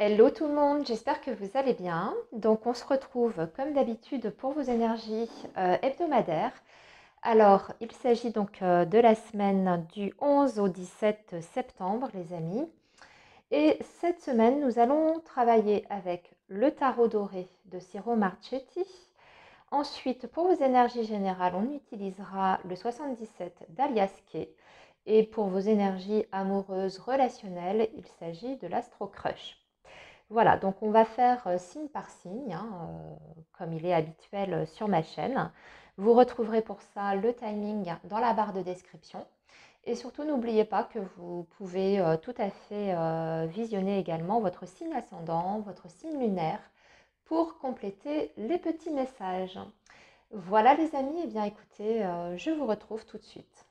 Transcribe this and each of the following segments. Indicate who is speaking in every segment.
Speaker 1: Hello tout le monde, j'espère que vous allez bien. Donc on se retrouve comme d'habitude pour vos énergies hebdomadaires. Alors il s'agit donc de la semaine du 11 au 17 septembre les amis. Et cette semaine nous allons travailler avec le tarot doré de Ciro Marchetti. Ensuite pour vos énergies générales on utilisera le 77 d'Alias Kay. Et pour vos énergies amoureuses relationnelles il s'agit de l'Astro Crush. Voilà, donc on va faire signe par signe, hein, comme il est habituel sur ma chaîne. Vous retrouverez pour ça le timing dans la barre de description. Et surtout, n'oubliez pas que vous pouvez tout à fait visionner également votre signe ascendant, votre signe lunaire, pour compléter les petits messages. Voilà les amis, et bien écoutez, je vous retrouve tout de suite.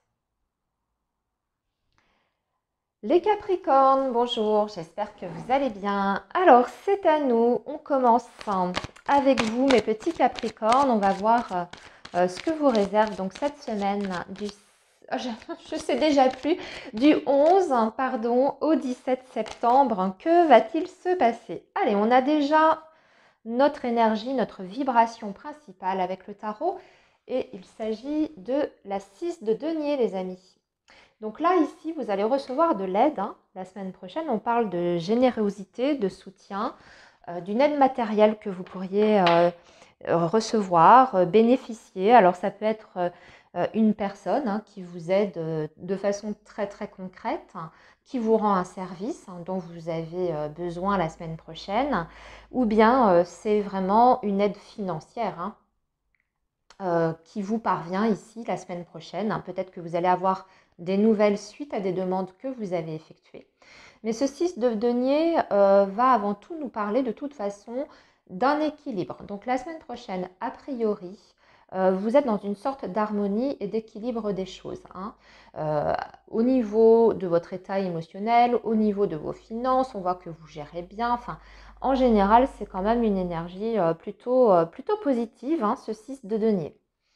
Speaker 1: Les Capricornes, bonjour, j'espère que vous allez bien. Alors, c'est à nous, on commence avec vous, mes petits Capricornes. On va voir ce que vous réserve donc cette semaine du, je sais déjà plus, du 11 pardon, au 17 septembre. Que va-t-il se passer? Allez, on a déjà notre énergie, notre vibration principale avec le tarot. Et il s'agit de la 6 de denier, les amis. Donc là, ici, vous allez recevoir de l'aide. Hein. La semaine prochaine, on parle de générosité, de soutien, d'une aide matérielle que vous pourriez recevoir, bénéficier. Alors ça peut être une personne hein, qui vous aide de façon très très concrète, hein, qui vous rend un service hein, dont vous avez besoin la semaine prochaine, ou bien c'est vraiment une aide financière. Hein, qui vous parvient ici la semaine prochaine. Hein. Peut-être que vous allez avoir des nouvelles suite à des demandes que vous avez effectuées. Mais ce 6 de denier va avant tout nous parler de toute façon d'un équilibre. Donc la semaine prochaine, a priori, vous êtes dans une sorte d'harmonie et d'équilibre des choses. Hein. Au niveau de votre état émotionnel, au niveau de vos finances, on voit que vous gérez bien. Enfin, en général, c'est quand même une énergie plutôt positive, hein, ce 6 de denier.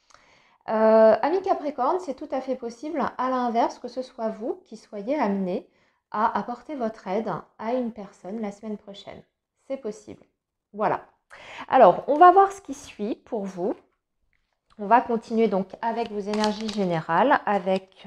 Speaker 1: Amis Capricorne, c'est tout à fait possible, à l'inverse, que ce soit vous qui soyez amené à apporter votre aide à une personne la semaine prochaine. C'est possible. Voilà. Alors, on va voir ce qui suit pour vous. On va continuer donc avec vos énergies générales, avec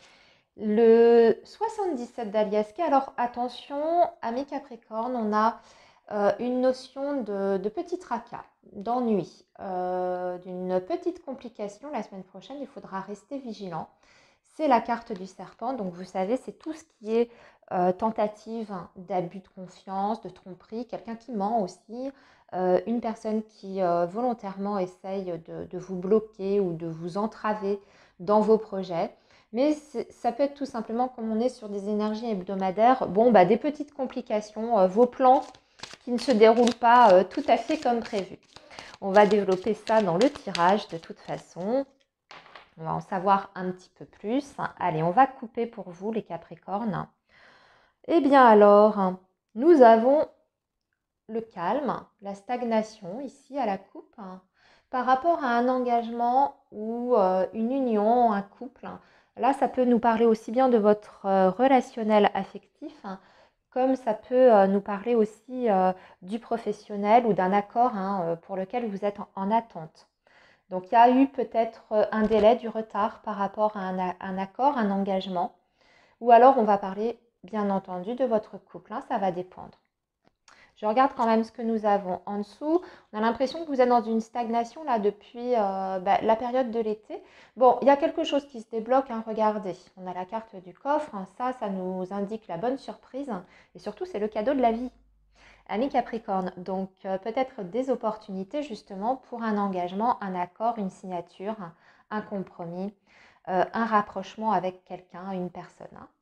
Speaker 1: le 77 d'Alias Kay. Alors, attention, amis Capricorne, on a une notion de petit tracas, d'ennui, d'une petite complication la semaine prochaine. Il faudra rester vigilant. C'est la carte du serpent, donc vous savez, c'est tout ce qui est tentative d'abus de confiance, de tromperie, quelqu'un qui ment aussi, une personne qui volontairement essaye de vous bloquer ou de vous entraver dans vos projets. Mais ça peut être tout simplement, comme on est sur des énergies hebdomadaires, bon, bah, des petites complications, vos plans qui ne se déroulent pas tout à fait comme prévu. On va développer ça dans le tirage de toute façon. On va en savoir un petit peu plus. Allez, on va couper pour vous les Capricornes. Eh bien alors, nous avons le calme, la stagnation ici à la coupe par rapport à un engagement ou une union, un couple. Là, ça peut nous parler aussi bien de votre relationnel affectif comme ça peut nous parler aussi du professionnel ou d'un accord hein, pour lequel vous êtes en attente. Donc il y a eu peut-être un délai, du retard par rapport à un accord, un engagement. Ou alors on va parler bien entendu de votre couple, hein, ça va dépendre. Je regarde quand même ce que nous avons en dessous. On a l'impression que vous êtes dans une stagnation là depuis la période de l'été. Bon, il y a quelque chose qui se débloque. Hein, regardez, on a la carte du coffre. Hein, ça nous indique la bonne surprise. Et surtout, c'est le cadeau de la vie. Amis Capricorne, donc peut-être des opportunités justement pour un engagement, un accord, une signature, un compromis, un rapprochement avec quelqu'un, une personne. Hein.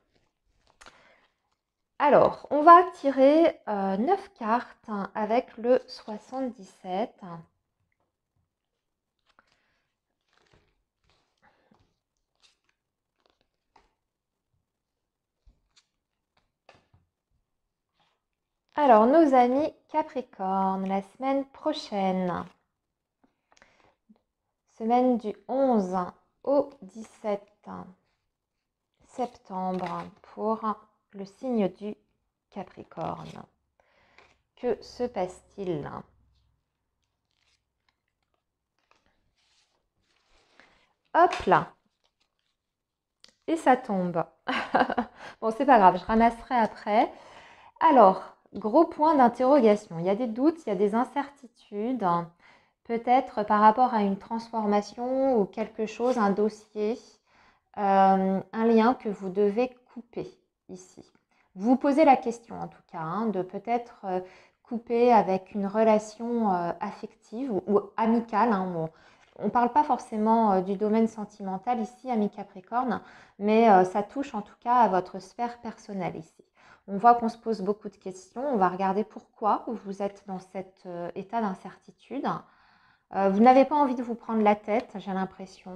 Speaker 1: Alors, on va tirer 9 cartes avec le 77. Alors, nos amis Capricorne, la semaine prochaine, semaine du 11 au 17 septembre pour le signe du Capricorne. que se passe-t-il? Hop là. Et ça tombe. Bon, c'est pas grave, je ramasserai après. Alors, gros point d'interrogation. Il y a des doutes, il y a des incertitudes. Peut-être par rapport à une transformation ou quelque chose, un dossier, un lien que vous devez couper ici. Vous vous posez la question en tout cas, hein, de peut-être couper avec une relation affective ou amicale. Hein, bon, on ne parle pas forcément du domaine sentimental ici, ami Capricorne, mais ça touche en tout cas à votre sphère personnelle ici. On voit qu'on se pose beaucoup de questions. On va regarder pourquoi vous êtes dans cet état d'incertitude. Vous n'avez pas envie de vous prendre la tête, j'ai l'impression.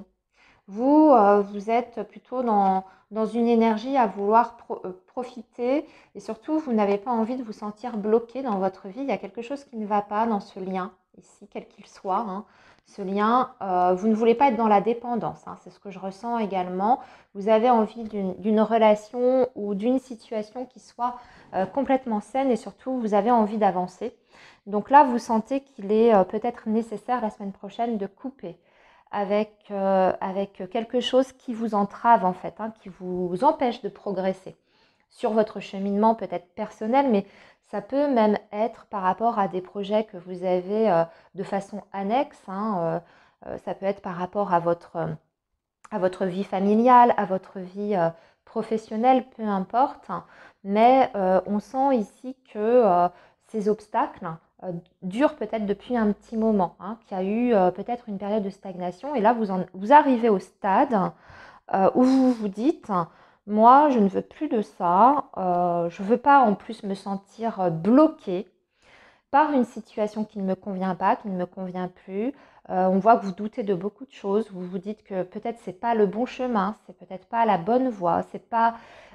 Speaker 1: Vous êtes plutôt dans une énergie à vouloir profiter et surtout, vous n'avez pas envie de vous sentir bloqué dans votre vie. Il y a quelque chose qui ne va pas dans ce lien, ici, quel qu'il soit. Hein. Ce lien, vous ne voulez pas être dans la dépendance. Hein. C'est ce que je ressens également. Vous avez envie d'une relation ou d'une situation qui soit complètement saine et surtout, vous avez envie d'avancer. Donc là, vous sentez qu'il est peut-être nécessaire la semaine prochaine de couper avec quelque chose qui vous entrave en fait, hein, qui vous empêche de progresser sur votre cheminement peut-être personnel, mais ça peut même être par rapport à des projets que vous avez de façon annexe. Hein, ça peut être par rapport à votre vie familiale, à votre vie professionnelle, peu importe. Mais on sent ici que ces obstacles durent peut-être depuis un petit moment, hein, qu'il y a eu peut-être une période de stagnation. Et là, vous arrivez au stade où vous vous dites, moi, je ne veux plus de ça. Je ne veux pas en plus me sentir bloquée par une situation qui ne me convient pas, qui ne me convient plus. On voit que vous doutez de beaucoup de choses. Vous vous dites que peut-être c'est pas le bon chemin, c'est peut-être pas la bonne voie, c'est pas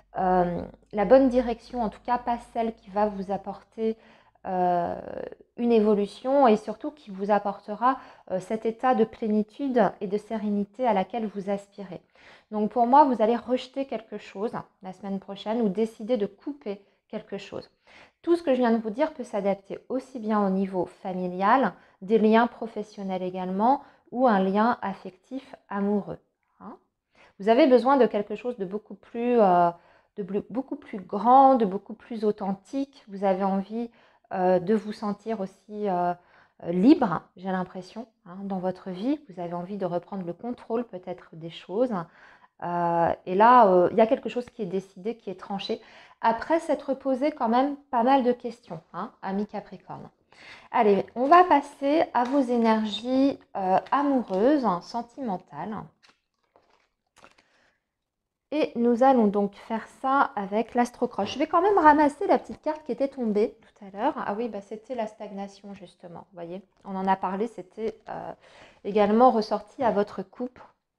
Speaker 1: la bonne direction, en tout cas pas celle qui va vous apporter une évolution et surtout qui vous apportera cet état de plénitude et de sérénité à laquelle vous aspirez. Donc pour moi, vous allez rejeter quelque chose la semaine prochaine ou décider de couper quelque chose. Tout ce que je viens de vous dire peut s'adapter aussi bien au niveau familial, des liens professionnels également, ou un lien affectif amoureux. Hein. Vous avez besoin de quelque chose de beaucoup plus grand, de beaucoup plus authentique. Vous avez envie de vous sentir aussi libre, j'ai l'impression, hein, dans votre vie. Vous avez envie de reprendre le contrôle peut-être des choses. Et là, il y a quelque chose qui est décidé, qui est tranché, après s'être posé quand même pas mal de questions, hein, ami Capricorne. Allez, on va passer à vos énergies amoureuses, sentimentales. Et nous allons donc faire ça avec l'astrocroche. Je vais quand même ramasser la petite carte qui était tombée tout à l'heure. Ah oui, bah c'était la stagnation justement, vous voyez. On en a parlé, c'était également ressorti à votre coupe.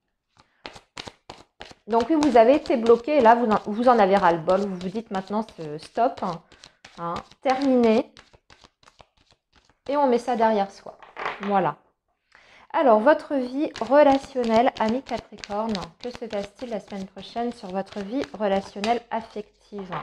Speaker 1: Donc oui, vous avez été bloqué et là, vous en avez ras-le-bol. Vous vous dites maintenant stop, hein, terminé. Et on met ça derrière soi. Voilà. Alors, votre vie relationnelle, ami Capricorne, que se passe-t-il la semaine prochaine sur votre vie relationnelle affective?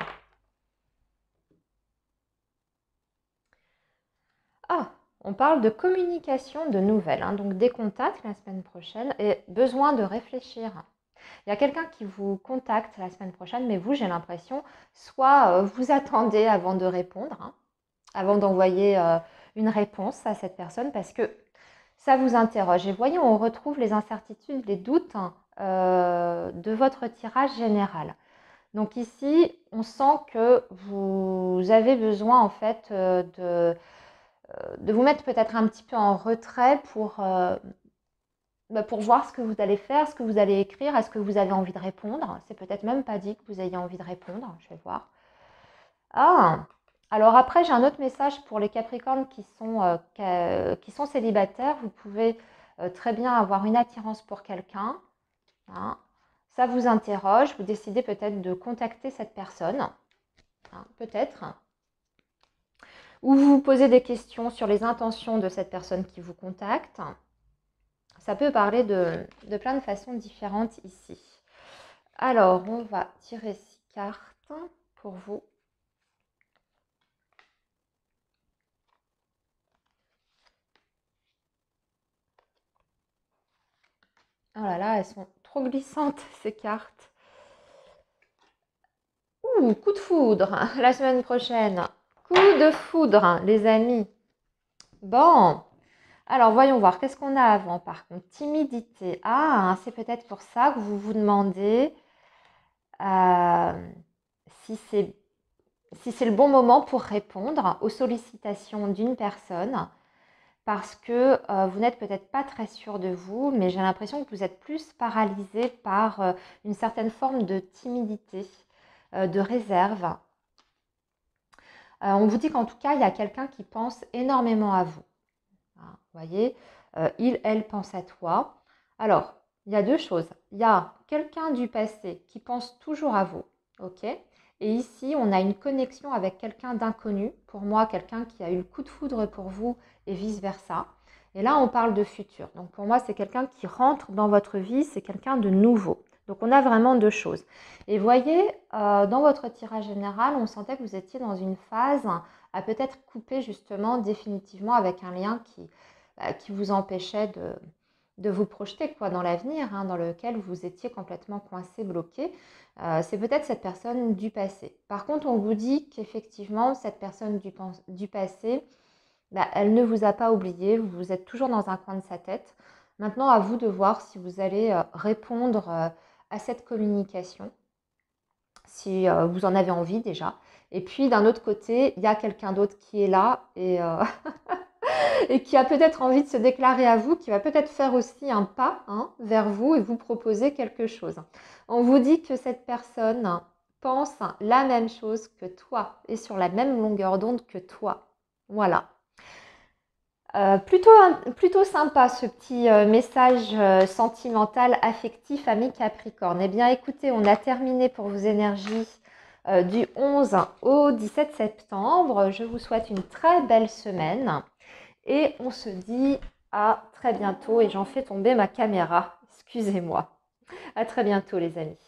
Speaker 1: Ah, on parle de communication de nouvelles, hein, donc des contacts la semaine prochaine et besoin de réfléchir. Il y a quelqu'un qui vous contacte la semaine prochaine, mais vous, j'ai l'impression, soit vous attendez avant de répondre, hein, avant d'envoyer une réponse à cette personne, parce que ça vous interroge. Et voyez, on retrouve les incertitudes, les doutes de votre tirage général. Donc ici, on sent que vous avez besoin en fait de vous mettre peut-être un petit peu en retrait pour voir ce que vous allez faire, ce que vous allez écrire, est-ce que vous avez envie de répondre. C'est peut-être même pas dit que vous ayez envie de répondre, je vais voir. Ah, alors après, j'ai un autre message pour les Capricornes qui sont célibataires. Vous pouvez très bien avoir une attirance pour quelqu'un. Hein. Ça vous interroge, vous décidez peut-être de contacter cette personne. Hein, peut-être. Ou vous vous posez des questions sur les intentions de cette personne qui vous contacte. Ça peut parler de plein de façons différentes ici. Alors, on va tirer 6 cartes pour vous. Oh là là, elles sont trop glissantes, ces cartes. Ouh, coup de foudre, la semaine prochaine. Coup de foudre, les amis. Bon, alors voyons voir, qu'est-ce qu'on a avant par contre? Timidité. Ah, c'est peut-être pour ça que vous vous demandez si c'est le bon moment pour répondre aux sollicitations d'une personne. Parce que vous n'êtes peut-être pas très sûr de vous, mais j'ai l'impression que vous êtes plus paralysé par une certaine forme de timidité, de réserve. On vous dit qu'en tout cas, il y a quelqu'un qui pense énormément à vous. Hein, vous voyez, il, elle pense à toi. Alors, il y a deux choses. Il y a quelqu'un du passé qui pense toujours à vous, ok? Et ici, on a une connexion avec quelqu'un d'inconnu. Pour moi, quelqu'un qui a eu le coup de foudre pour vous et vice-versa. Et là, on parle de futur. Donc, pour moi, c'est quelqu'un qui rentre dans votre vie, c'est quelqu'un de nouveau. Donc, on a vraiment deux choses. Et voyez, dans votre tirage général, on sentait que vous étiez dans une phase à peut-être couper justement définitivement avec un lien qui vous empêchait de vous projeter quoi, dans l'avenir, hein, dans lequel vous étiez complètement coincé, bloqué. C'est peut-être cette personne du passé. Par contre, on vous dit qu'effectivement, cette personne du passé, elle ne vous a pas oublié, vous êtes toujours dans un coin de sa tête. Maintenant, à vous de voir si vous allez répondre à cette communication, si vous en avez envie déjà. Et puis, d'un autre côté, il y a quelqu'un d'autre qui est là et qui a peut-être envie de se déclarer à vous, qui va peut-être faire aussi un pas vers vous et vous proposer quelque chose. On vous dit que cette personne pense la même chose que toi et sur la même longueur d'onde que toi. Voilà. Plutôt sympa ce petit message sentimental, affectif, ami Capricorne. Eh bien écoutez, on a terminé pour vos énergies du 11 au 17 septembre. Je vous souhaite une très belle semaine et on se dit à très bientôt. Et j'en fais tomber ma caméra, excusez-moi. À très bientôt les amis.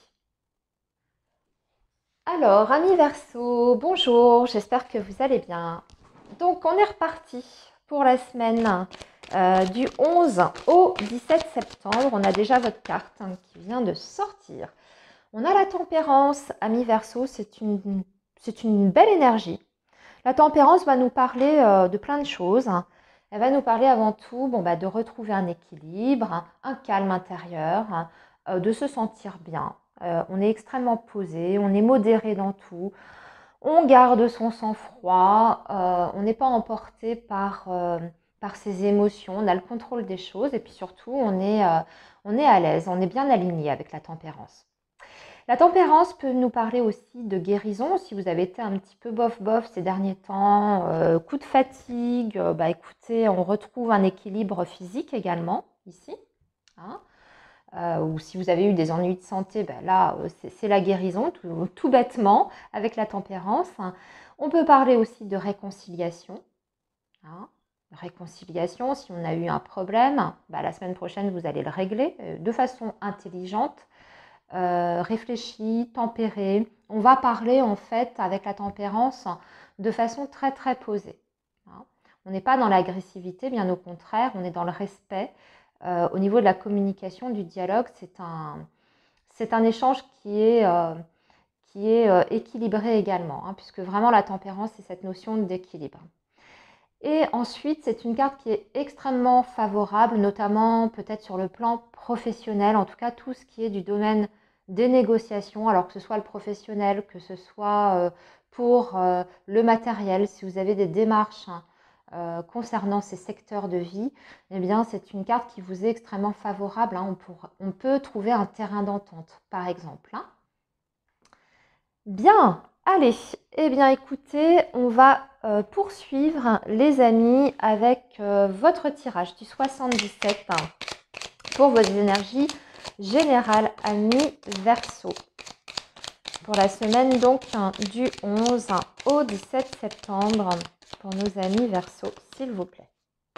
Speaker 1: Alors, amis Verseau, bonjour, j'espère que vous allez bien. Donc, on est reparti pour la semaine du 11 au 17 septembre. On a déjà votre carte qui vient de sortir. On a la tempérance, amis Verseau, c'est une belle énergie. La tempérance va nous parler de plein de choses. Elle va nous parler avant tout de retrouver un équilibre, un calme intérieur, de se sentir bien. On est extrêmement posé, on est modéré dans tout. On garde son sang-froid, on n'est pas emporté par ses émotions, on a le contrôle des choses et puis surtout on est à l'aise, on est bien aligné avec la tempérance. La tempérance peut nous parler aussi de guérison. Si vous avez été un petit peu bof-bof ces derniers temps, coup de fatigue, écoutez, on retrouve un équilibre physique également ici. Ou si vous avez eu des ennuis de santé, là, c'est la guérison, tout bêtement, avec la tempérance. On peut parler aussi de réconciliation. Réconciliation, si on a eu un problème, la semaine prochaine, vous allez le régler de façon intelligente, réfléchie, tempérée. On va parler en fait avec la tempérance de façon très très posée. On n'est pas dans l'agressivité, bien au contraire, on est dans le respect. Au niveau de la communication, du dialogue, c'est un échange qui est équilibré également, puisque vraiment la tempérance, c'est cette notion d'équilibre. Et ensuite, c'est une carte qui est extrêmement favorable, notamment peut-être sur le plan professionnel, en tout cas tout ce qui est du domaine des négociations, alors que ce soit le professionnel, que ce soit pour le matériel, si vous avez des démarches concernant ces secteurs de vie, eh bien c'est une carte qui vous est extrêmement favorable. On peut trouver un terrain d'entente, par exemple. Bien, allez, eh bien écoutez, on va poursuivre les amis avec votre tirage du 77 pour vos énergies générales, amis Verseau. Pour la semaine donc du 11 au 17 septembre pour nos amis Verseau, s'il vous plaît.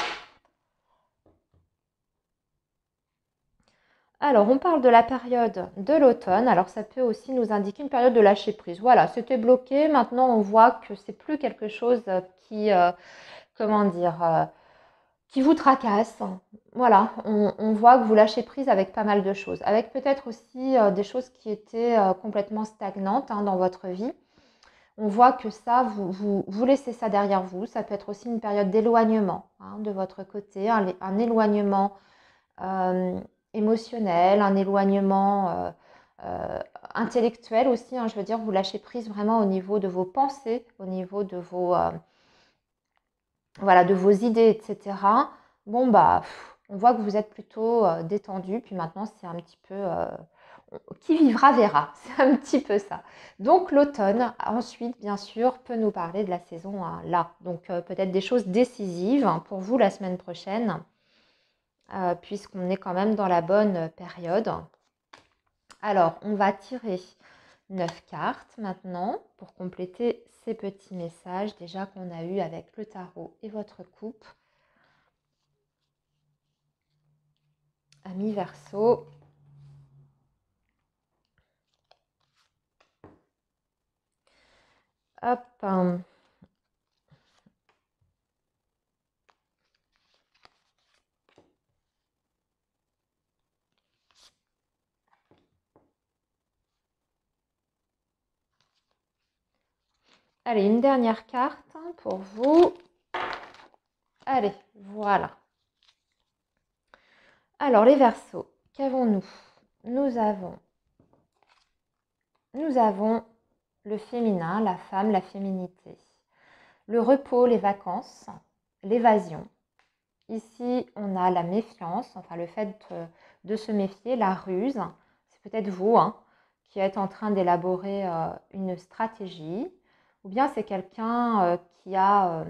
Speaker 1: Alors, on parle de la période de l'automne. Alors, ça peut aussi nous indiquer une période de lâcher prise. Voilà, c'était bloqué. Maintenant, on voit que c'est plus quelque chose qui qui vous tracasse. Voilà, on voit que vous lâchez prise avec pas mal de choses. Avec peut-être aussi des choses qui étaient complètement stagnantes dans votre vie. On voit que ça, vous laissez ça derrière vous. Ça peut être aussi une période d'éloignement de votre côté, un éloignement émotionnel, un éloignement intellectuel aussi. Je veux dire, vous lâchez prise vraiment au niveau de vos pensées, au niveau de vos, voilà, de vos idées, etc. Bon, bah, on voit que vous êtes plutôt détendu. Puis maintenant, c'est un petit peu qui vivra verra. C'est un petit peu ça. Donc, l'automne, ensuite, bien sûr, peut nous parler de la saison là. Donc, peut-être des choses décisives pour vous la semaine prochaine, puisqu'on est quand même dans la bonne période. Alors, on va tirer 9 cartes maintenant pour compléter ces petits messages déjà qu'on a eu avec le tarot et votre coupe. Amis Verseau. Hop. Allez, une dernière carte pour vous. Allez, voilà. Alors, les Verseaux, qu'avons-nous? Nous avons le féminin, la femme, la féminité. Le repos, les vacances, l'évasion. Ici, on a la méfiance, enfin le fait de se méfier, la ruse. C'est peut-être vous qui êtes en train d'élaborer une stratégie. Ou bien c'est quelqu'un qui a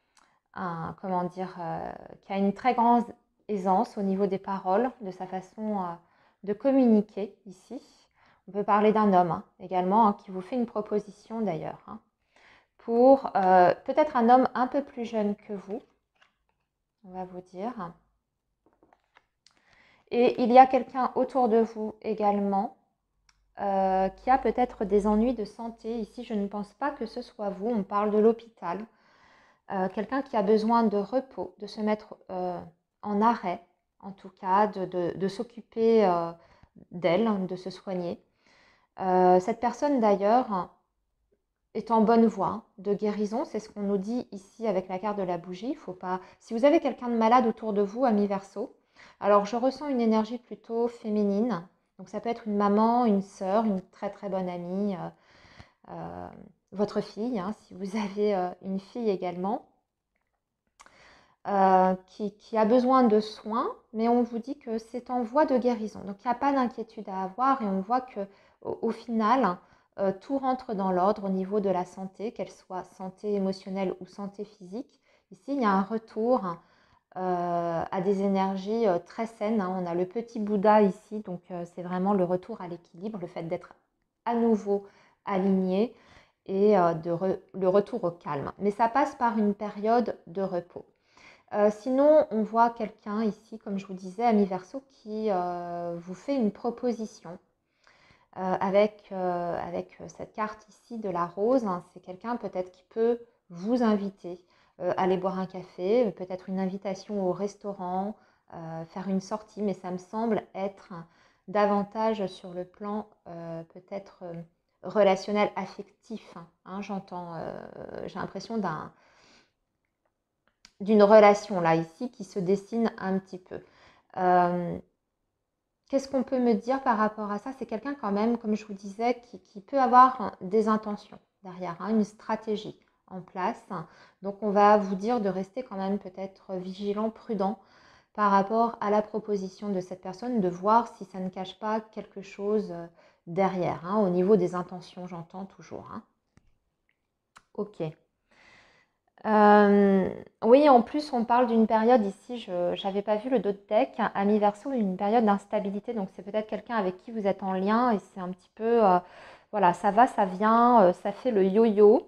Speaker 1: qui a une très grande aisance au niveau des paroles, de sa façon de communiquer ici. On peut parler d'un homme également qui vous fait une proposition d'ailleurs pour peut-être un homme un peu plus jeune que vous, on va vous dire. Et il y a quelqu'un autour de vous également qui a peut-être des ennuis de santé. Ici, je ne pense pas que ce soit vous, on parle de l'hôpital. Quelqu'un qui a besoin de repos, de se mettre en arrêt, en tout cas, de s'occuper d'elle, de se soigner. Cette personne d'ailleurs est en bonne voie de guérison, c'est ce qu'on nous dit ici avec la carte de la bougie. Faut pas... Si vous avez quelqu'un de malade autour de vous, amis Verseau, alors je ressens une énergie plutôt féminine. Donc ça peut être une maman, une sœur, une très très bonne amie, votre fille, si vous avez une fille également. Qui a besoin de soins, mais on vous dit que c'est en voie de guérison. Donc il n'y a pas d'inquiétude à avoir et on voit que au final, tout rentre dans l'ordre au niveau de la santé, qu'elle soit santé émotionnelle ou santé physique. Ici, il y a un retour à des énergies très saines. On a le petit Bouddha ici, donc c'est vraiment le retour à l'équilibre, le fait d'être à nouveau aligné et le retour au calme. Mais ça passe par une période de repos. Sinon, on voit quelqu'un ici, comme je vous disais, ami Verseau, qui vous fait une proposition avec cette carte ici de la rose. C'est quelqu'un peut-être qui peut vous inviter à aller boire un café, peut-être une invitation au restaurant, faire une sortie, mais ça me semble être davantage sur le plan peut-être relationnel, affectif. J'entends, j'ai l'impression d'une relation là ici qui se dessine un petit peu. Qu'est-ce qu'on peut me dire par rapport à ça? C'est quelqu'un quand même, comme je vous disais, qui peut avoir des intentions derrière, une stratégie en place. Donc on va vous dire de rester quand même peut-être vigilant, prudent par rapport à la proposition de cette personne, de voir si ça ne cache pas quelque chose derrière, au niveau des intentions, j'entends toujours. Ok. Oui, en plus, on parle d'une période ici, je n'avais pas vu le dos de deck, ami Verseau, une période d'instabilité. Donc, c'est peut-être quelqu'un avec qui vous êtes en lien et c'est un petit peu, voilà, ça va, ça vient, ça fait le yo-yo.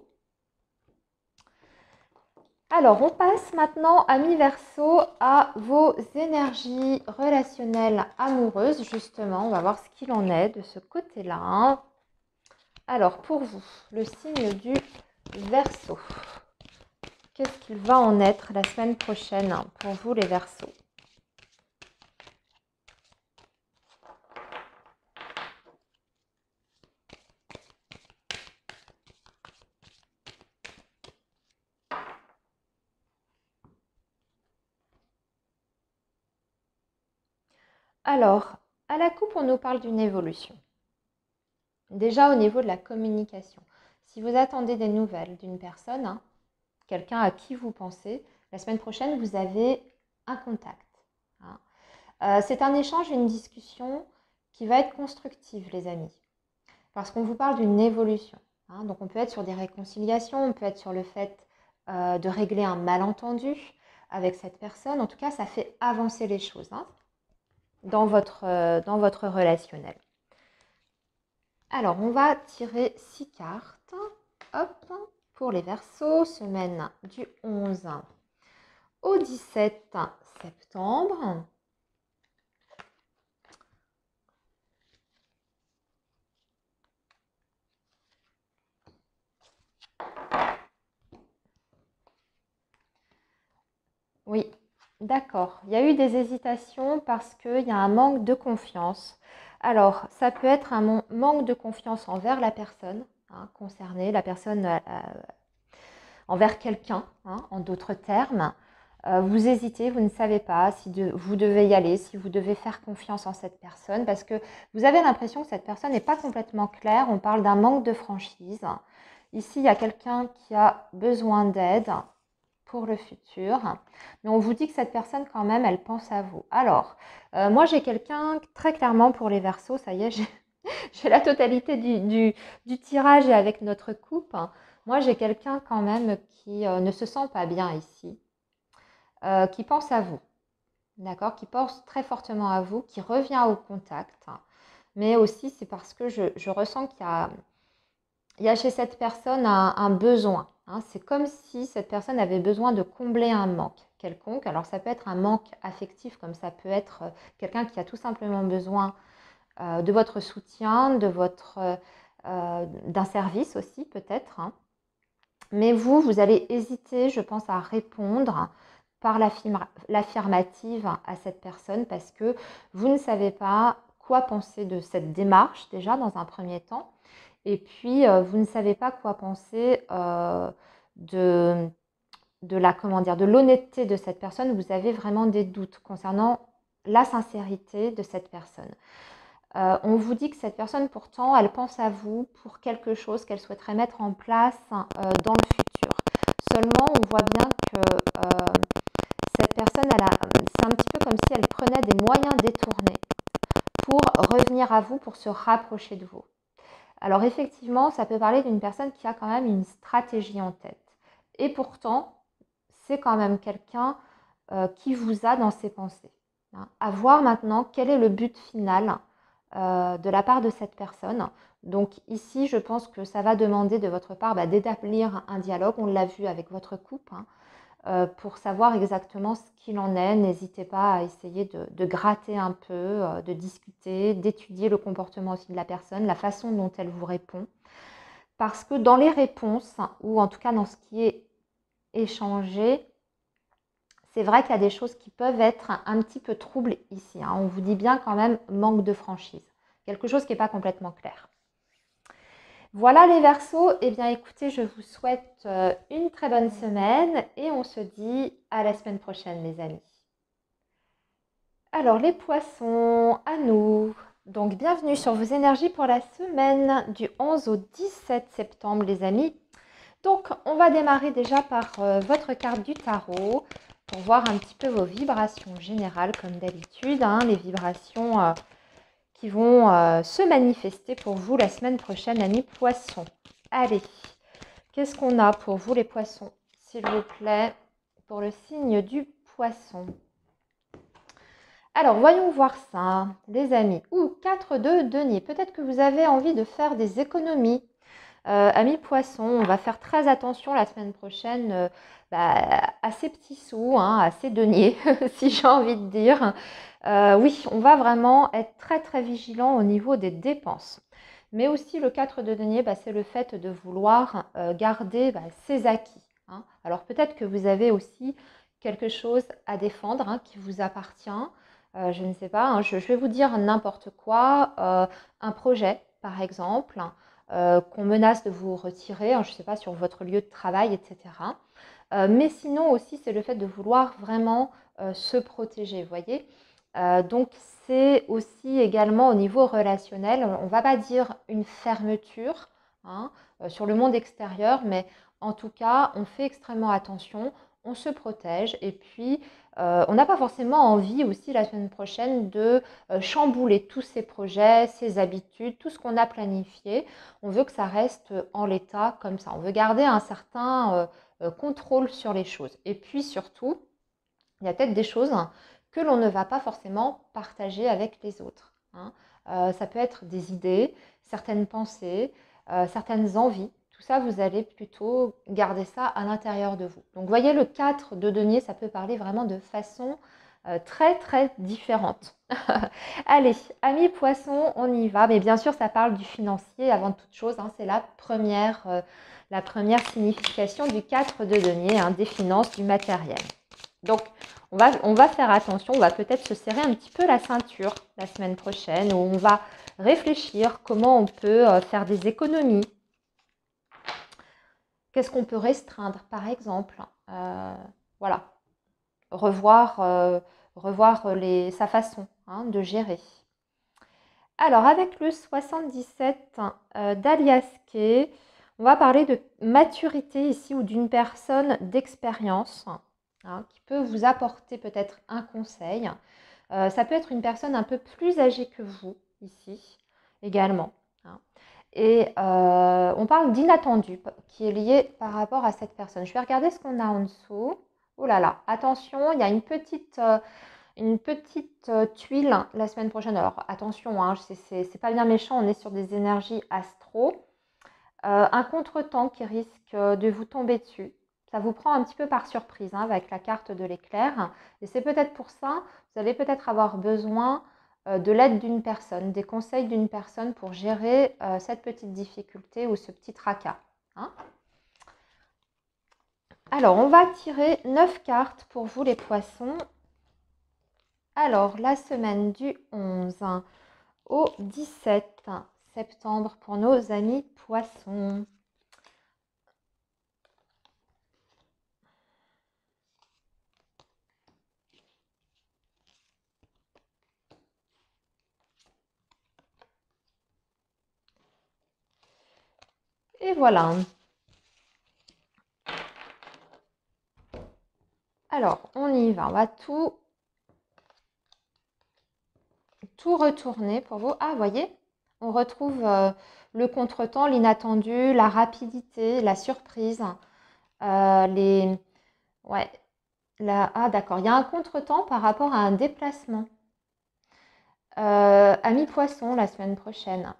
Speaker 1: Alors, on passe maintenant, ami Verseau, à vos énergies relationnelles amoureuses, justement. On va voir ce qu'il en est de ce côté-là. Alors, pour vous, le signe du Verseau. qu'est-ce qu'il va en être la semaine prochaine pour vous les Verseaux? Alors, à la coupe, on nous parle d'une évolution. Déjà au niveau de la communication. Si vous attendez des nouvelles d'une personne, quelqu'un à qui vous pensez, la semaine prochaine, vous avez un contact. C'est un échange, une discussion qui va être constructive, les amis. Parce qu'on vous parle d'une évolution. Donc on peut être sur des réconciliations, on peut être sur le fait de régler un malentendu avec cette personne. En tout cas, ça fait avancer les choses dans votre relationnel. Alors, on va tirer 6 cartes. Hop, pour les Verseaux, semaine du 11 au 17 septembre. Oui, d'accord. Il y a eu des hésitations parce qu'il y a un manque de confiance. Alors, ça peut être un manque de confiance envers la personne concernée, la personne envers quelqu'un, en d'autres termes. Vous hésitez, vous ne savez pas si vous devez y aller, si vous devez faire confiance en cette personne, parce que vous avez l'impression que cette personne n'est pas complètement claire. On parle d'un manque de franchise. Ici, il y a quelqu'un qui a besoin d'aide pour le futur, mais on vous dit que cette personne, quand même, elle pense à vous. Alors, moi, j'ai quelqu'un, très clairement, pour les Verseaux, ça y est, j'ai la totalité du tirage et avec notre coupe. Moi, j'ai quelqu'un quand même qui ne se sent pas bien ici, qui pense à vous, d'accord, qui pense très fortement à vous, qui revient au contact. Mais aussi, c'est parce que je ressens qu'il y a chez cette personne un besoin. C'est comme si cette personne avait besoin de combler un manque quelconque. Alors, ça peut être un manque affectif, comme ça peut être quelqu'un qui a tout simplement besoin de votre soutien, d'un service aussi peut-être. Mais vous allez hésiter, je pense, à répondre par l'affirmative à cette personne parce que vous ne savez pas quoi penser de cette démarche déjà dans un premier temps. Et puis, vous ne savez pas quoi penser de l'honnêteté de cette personne. Vous avez vraiment des doutes concernant la sincérité de cette personne. On vous dit que cette personne, pourtant, elle pense à vous pour quelque chose qu'elle souhaiterait mettre en place dans le futur. Seulement, on voit bien que cette personne, c'est un petit peu comme si elle prenait des moyens détournés pour revenir à vous, pour se rapprocher de vous. Alors effectivement, ça peut parler d'une personne qui a quand même une stratégie en tête. Et pourtant, c'est quand même quelqu'un qui vous a dans ses pensées. À voir maintenant quel est le but final de la part de cette personne. Donc ici, je pense que ça va demander de votre part d'établir un dialogue. On l'a vu avec votre couple, pour savoir exactement ce qu'il en est. N'hésitez pas à essayer de gratter un peu, de discuter, d'étudier le comportement aussi de la personne, la façon dont elle vous répond. Parce que dans les réponses, ou en tout cas dans ce qui est échangé, c'est vrai qu'il y a des choses qui peuvent être un petit peu troubles ici. On vous dit bien quand même manque de franchise. Quelque chose qui n'est pas complètement clair. Voilà les Verseaux. Eh bien écoutez, je vous souhaite une très bonne semaine et on se dit à la semaine prochaine les amis. Alors les Poissons, à nous. Donc bienvenue sur vos énergies pour la semaine du 11 au 17 septembre les amis. Donc on va démarrer déjà par votre carte du tarot pour voir un petit peu vos vibrations générales comme d'habitude, les vibrations qui vont se manifester pour vous la semaine prochaine, amis Poissons. Allez, qu'est-ce qu'on a pour vous les Poissons, s'il vous plaît, pour le signe du Poisson? Alors, voyons voir ça, les amis. 4 de denier. Peut-être que vous avez envie de faire des économies. Amis Poissons, on va faire très attention la semaine prochaine à ces petits sous, à ces deniers, si j'ai envie de dire. Oui, on va vraiment être très très vigilant au niveau des dépenses. Mais aussi le 4 de denier, c'est le fait de vouloir garder ses acquis. hein. Alors peut-être que vous avez aussi quelque chose à défendre hein, qui vous appartient. Je ne sais pas, hein, je vais vous dire n'importe quoi. Un projet, par exemple, qu'on menace de vous retirer, hein, je ne sais pas, sur votre lieu de travail, etc. Mais sinon aussi, c'est le fait de vouloir vraiment se protéger, vous voyez. Donc, c'est aussi également au niveau relationnel, on ne va pas dire une fermeture hein, sur le monde extérieur, mais en tout cas, on fait extrêmement attention, on se protège et puis on n'a pas forcément envie aussi la semaine prochaine de chambouler tous ces projets, ces habitudes, tout ce qu'on a planifié. On veut que ça reste en l'état comme ça. On veut garder un certain contrôle sur les choses. Et puis surtout, il y a peut-être des choses que l'on ne va pas forcément partager avec les autres. Hein. Ça peut être des idées, certaines pensées, certaines envies. Tout ça, vous allez plutôt garder ça à l'intérieur de vous. Donc, vous voyez, le 4 de denier, ça peut parler vraiment de façon très, très différente. Allez, amis poissons, on y va. Mais bien sûr, ça parle du financier avant toute chose. Hein, c'est la première signification du 4 de denier, hein, des finances, du matériel. Donc, on va faire attention, on va peut-être se serrer un petit peu la ceinture la semaine prochaine, où on va réfléchir comment on peut faire des économies. Qu'est-ce qu'on peut restreindre, par exemple voilà, revoir sa façon hein, de gérer. Alors, avec le 77 d'Alias Kay, on va parler de maturité ici ou d'une personne d'expérience hein, qui peut vous apporter peut-être un conseil. Ça peut être une personne un peu plus âgée que vous ici également. Hein. Et on parle d'inattendu qui est lié par rapport à cette personne. Je vais regarder ce qu'on a en dessous. Oh là là, attention, il y a une petite tuile la semaine prochaine. Alors attention, hein, c'est pas bien méchant, on est sur des énergies astro. Un contretemps qui risque de vous tomber dessus. Ça vous prend un petit peu par surprise hein, avec la carte de l'éclair. Et c'est peut-être pour ça, vous allez peut-être avoir besoin de l'aide d'une personne, des conseils d'une personne pour gérer cette petite difficulté ou ce petit tracas. Hein. Alors, on va tirer 9 cartes pour vous les poissons. Alors, la semaine du 11 au 17 septembre pour nos amis poissons. Et voilà. Alors, on y va. On va tout retourner pour vous. Ah, voyez, on retrouve le contretemps, l'inattendu, la rapidité, la surprise. Ouais, ah, d'accord. Il y a un contretemps par rapport à un déplacement. Amis poissons la semaine prochaine.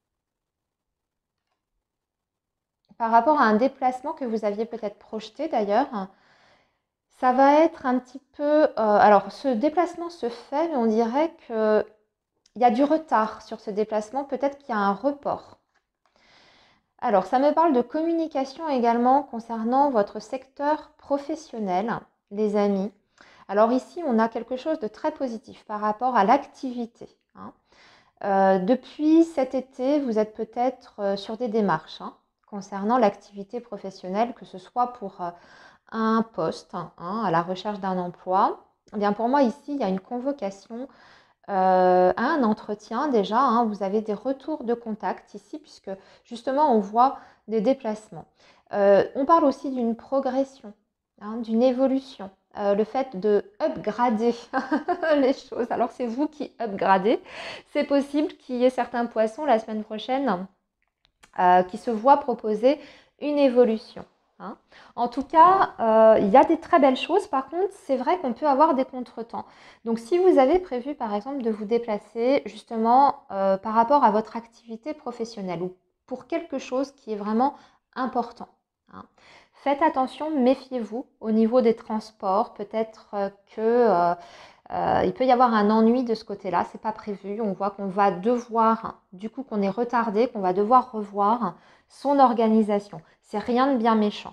Speaker 1: Par rapport à un déplacement que vous aviez peut-être projeté d'ailleurs, ça va être un petit peu... alors, ce déplacement se fait, mais on dirait qu'il y a du retard sur ce déplacement. Peut-être qu'il y a un report. Alors, ça me parle de communication également concernant votre secteur professionnel, les amis. Alors ici, on a quelque chose de très positif par rapport à l'activité. Hein. Depuis cet été, vous êtes peut-être sur des démarches hein, concernant l'activité professionnelle, que ce soit pour un poste, hein, à la recherche d'un emploi. Eh bien, pour moi, ici, il y a une convocation à un entretien déjà. Hein, vous avez des retours de contact ici, puisque justement, on voit des déplacements. On parle aussi d'une progression, hein, d'une évolution. Le fait de upgrader les choses. Alors, c'est vous qui upgradez. C'est possible qu'il y ait certains poissons la semaine prochaine qui se voient proposer une évolution. Hein. En tout cas, il y a des très belles choses. Par contre, c'est vrai qu'on peut avoir des contretemps. Donc, si vous avez prévu, par exemple, de vous déplacer justement par rapport à votre activité professionnelle ou pour quelque chose qui est vraiment important, hein, faites attention, méfiez-vous au niveau des transports. Peut-être il peut y avoir un ennui de ce côté-là, c'est pas prévu. On voit qu'on va devoir, du coup qu'on est retardé, qu'on va devoir revoir son organisation. C'est rien de bien méchant.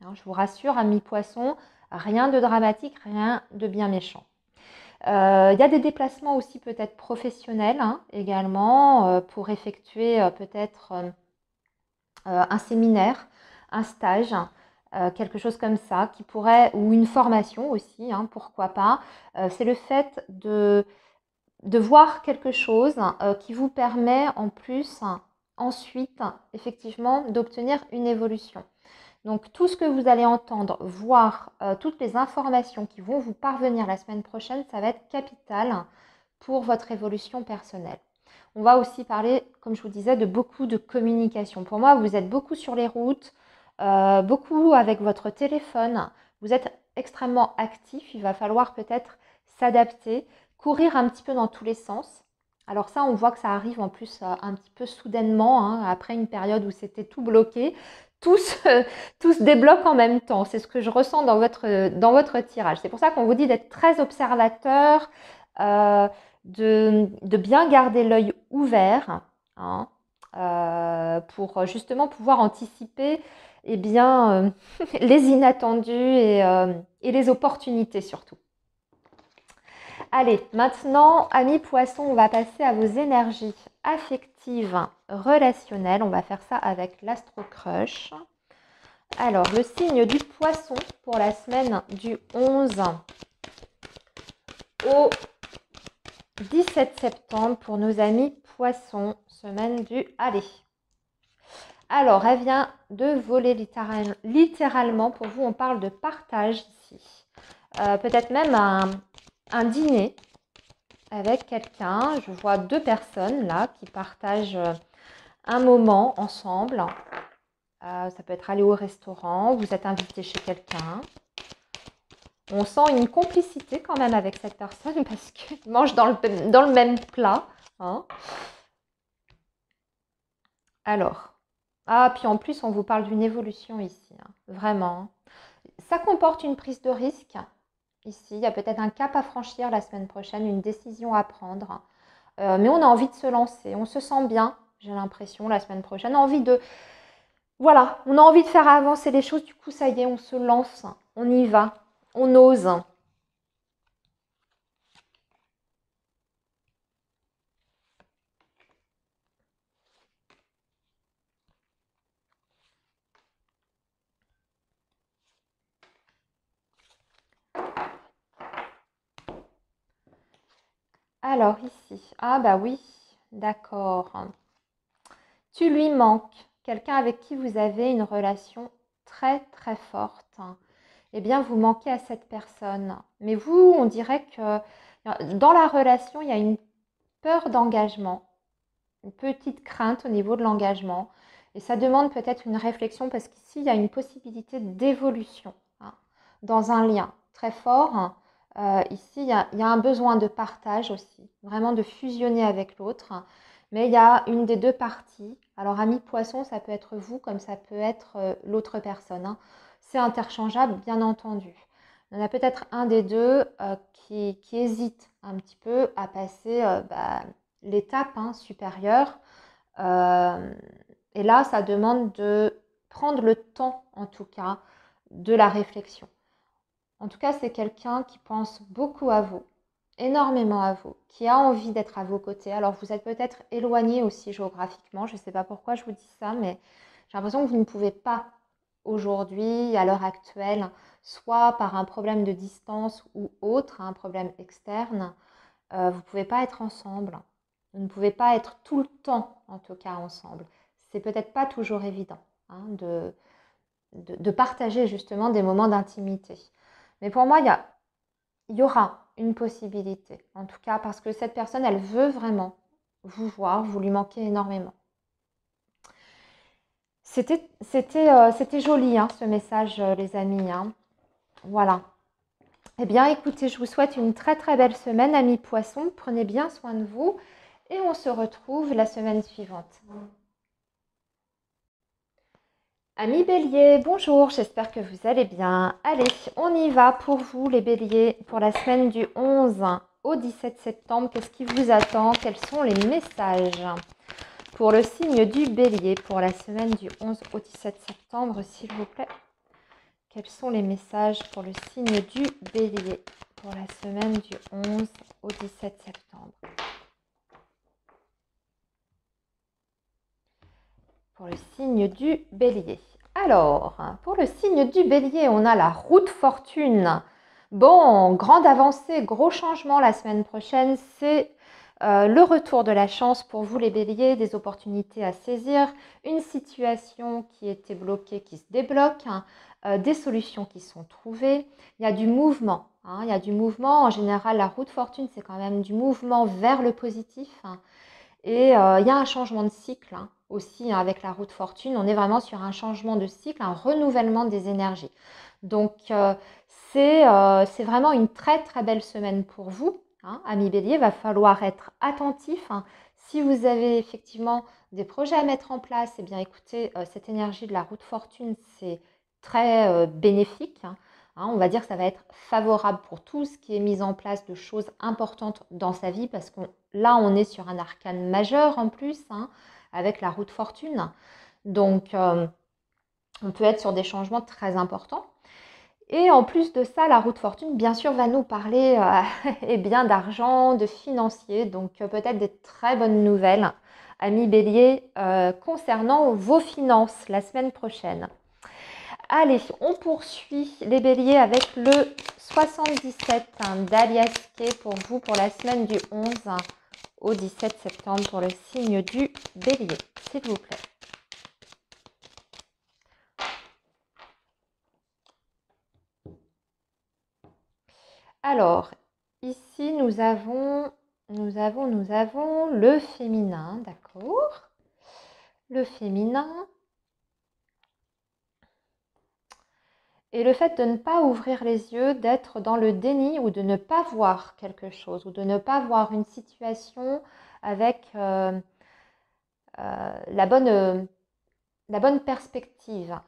Speaker 1: Hein, je vous rassure, amis poissons, rien de dramatique, rien de bien méchant. Il y a des déplacements aussi peut-être professionnels hein, également pour effectuer peut-être un séminaire, un stage, quelque chose comme ça qui pourrait, ou une formation aussi, hein, pourquoi pas. C'est le fait de voir quelque chose qui vous permet en plus ensuite effectivement d'obtenir une évolution. Donc tout ce que vous allez entendre, voir toutes les informations qui vont vous parvenir la semaine prochaine, ça va être capital pour votre évolution personnelle. On va aussi parler, comme je vous disais, de beaucoup de communication. Pour moi, vous êtes beaucoup sur les routes, beaucoup avec votre téléphone. Vous êtes extrêmement actif. Il va falloir peut-être s'adapter, courir un petit peu dans tous les sens. Alors ça, on voit que ça arrive en plus un petit peu soudainement, hein, après une période où c'était tout bloqué. Tout se débloque en même temps. C'est ce que je ressens dans votre tirage. C'est pour ça qu'on vous dit d'être très observateur, de bien garder l'œil ouvert hein, pour justement pouvoir anticiper eh bien, les inattendus et les opportunités surtout. Allez, maintenant, amis poissons, on va passer à vos énergies affectives, relationnelles. On va faire ça avec l'Astro Crush. Alors, le signe du poisson pour la semaine du 11 au 17 septembre pour nos amis poissons, semaine du allez. Alors, elle vient de voler littéralement. Pour vous, on parle de partage ici. Peut-être même un dîner avec quelqu'un. Je vois deux personnes là qui partagent un moment ensemble. Ça peut être aller au restaurant, vous êtes invité chez quelqu'un. On sent une complicité quand même avec cette personne parce qu'ils mangent dans le même plat. Hein. Alors, puis en plus, on vous parle d'une évolution ici, hein, vraiment. Ça comporte une prise de risque. Ici, il y a peut-être un cap à franchir la semaine prochaine, une décision à prendre. Mais on a envie de se lancer. On se sent bien, j'ai l'impression, la semaine prochaine. Voilà, on a envie de faire avancer les choses. Du coup, ça y est, on se lance. On y va. On ose. Alors ici, bah oui, d'accord. Tu lui manques, quelqu'un avec qui vous avez une relation très très forte. Eh bien, vous manquez à cette personne. Mais vous, on dirait que dans la relation, il y a une peur d'engagement, une petite crainte au niveau de l'engagement. Et ça demande peut-être une réflexion parce qu'ici, il y a une possibilité d'évolution hein, dans un lien très fort. Ici, il y a un besoin de partage aussi, vraiment de fusionner avec l'autre. Mais il y a une des deux parties. Alors, ami poisson, ça peut être vous comme ça peut être l'autre personne. Hein. C'est interchangeable, bien entendu. Il y en a peut-être un des deux qui hésite un petit peu à passer l'étape hein, supérieure. Et là, ça demande de prendre le temps, en tout cas, de la réflexion. En tout cas, c'est quelqu'un qui pense beaucoup à vous, énormément à vous, qui a envie d'être à vos côtés. Alors, vous êtes peut-être éloigné aussi géographiquement. Je ne sais pas pourquoi je vous dis ça, mais j'ai l'impression que vous ne pouvez pas aujourd'hui, à l'heure actuelle, soit par un problème de distance ou autre, un problème externe, vous ne pouvez pas être ensemble. Vous ne pouvez pas être tout le temps, en tout cas, ensemble. C'est peut-être pas toujours évident hein, de partager justement des moments d'intimité. Mais pour moi, il y aura une possibilité, en tout cas, parce que cette personne, elle veut vraiment vous voir, vous lui manquez énormément. C'était joli, hein, ce message, les amis. Hein. Voilà. Eh bien, écoutez, je vous souhaite une très très belle semaine, amis poissons. Prenez bien soin de vous et on se retrouve la semaine suivante. Amis béliers, bonjour, j'espère que vous allez bien. Allez, on y va pour vous les béliers pour la semaine du 11 au 17 septembre. Qu'est-ce qui vous attend? Quels sont les messages pour le signe du bélier pour la semaine du 11 au 17 septembre, s'il vous plaît? quels sont les messages pour le signe du Bélier pour la semaine du 11 au 17 septembre? Pour le signe du Bélier. Alors, pour le signe du Bélier, on a la roue de fortune. Bon, grande avancée, gros changement la semaine prochaine, c'est le retour de la chance pour vous les Béliers, des opportunités à saisir, une situation qui était bloquée qui se débloque, des solutions qui sont trouvées. Il y a du mouvement, il y a du mouvement. En général, la roue de fortune, c'est quand même du mouvement vers le positif. Et il y a un changement de cycle aussi avec la roue de fortune. On est vraiment sur un changement de cycle, un renouvellement des énergies. Donc, c'est vraiment une très très belle semaine pour vous. Amis Bélier, il va falloir être attentif. Si vous avez effectivement des projets à mettre en place, eh bien écoutez, cette énergie de la roue de fortune, c'est très bénéfique. On va dire que ça va être favorable pour tout ce qui est mis en place de choses importantes dans sa vie parce que là, on est sur un arcane majeur en plus, avec la roue de fortune. Donc, on peut être sur des changements très importants. Et en plus de ça, la roue de fortune, bien sûr, va nous parler eh bien d'argent, de financier. Donc, peut-être des très bonnes nouvelles, amis Bélier, concernant vos finances la semaine prochaine. Allez, on poursuit les Béliers avec le 77 d'Alias Kay pour vous pour la semaine du 11 au 17 septembre pour le signe du Bélier, s'il vous plaît. Alors, ici, nous avons le féminin, d'accord? Le féminin. Et le fait de ne pas ouvrir les yeux, d'être dans le déni ou de ne pas voir quelque chose ou de ne pas voir une situation avec la bonne perspective,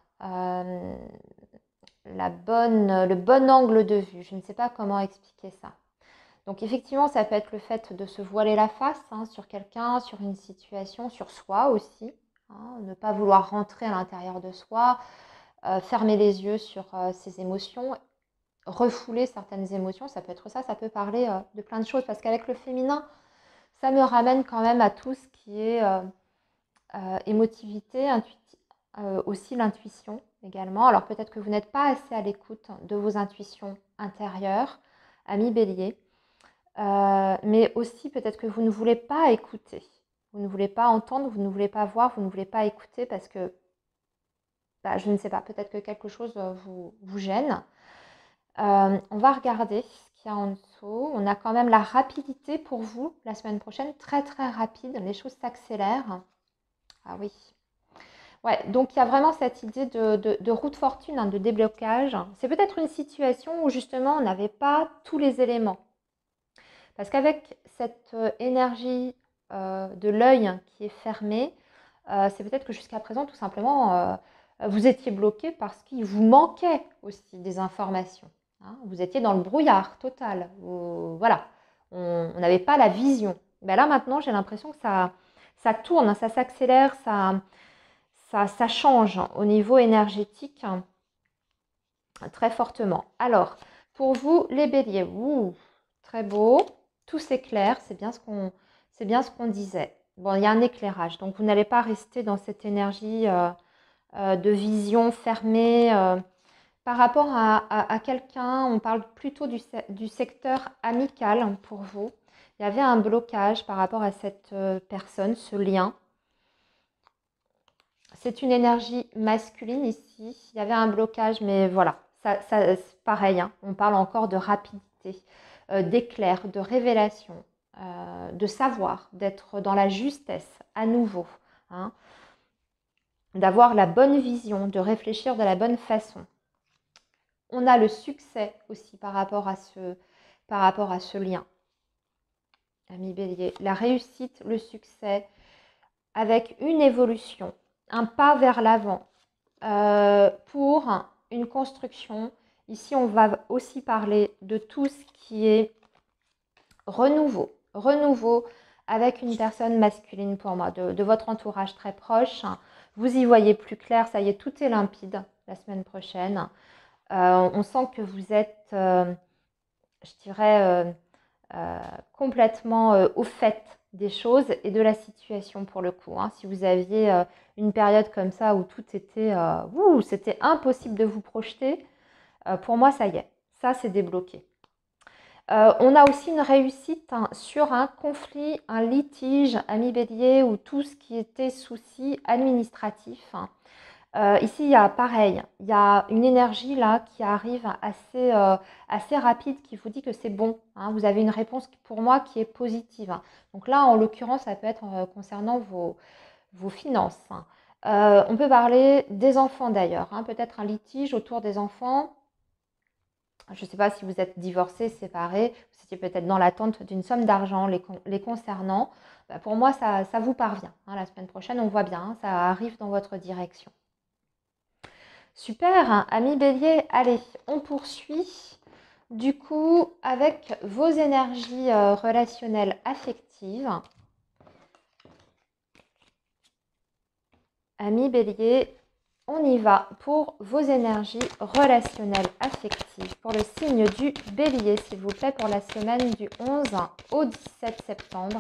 Speaker 1: le bon angle de vue. Je ne sais pas comment expliquer ça. Donc effectivement, ça peut être le fait de se voiler la face sur quelqu'un, sur une situation, sur soi aussi. Ne pas vouloir rentrer à l'intérieur de soi, fermer les yeux sur ses émotions, refouler certaines émotions, ça peut être ça peut parler de plein de choses. Parce qu'avec le féminin, ça me ramène quand même à tout ce qui est émotivité, aussi l'intuition également. Alors peut-être que vous n'êtes pas assez à l'écoute de vos intuitions intérieures, amis Bélier. Mais aussi peut-être que vous ne voulez pas écouter, vous ne voulez pas entendre, vous ne voulez pas voir, vous ne voulez pas écouter parce que, je ne sais pas, peut-être que quelque chose vous gêne. On va regarder ce qu'il y a en dessous. On a quand même la rapidité pour vous la semaine prochaine, très très rapide, les choses s'accélèrent. Ah oui. Ouais, donc il y a vraiment cette idée de roue de fortune, de déblocage. C'est peut-être une situation où justement on n'avait pas tous les éléments. Parce qu'avec cette énergie de l'œil qui est fermé, c'est peut-être que jusqu'à présent, tout simplement, vous étiez bloqué parce qu'il vous manquait aussi des informations. Vous étiez dans le brouillard total. Voilà, on n'avait pas la vision. Ben là, maintenant, j'ai l'impression que ça tourne, ça s'accélère, ça change au niveau énergétique très fortement. Alors, pour vous, les béliers, très beau. Tout s'éclaire, c'est bien ce qu'on disait. Bon, il y a un éclairage, donc vous n'allez pas rester dans cette énergie de vision fermée. Par rapport à quelqu'un, on parle plutôt du secteur amical pour vous. Il y avait un blocage par rapport à cette personne, ce lien. C'est une énergie masculine ici. Il y avait un blocage, mais voilà, ça c'est pareil. On parle encore de rapidité, d'éclair, de révélation, de savoir, d'être dans la justesse à nouveau, d'avoir la bonne vision, de réfléchir de la bonne façon. On a le succès aussi par rapport à ce lien. Ami Bélier, la réussite, le succès, avec une évolution, un pas vers l'avant pour une construction. Ici, on va aussi parler de tout ce qui est renouveau avec une personne masculine pour moi, de votre entourage très proche. Vous y voyez plus clair, ça y est, tout est limpide la semaine prochaine. On sent que vous êtes, je dirais, complètement au fait des choses et de la situation pour le coup. Hein. Si vous aviez une période comme ça où tout était, c'était impossible de vous projeter, pour moi, ça y est, ça c'est débloqué. On a aussi une réussite sur un conflit, un litige, ami bélier ou tout ce qui était souci administratif. Ici, il y a pareil, il y a une énergie là qui arrive assez rapide qui vous dit que c'est bon. Hein. Vous avez une réponse pour moi qui est positive. Donc là, en l'occurrence, ça peut être concernant vos finances. On peut parler des enfants d'ailleurs, hein. Peut-être un litige autour des enfants. Je ne sais pas si vous êtes divorcé, séparé, vous étiez peut-être dans l'attente d'une somme d'argent les concernant. Bah, pour moi, ça vous parvient. Hein. La semaine prochaine, on voit bien, hein, ça arrive dans votre direction. Super, hein, ami bélier, allez, on poursuit du coup avec vos énergies relationnelles affectives. Ami bélier, on y va pour vos énergies relationnelles affectives pour le signe du bélier, s'il vous plaît, pour la semaine du 11 au 17 septembre.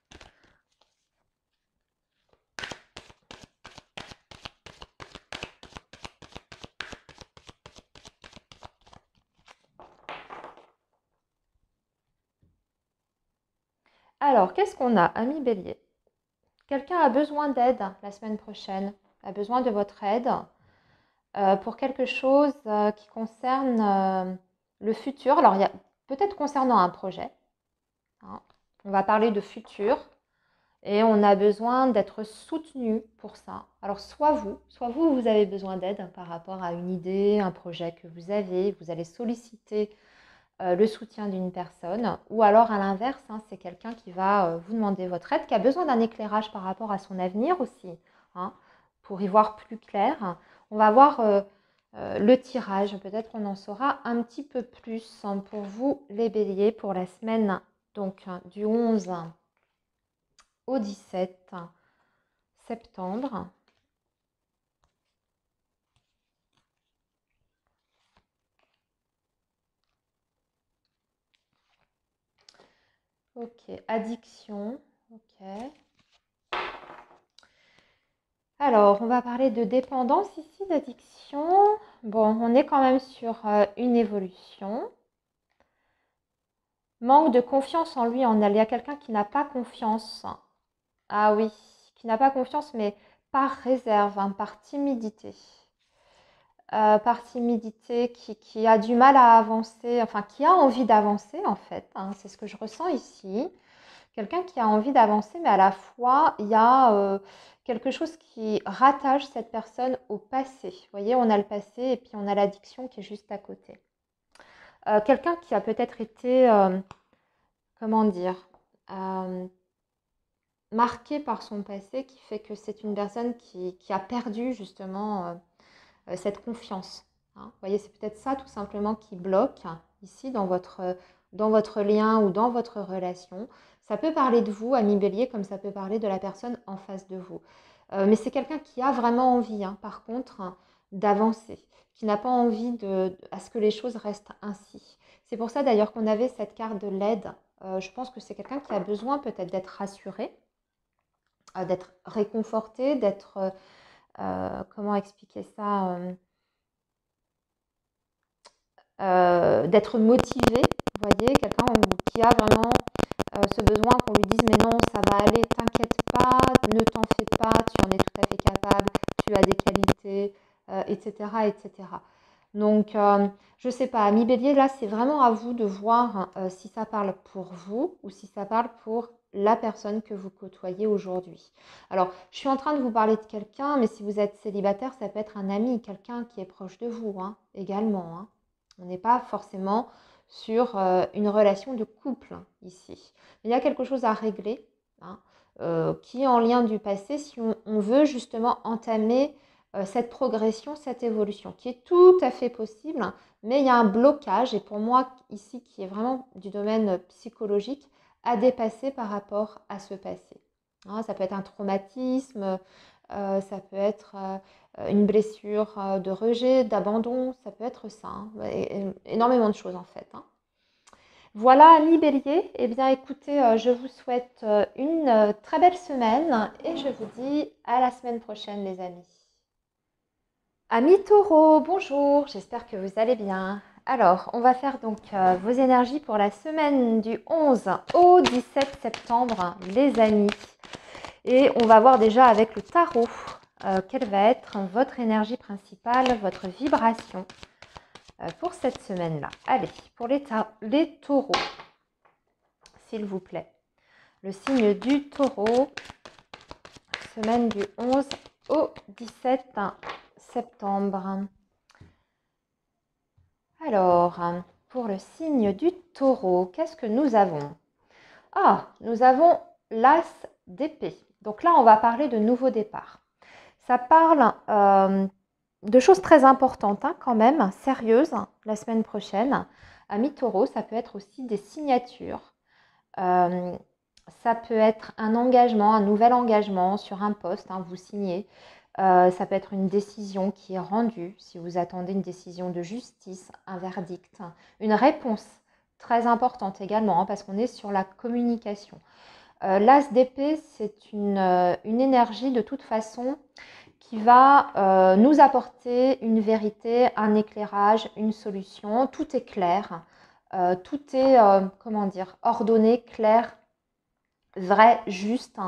Speaker 1: Alors, qu'est-ce qu'on a, ami bélier? Quelqu'un a besoin d'aide la semaine prochaine, a besoin de votre aide pour quelque chose qui concerne le futur. Alors, il y a peut-être concernant un projet. Hein. On va parler de futur et on a besoin d'être soutenu pour ça. Alors, soit vous avez besoin d'aide par rapport à une idée, un projet que vous avez, vous allez solliciter le soutien d'une personne, ou alors à l'inverse, hein, c'est quelqu'un qui va vous demander votre aide, qui a besoin d'un éclairage par rapport à son avenir aussi, hein, pour y voir plus clair. On va voir le tirage, peut-être qu'on en saura un petit peu plus hein, pour vous les béliers pour la semaine donc du 11 au 17 septembre. Ok, addiction, ok. Alors, on va parler de dépendance ici, d'addiction. Bon, on est quand même sur une évolution. Manque de confiance en lui, en elle. Il y a quelqu'un qui n'a pas confiance. Ah oui, qui n'a pas confiance, mais par réserve, hein, par timidité. Par timidité, qui a du mal à avancer, enfin qui a envie d'avancer en fait. Hein, c'est ce que je ressens ici. Quelqu'un qui a envie d'avancer, mais à la fois, il y a quelque chose qui rattache cette personne au passé. Vous voyez, on a le passé et puis on a l'addiction qui est juste à côté. Quelqu'un qui a peut-être été, comment dire, marqué par son passé, qui fait que c'est une personne qui a perdu justement cette confiance. Hein. Vous voyez, c'est peut-être ça tout simplement qui bloque ici dans votre lien ou dans votre relation. Ça peut parler de vous, ami bélier, comme ça peut parler de la personne en face de vous. Mais c'est quelqu'un qui a vraiment envie, hein, par contre, d'avancer, qui n'a pas envie à ce que les choses restent ainsi. C'est pour ça d'ailleurs qu'on avait cette carte de l'aide. Je pense que c'est quelqu'un qui a besoin peut-être d'être rassuré, d'être réconforté, d'être, comment expliquer ça, d'être motivé, vous voyez, quelqu'un qui a vraiment ce besoin qu'on lui dise mais non, ça va aller, t'inquiète pas, ne t'en fais pas, tu en es tout à fait capable, tu as des qualités, etc., etc. Donc, je ne sais pas, ami bélier, là, c'est vraiment à vous de voir si ça parle pour vous ou si ça parle pour la personne que vous côtoyez aujourd'hui. Alors, je suis en train de vous parler de quelqu'un, mais si vous êtes célibataire, ça peut être un ami, quelqu'un qui est proche de vous hein, également. Hein. On n'est pas forcément sur une relation de couple hein, ici. Il y a quelque chose à régler hein, qui est en lien du passé si on veut justement entamer cette progression, cette évolution, qui est tout à fait possible, hein, mais il y a un blocage, et pour moi ici, qui est vraiment du domaine psychologique, à dépasser par rapport à ce passé. Hein, ça peut être un traumatisme, ça peut être une blessure de rejet, d'abandon, ça peut être ça, hein. Énormément de choses en fait, hein. Voilà, amis Bélier, eh bien écoutez, je vous souhaite une très belle semaine et je vous dis à la semaine prochaine les amis. Amis Taureau, bonjour, j'espère que vous allez bien. Alors, on va faire donc vos énergies pour la semaine du 11 au 17 septembre, les amis. Et on va voir déjà avec le tarot quelle va être votre énergie principale, votre vibration pour cette semaine-là. Allez, pour les taureaux, s'il vous plaît. Le signe du taureau, semaine du 11 au 17 septembre. Alors, pour le signe du taureau, qu'est-ce que nous avons? Ah, nous avons l'as d'épée. Donc là, on va parler de nouveau départ. Ça parle de choses très importantes hein, quand même, sérieuses, la semaine prochaine. Amis taureau, ça peut être aussi des signatures. Ça peut être un engagement, un nouvel engagement sur un poste, hein, vous signez. Ça peut être une décision qui est rendue, si vous attendez une décision de justice, un verdict, une réponse très importante également, hein, parce qu'on est sur la communication. L'as d'épée, c'est une énergie de toute façon qui va nous apporter une vérité, un éclairage, une solution. Tout est clair, tout est, comment dire, ordonné, clair, vrai, juste.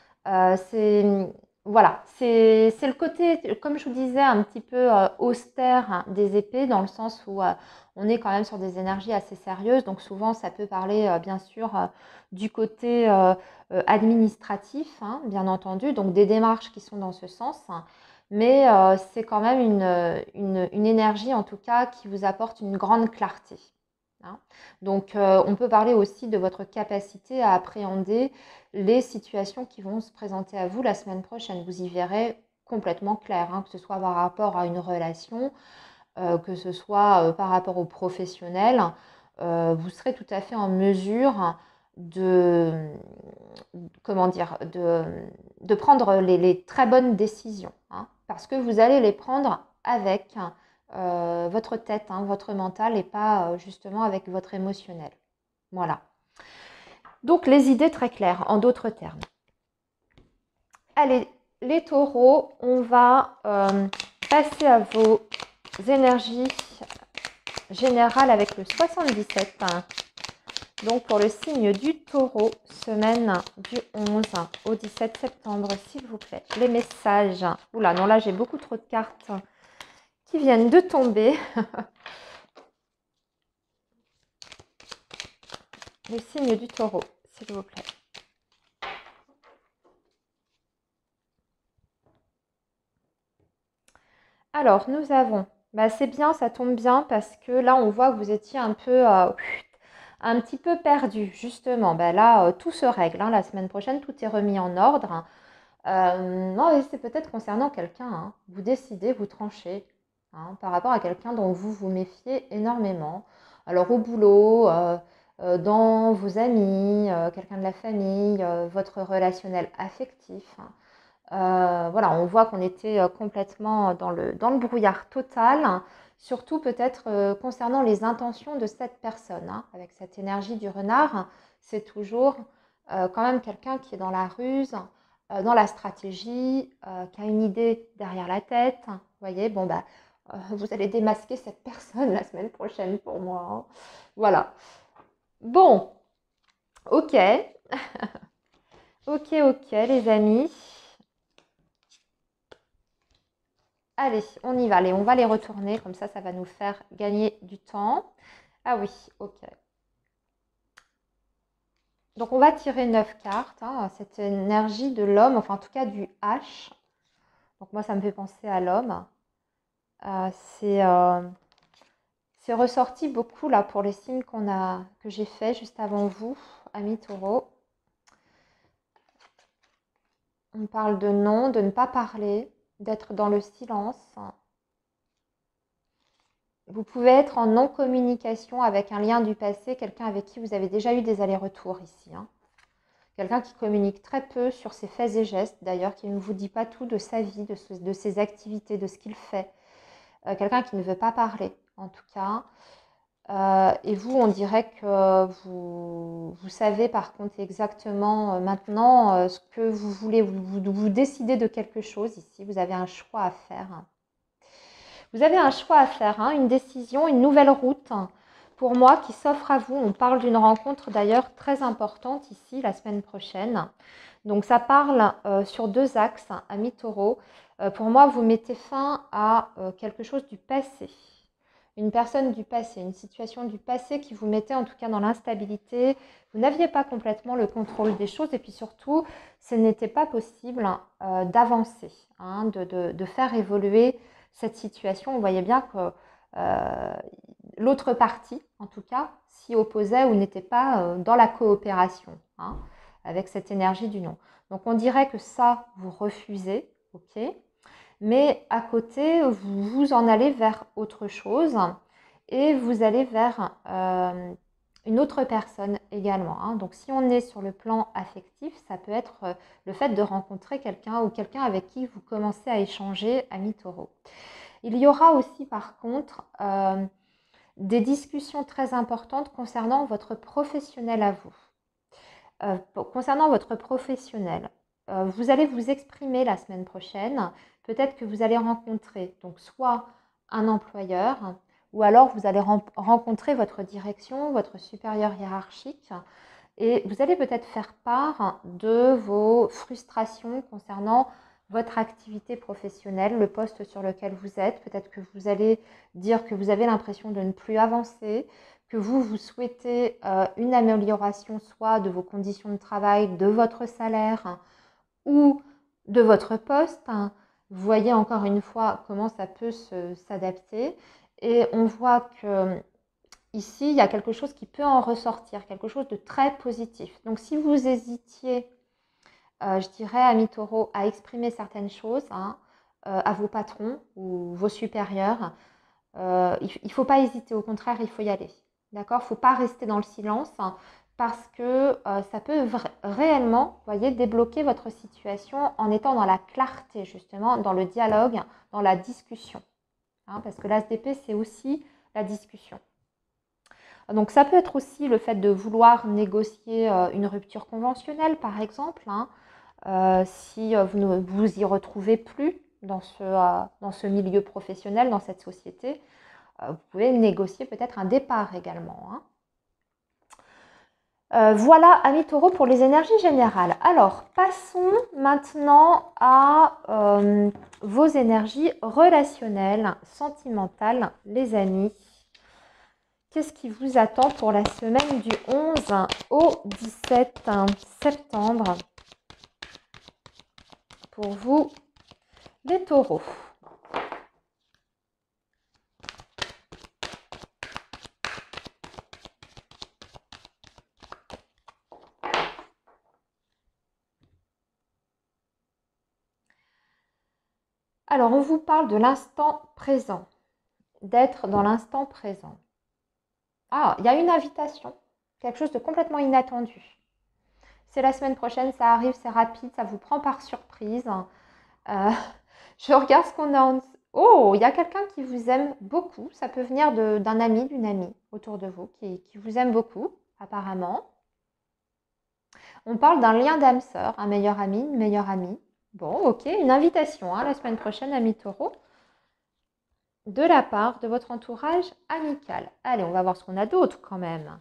Speaker 1: Voilà, c'est le côté, comme je vous disais, un petit peu austère des épées, dans le sens où on est quand même sur des énergies assez sérieuses. Donc souvent, ça peut parler, bien sûr, du côté administratif, hein, bien entendu, donc des démarches qui sont dans ce sens. Mais c'est quand même une énergie, en tout cas, qui vous apporte une grande clarté, hein. Donc, on peut parler aussi de votre capacité à appréhender les situations qui vont se présenter à vous la semaine prochaine. Vous y verrez complètement clair, hein, que ce soit par rapport à une relation, que ce soit par rapport au professionnel. Vous serez tout à fait en mesure de, comment dire, de prendre les très bonnes décisions, hein, parce que vous allez les prendre avec votre tête, hein, votre mental, et pas justement avec votre émotionnel. Voilà. Donc les idées très claires, en d'autres termes. Allez, les taureaux, on va passer à vos énergies générales avec le 77. Donc pour le signe du taureau, semaine du 11 au 17 septembre, s'il vous plaît. Les messages. Oula, non, là j'ai beaucoup trop de cartes qui viennent de tomber. Le signe du taureau, s'il vous plaît. Alors, nous avons, c'est bien, ça tombe bien, parce que là, on voit que vous étiez un petit peu perdu, justement. Là, tout se règle, hein. La semaine prochaine, tout est remis en ordre. Non, c'est peut-être concernant quelqu'un, hein. Vous décidez, vous tranchez, hein, par rapport à quelqu'un dont vous vous méfiez énormément. Alors, au boulot, dans vos amis, quelqu'un de la famille, votre relationnel affectif, hein. Voilà, on voit qu'on était complètement dans le brouillard total, surtout peut-être concernant les intentions de cette personne, hein. Avec cette énergie du renard, c'est toujours quand même quelqu'un qui est dans la ruse, dans la stratégie, qui a une idée derrière la tête. Vous voyez, bon, vous allez démasquer cette personne la semaine prochaine pour moi, hein. Voilà. Bon, ok. Ok, les amis. Allez, on y va. Allez, on va les retourner. Comme ça va nous faire gagner du temps. Ah oui, ok. Donc, on va tirer 9 cartes, hein, cette énergie de l'homme, enfin en tout cas du H. Donc, moi, ça me fait penser à l'homme. Euh, c'est ressorti beaucoup là pour les signes que j'ai fait juste avant vous, amis taureaux. On parle de non, de ne pas parler, d'être dans le silence. Vous pouvez être en non-communication avec un lien du passé, quelqu'un avec qui vous avez déjà eu des allers-retours ici, hein. Quelqu'un qui communique très peu sur ses faits et gestes, d'ailleurs, qui ne vous dit pas tout de sa vie, de ses activités, de ce qu'il fait. Quelqu'un qui ne veut pas parler, en tout cas. Et vous, on dirait que vous savez par contre exactement maintenant ce que vous voulez. Vous décidez de quelque chose ici. Vous avez un choix à faire. Vous avez un choix à faire, hein, une décision, une nouvelle route pour moi qui s'offre à vous. On parle d'une rencontre d'ailleurs très importante ici la semaine prochaine. Donc ça parle sur 2 axes, amis taureaux. Pour moi, vous mettez fin à quelque chose du passé. Une personne du passé, une situation du passé qui vous mettait en tout cas dans l'instabilité. Vous n'aviez pas complètement le contrôle des choses et puis surtout, ce n'était pas possible d'avancer, hein, de faire évoluer cette situation. On voyait bien que l'autre partie, en tout cas, s'y opposait ou n'était pas dans la coopération, hein, avec cette énergie du non. Donc on dirait que ça, vous refusez, ok, mais à côté, vous en allez vers autre chose et vous allez vers une autre personne également, hein. Donc si on est sur le plan affectif, ça peut être le fait de rencontrer quelqu'un ou quelqu'un avec qui vous commencez à échanger, ami taureau. Il y aura aussi par contre des discussions très importantes concernant votre professionnel à vous. Concernant votre professionnel, vous allez vous exprimer la semaine prochaine. Peut-être que vous allez rencontrer donc soit un employeur ou alors vous allez rencontrer votre direction, votre supérieur hiérarchique et vous allez peut-être faire part de vos frustrations concernant votre activité professionnelle, le poste sur lequel vous êtes. Peut-être que vous allez dire que vous avez l'impression de ne plus avancer, que vous souhaitez une amélioration soit de vos conditions de travail, de votre salaire ou de votre poste. Vous voyez encore une fois comment ça peut s'adapter. Et on voit que ici, il y a quelque chose qui peut en ressortir, quelque chose de très positif. Donc si vous hésitiez, je dirais, amis taureaux, à exprimer certaines choses, hein, à vos patrons ou vos supérieurs, il ne faut pas hésiter, au contraire, il faut y aller. D'accord? Il ne faut pas rester dans le silence parce que ça peut réellement, voyez, débloquer votre situation en étant dans la clarté, justement, dans le dialogue, dans la discussion. Hein, parce que l'as d'épée, c'est aussi la discussion. Donc ça peut être aussi le fait de vouloir négocier une rupture conventionnelle, par exemple, hein, si vous ne vous y retrouvez plus dans ce milieu professionnel, dans cette société. Vous pouvez négocier peut-être un départ également, hein. Voilà, amis taureaux, pour les énergies générales. Alors, passons maintenant à vos énergies relationnelles, sentimentales, les amis. Qu'est-ce qui vous attend pour la semaine du 11 au 17 septembre pour vous, les taureaux? Alors, on vous parle de l'instant présent, d'être dans l'instant présent. Ah, il y a une invitation, quelque chose de complètement inattendu. C'est la semaine prochaine, ça arrive, c'est rapide, ça vous prend par surprise. Je regarde ce qu'on a en... Oh, il y a quelqu'un qui vous aime beaucoup. Ça peut venir d'un ami, d'une amie autour de vous qui vous aime beaucoup, apparemment. On parle d'un lien d'âme sœur, un meilleur ami, une meilleure amie. Bon, ok, une invitation, hein, la semaine prochaine, ami taureau, de la part de votre entourage amical. Allez, on va voir ce qu'on a d'autre quand même.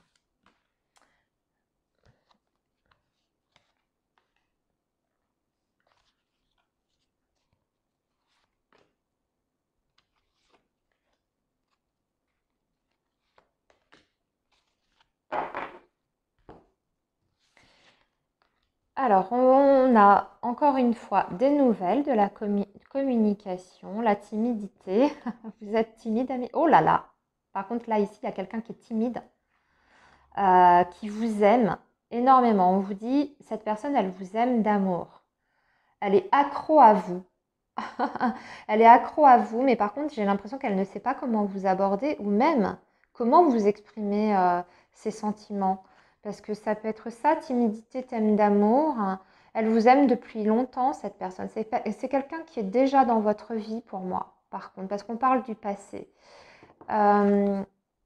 Speaker 1: Alors, on a encore une fois des nouvelles de la communication, la timidité. Vous êtes timide, ami? Oh là là! Par contre, là, ici, il y a quelqu'un qui est timide, qui vous aime énormément. On vous dit, cette personne, elle vous aime d'amour. Elle est accro à vous. Elle est accro à vous, mais par contre, j'ai l'impression qu'elle ne sait pas comment vous aborder ou même comment vous exprimer ses sentiments. Parce que ça peut être ça, timidité, thème d'amour. Elle vous aime depuis longtemps, cette personne. C'est quelqu'un qui est déjà dans votre vie pour moi, par contre, parce qu'on parle du passé. Mais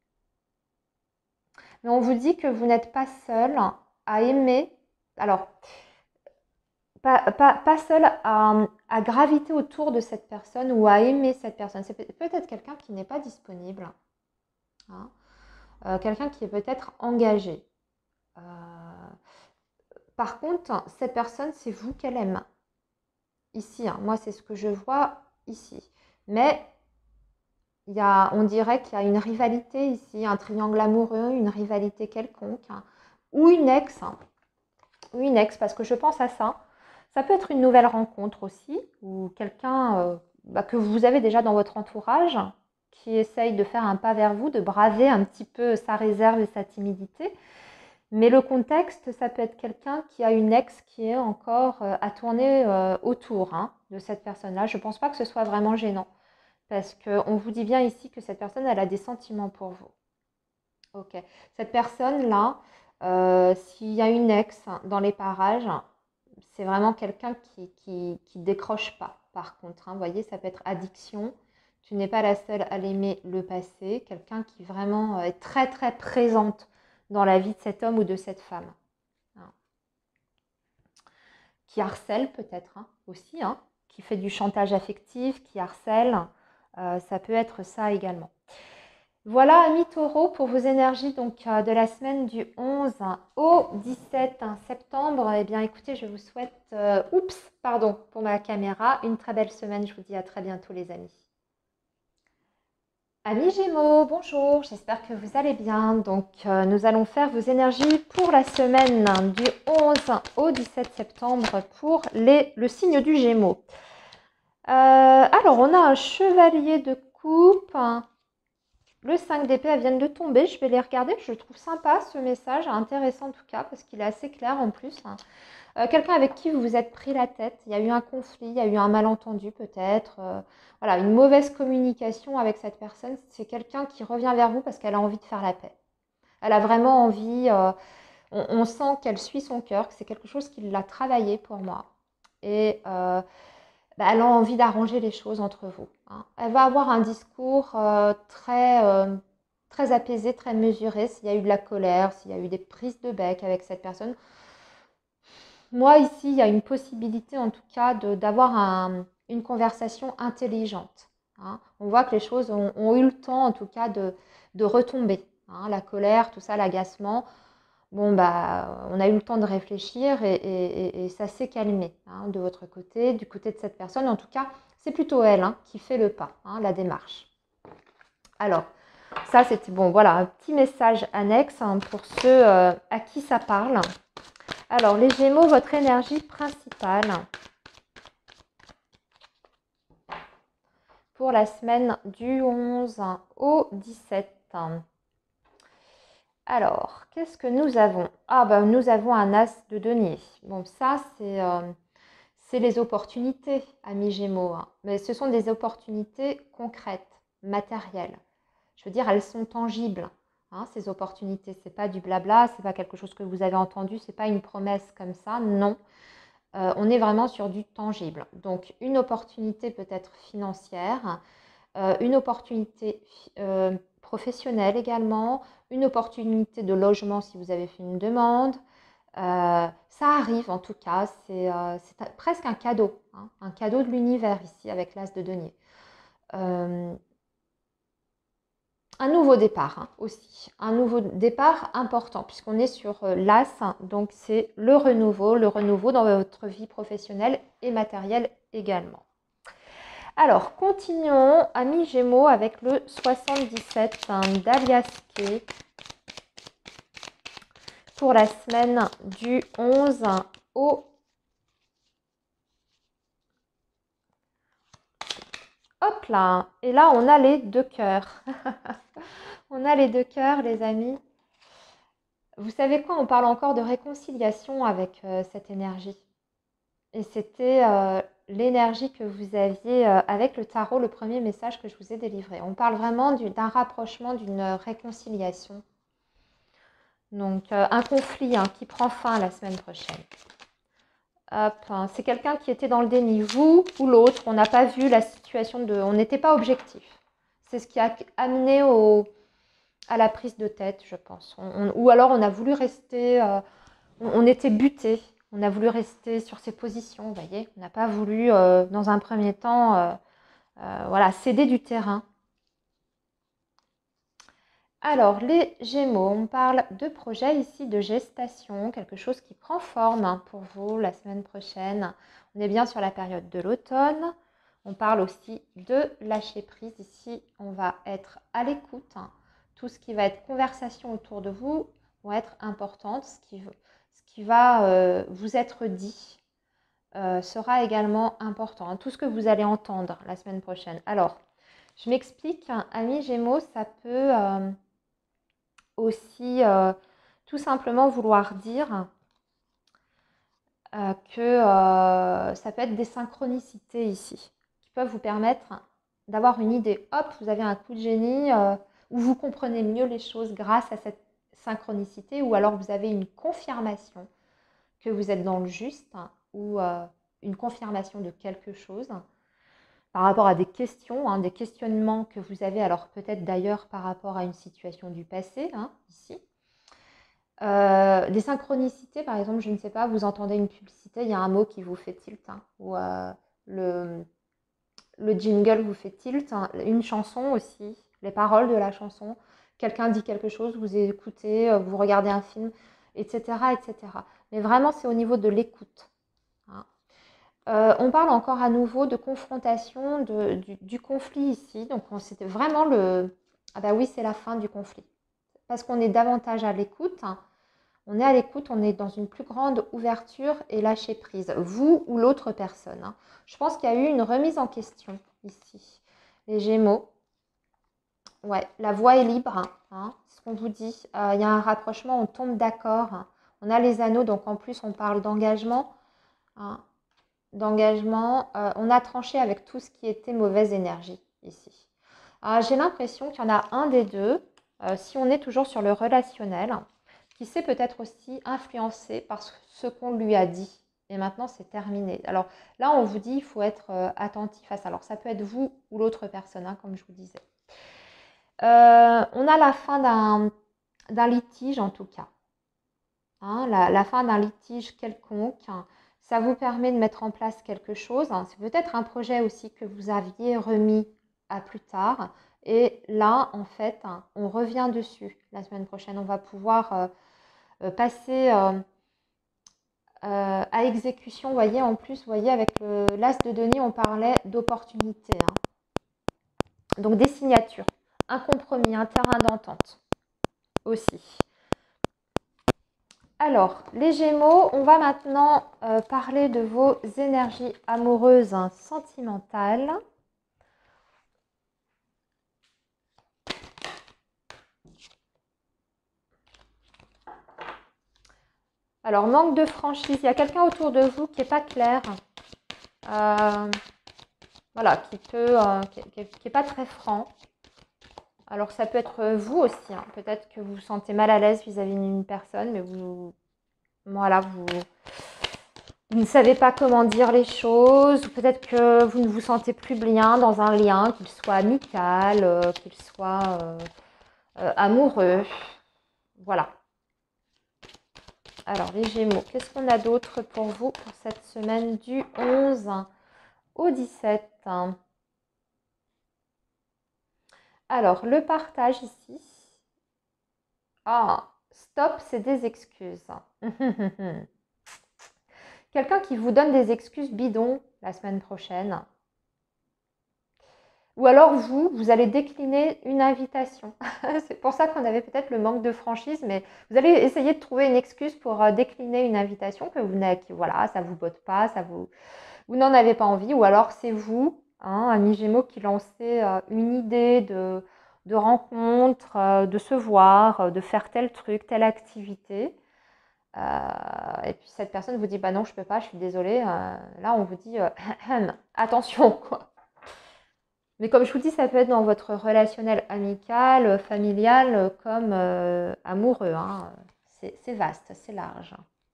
Speaker 1: on vous dit que vous n'êtes pas seul à aimer. Alors, pas seul à graviter autour de cette personne ou à aimer cette personne. C'est peut-être quelqu'un qui n'est pas disponible. Hein. Quelqu'un qui est peut-être engagé. Par contre, cette personne, c'est vous qu'elle aime. Ici, hein. Moi, c'est ce que je vois ici. Mais on dirait qu'il y a une rivalité ici, un triangle amoureux, une rivalité quelconque, hein, ou une ex, hein, ou une ex, parce que je pense à ça. Ça peut être une nouvelle rencontre aussi, ou quelqu'un que vous avez déjà dans votre entourage, qui essaye de faire un pas vers vous, de braver un petit peu sa réserve et sa timidité. Mais le contexte, ça peut être quelqu'un qui a une ex qui est encore à tourner autour, hein, de cette personne-là. Je ne pense pas que ce soit vraiment gênant. Parce qu'on vous dit bien ici que cette personne, elle a des sentiments pour vous. Ok. Cette personne-là, s'il y a une ex dans les parages, c'est vraiment quelqu'un qui décroche pas. Par contre, hein, vous voyez, ça peut être addiction. Tu n'es pas la seule à l'aimer le passé. Quelqu'un qui vraiment est très très présente dans la vie de cet homme ou de cette femme. Hein. Qui harcèle peut-être hein, aussi, hein, qui fait du chantage affectif, qui harcèle. Ça peut être ça également. Voilà, amis taureaux, pour vos énergies donc, de la semaine du 11 au 17 septembre. Eh bien, écoutez, je vous souhaite, pardon pour ma caméra, une très belle semaine. Je vous dis à très bientôt, les amis. Amis Gémeaux, bonjour, j'espère que vous allez bien. Donc, nous allons faire vos énergies pour la semaine du 11 au 17 septembre pour le signe du Gémeaux. Alors, on a un chevalier de coupe. Le 5 d'épée, elles viennent de tomber. Je vais les regarder. Je trouve sympa ce message, intéressant en tout cas, parce qu'il est assez clair en plus. Quelqu'un avec qui vous vous êtes pris la tête. Il y a eu un conflit, il y a eu un malentendu peut-être. Voilà, une mauvaise communication avec cette personne. C'est quelqu'un qui revient vers vous parce qu'elle a envie de faire la paix. Elle a vraiment envie. On sent qu'elle suit son cœur, que c'est quelque chose qui l'a travaillé pour moi. Et elle a envie d'arranger les choses entre vous. Hein. Elle va avoir un discours très apaisé, très mesuré. S'il y a eu de la colère, s'il y a eu des prises de bec avec cette personne. Moi, ici, il y a une possibilité, en tout cas, d'avoir une conversation intelligente. Hein. On voit que les choses ont eu le temps, en tout cas, de retomber. Hein. La colère, tout ça, l'agacement. Bon, on a eu le temps de réfléchir et ça s'est calmé hein, de votre côté, du côté de cette personne. En tout cas, c'est plutôt elle hein, qui fait le pas, hein, la démarche. Alors, ça c'était bon, voilà, un petit message annexe hein, pour ceux à qui ça parle. Alors, les Gémeaux, votre énergie principale pour la semaine du 11 au 17. Alors, qu'est-ce que nous avons? Nous avons un as de denier. Bon, ça, c'est les opportunités, amis Gémeaux. Hein. Mais ce sont des opportunités concrètes, matérielles. Je veux dire, elles sont tangibles. Hein, ces opportunités, ce n'est pas du blabla, ce n'est pas quelque chose que vous avez entendu, ce n'est pas une promesse comme ça, non. On est vraiment sur du tangible. Donc, une opportunité peut-être financière, une opportunité professionnelle également, une opportunité de logement si vous avez fait une demande. Ça arrive en tout cas, c'est presque un cadeau, hein, un cadeau de l'univers ici avec l'as de denier. Un nouveau départ hein, aussi, un nouveau départ important puisqu'on est sur l'as, donc c'est le renouveau dans votre vie professionnelle et matérielle également. Alors, continuons, amis Gémeaux, avec le 77 d'Alias Kay pour la semaine du 11 au... Hop là. Et là, on a les deux cœurs. On a les deux cœurs, les amis. Vous savez quoi? On parle encore de réconciliation avec cette énergie. Et c'était l'énergie que vous aviez avec le tarot, le premier message que je vous ai délivré. On parle vraiment d'un rapprochement, d'une réconciliation. Donc, un conflit qui prend fin la semaine prochaine. Hop, c'est quelqu'un qui était dans le déni. Vous ou l'autre, on n'a pas vu la situation de... On n'était pas objectif. C'est ce qui a amené à la prise de tête, je pense. Ou alors, on a voulu rester... on était buté. On a voulu rester sur ses positions, vous voyez. On n'a pas voulu, dans un premier temps, voilà, céder du terrain. Alors, les Gémeaux, on parle de projet ici, de gestation, quelque chose qui prend forme pour vous la semaine prochaine. On est bien sur la période de l'automne. On parle aussi de lâcher prise. Ici, on va être à l'écoute. Tout ce qui va être conversation autour de vous va être importante. Ce qui va vous être dit sera également important. Tout ce que vous allez entendre la semaine prochaine. Alors, je m'explique. Amis Gémeaux, ça peut... aussi tout simplement vouloir dire que ça peut être des synchronicités ici qui peuvent vous permettre d'avoir une idée. Hop, vous avez un coup de génie où vous comprenez mieux les choses grâce à cette synchronicité, ou alors vous avez une confirmation que vous êtes dans le juste, ou une confirmation de quelque chose par rapport à des questions, des questionnements que vous avez, alors peut-être d'ailleurs par rapport à une situation du passé, ici. Les synchronicités, par exemple, je ne sais pas, vous entendez une publicité, il y a un mot qui vous fait tilt, ou le jingle vous fait tilt, une chanson aussi, les paroles de la chanson, quelqu'un dit quelque chose, vous écoutez, vous regardez un film, etc., etc. Mais vraiment, c'est au niveau de l'écoute. On parle encore à nouveau de confrontation, du conflit ici. Donc, c'était vraiment le... Ah bah oui, c'est la fin du conflit. Parce qu'on est davantage à l'écoute. On est à l'écoute, on est dans une plus grande ouverture et lâcher prise. Vous ou l'autre personne. Je pense qu'il y a eu une remise en question ici. Les Gémeaux. Ouais, la voie est libre. Ce qu'on vous dit. Il y a un rapprochement, on tombe d'accord. On a les anneaux, donc en plus, on parle d'engagement. On a tranché avec tout ce qui était mauvaise énergie ici. J'ai l'impression qu'il y en a un des deux, si on est toujours sur le relationnel, qui s'est peut-être aussi influencé par ce qu'on lui a dit. Et maintenant, c'est terminé. Alors là, on vous dit, il faut être attentif à ça. Alors ça peut être vous ou l'autre personne, comme je vous disais. On a la fin d'un litige, en tout cas. La fin d'un litige quelconque. Ça vous permet de mettre en place quelque chose. C'est peut-être un projet aussi que vous aviez remis à plus tard. Et là, en fait, on revient dessus la semaine prochaine. On va pouvoir passer à exécution. Vous voyez, en plus, vous voyez, avec l'as de denier, on parlait d'opportunités. Donc, des signatures, un compromis, un terrain d'entente aussi. Alors, les Gémeaux, on va maintenant parler de vos énergies amoureuses sentimentales. Alors, manque de franchise. Il y a quelqu'un autour de vous qui n'est pas clair. Voilà, qui n'est pas très franc. Alors, ça peut être vous aussi. Peut-être que vous vous sentez mal à l'aise vis-à-vis d'une personne, mais vous ne savez pas comment dire les choses. Ou peut-être que vous ne vous sentez plus bien dans un lien, qu'il soit amical, qu'il soit amoureux. Voilà. Alors, les Gémeaux, qu'est-ce qu'on a d'autre pour vous pour cette semaine du 11 au 17 ? Alors, le partage ici. Stop, c'est des excuses. Quelqu'un qui vous donne des excuses bidons la semaine prochaine. Ou alors vous allez décliner une invitation. C'est pour ça qu'on avait peut-être le manque de franchise, mais vous allez essayer de trouver une excuse pour décliner une invitation que voilà, ça ne vous botte pas, vous n'en avez pas envie, ou alors c'est vous, amis Gémeaux, qui lancez une idée de rencontre, de se voir, de faire tel truc, telle activité. Et puis cette personne vous dit, bah non, je peux pas, je suis désolée. Là, on vous dit, attention, quoi. Mais comme je vous dis, ça peut être dans votre relationnel amical, familial, comme amoureux. c'est vaste, c'est large.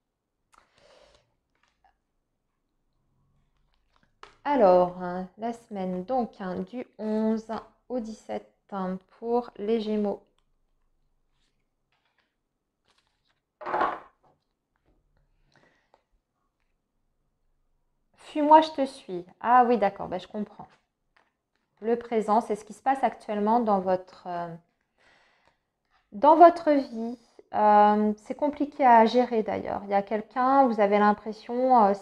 Speaker 1: Alors, la semaine donc du 11 au 17 pour les Gémeaux. Fuis-moi, je te suis. Ah oui, d'accord, ben, je comprends. Le présent, c'est ce qui se passe actuellement dans votre vie. C'est compliqué à gérer d'ailleurs. Il y a quelqu'un, vous avez l'impression,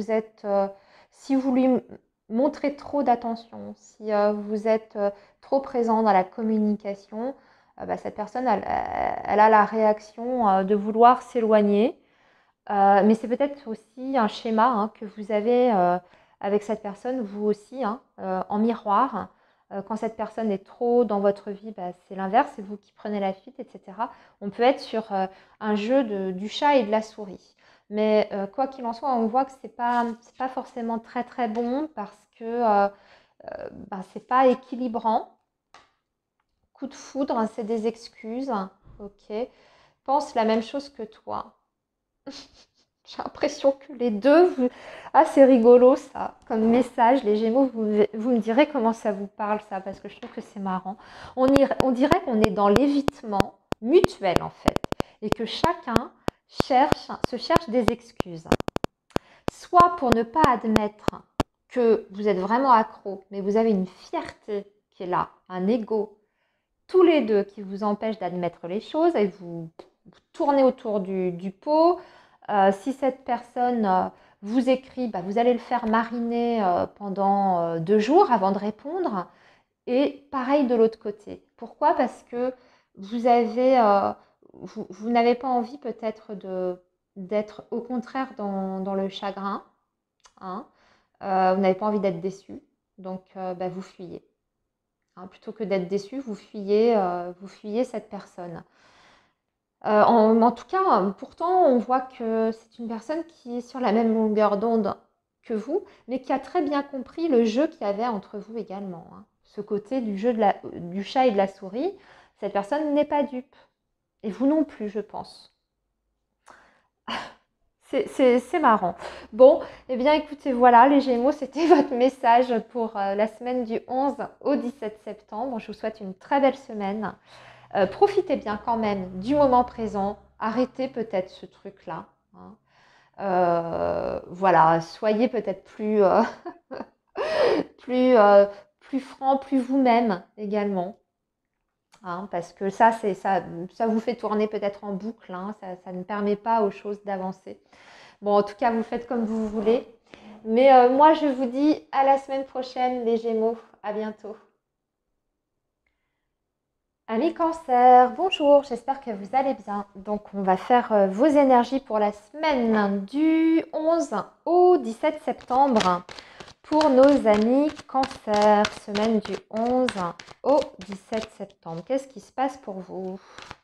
Speaker 1: si vous lui montrez trop d'attention, si vous êtes trop présent dans la communication, bah, cette personne, elle a la réaction de vouloir s'éloigner. Mais c'est peut-être aussi un schéma que vous avez avec cette personne, vous aussi, en miroir. Quand cette personne est trop dans votre vie, bah, c'est l'inverse, c'est vous qui prenez la fuite, etc. On peut être sur un jeu du chat et de la souris. Mais quoi qu'il en soit, on voit que c'est pas forcément très très bon parce que bah, c'est pas équilibrant. Coup de foudre, c'est des excuses. Ok. Pense la même chose que toi. J'ai l'impression que les deux, ah c'est rigolo ça, comme message, les Gémeaux, vous me direz comment ça vous parle ça, parce que je trouve que c'est marrant. On dirait qu'on est dans l'évitement mutuel en fait, et que chacun se cherche des excuses. Soit pour ne pas admettre que vous êtes vraiment accro, mais vous avez une fierté qui est là, un ego, tous les deux qui vous empêche d'admettre les choses, et vous tournez autour du pot. Si cette personne vous écrit, bah, vous allez le faire mariner pendant 2 jours avant de répondre. Et pareil de l'autre côté. Pourquoi? Parce que vous avez, vous n'avez pas envie peut-être d'être au contraire dans le chagrin. Hein. Vous n'avez pas envie d'être déçu. Donc bah, vous fuyez. Hein. Plutôt que d'être déçu, vous fuyez cette personne. En tout cas, pourtant, on voit que c'est une personne qui est sur la même longueur d'onde que vous, mais qui a très bien compris le jeu qu'il y avait entre vous également. Ce côté du jeu du chat et de la souris, cette personne n'est pas dupe. Et vous non plus, je pense. C'est marrant. Bon, eh bien écoutez, voilà, les Gémeaux, c'était votre message pour la semaine du 11 au 17 septembre. Je vous souhaite une très belle semaine. Profitez bien quand même du moment présent. Arrêtez peut-être ce truc-là. Voilà, soyez peut-être plus, plus franc, plus vous-même également. Parce que ça vous fait tourner peut-être en boucle. Ça ne permet pas aux choses d'avancer. Bon, en tout cas, vous faites comme vous voulez. Mais moi, je vous dis à la semaine prochaine, les Gémeaux. À bientôt. Amis Cancer, bonjour, j'espère que vous allez bien. Donc on va faire vos énergies pour la semaine du 11 au 17 septembre pour nos amis Cancer, semaine du 11 au 17 septembre. Qu'est-ce qui se passe pour vous?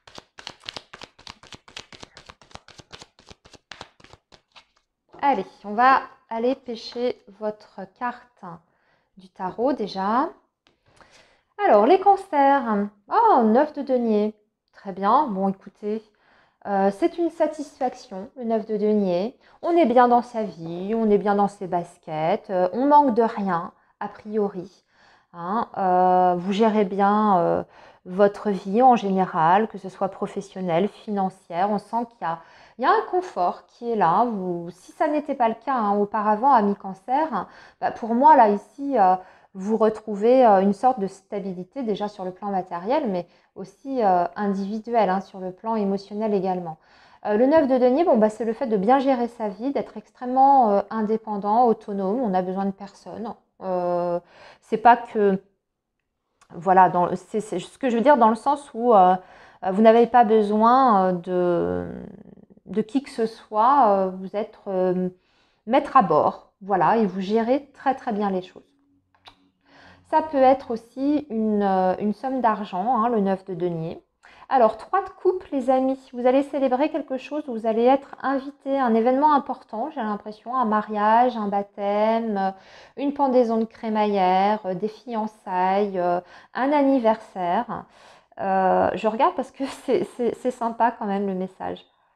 Speaker 1: Allez, on va aller pêcher votre carte du tarot déjà. Alors, les cancers. Oh, 9 de denier. Très bien. Bon, écoutez, c'est une satisfaction, le 9 de denier. On est bien dans sa vie, on est bien dans ses baskets, on manque de rien, a priori. Vous gérez bien votre vie en général, que ce soit professionnelle, financière. On sent qu'il y a un confort qui est là. Si ça n'était pas le cas auparavant, amis cancer, bah, pour moi, là, ici, vous retrouvez une sorte de stabilité déjà sur le plan matériel, mais aussi individuel, sur le plan émotionnel également. Le 9 de denier, bon, bah, c'est le fait de bien gérer sa vie, d'être extrêmement indépendant, autonome, on a besoin de personne. C'est pas que, voilà, c'est ce que je veux dire dans le sens où vous n'avez pas besoin de qui que ce soit, vous êtes maître à bord, voilà, et vous gérez très très bien les choses. Ça peut être aussi une somme d'argent, le 9 de denier. Alors, 3 de coupe, les amis. Vous allez célébrer quelque chose, vous allez être invité à un événement important, j'ai l'impression, un mariage, un baptême, une pendaison de crémaillère, des fiançailles, un anniversaire. Je regarde parce que c'est sympa quand même le message.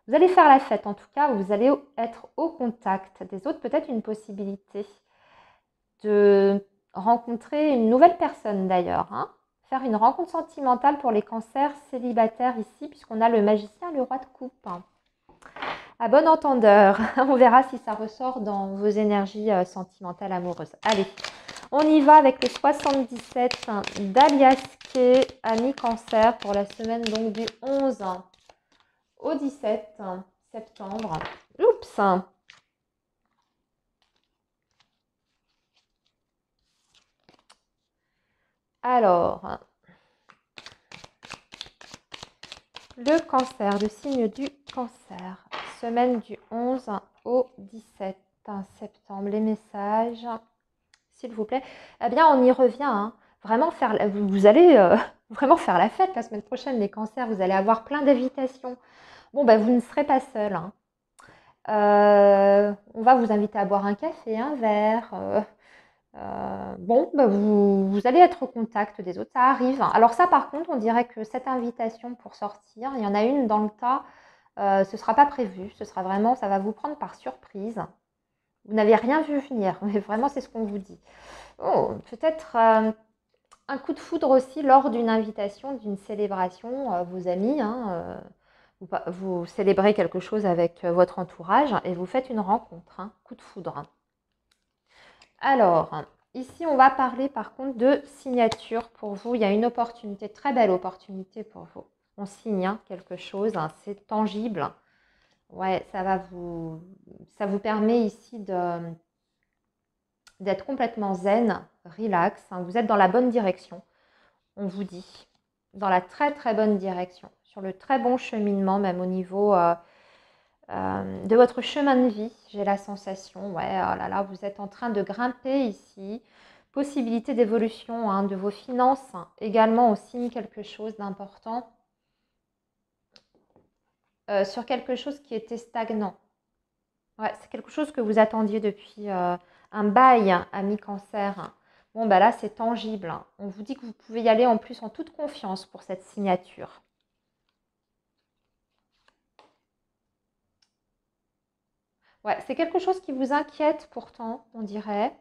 Speaker 1: Vous allez faire la fête en tout cas, vous allez être au contact des autres, peut-être une possibilité de rencontrer une nouvelle personne d'ailleurs, hein. Faire une rencontre sentimentale pour les cancers célibataires ici, puisqu'on a le magicien et le roi de coupe. À bon entendeur, on verra si ça ressort dans vos énergies sentimentales amoureuses. Allez, on y va avec le 77 d'Alias Kay, ami cancer, pour la semaine donc du 11 au 17 septembre. Oups! Alors, le cancer, le signe du cancer, semaine du 11 au 17 septembre. Les messages, s'il vous plaît. Eh bien, on y revient, hein. Vraiment faire, vous allez vraiment faire la fête la semaine prochaine, les cancers. Vous allez avoir plein d'invitations. Bon, ben, vous ne serez pas seul, hein. On va vous inviter à boire un café, un verre. Bon, bah vous allez être au contact des autres, ça arrive. Alors ça, par contre, on dirait que cette invitation pour sortir, il y en a une dans le tas, ce ne sera pas prévu, ce sera vraiment, ça va vous prendre par surprise. Vous n'avez rien vu venir, mais vraiment, c'est ce qu'on vous dit. Oh, peut-être un coup de foudre aussi lors d'une invitation, d'une célébration, vos amis, hein, vous célébrez quelque chose avec votre entourage et vous faites une rencontre, hein, coup de foudre. Alors, ici, on va parler par contre de signature pour vous. Il y a une opportunité, très belle opportunité pour vous. On signe hein, quelque chose, hein, c'est tangible. Ouais, ça vous permet ici d'être complètement zen, relax. Hein. Vous êtes dans la bonne direction, on vous dit. Dans la très très bonne direction. Sur le très bon cheminement, même au niveau de votre chemin de vie, j'ai la sensation, ouais, oh là là, vous êtes en train de grimper ici. Possibilité d'évolution hein, de vos finances, hein, également on signe quelque chose d'important sur quelque chose qui était stagnant. Ouais, c'est quelque chose que vous attendiez depuis un bail, ami cancer. Bon, bah là, c'est tangible. Hein. On vous dit que vous pouvez y aller en plus en toute confiance pour cette signature. Ouais, c'est quelque chose qui vous inquiète pourtant, on dirait.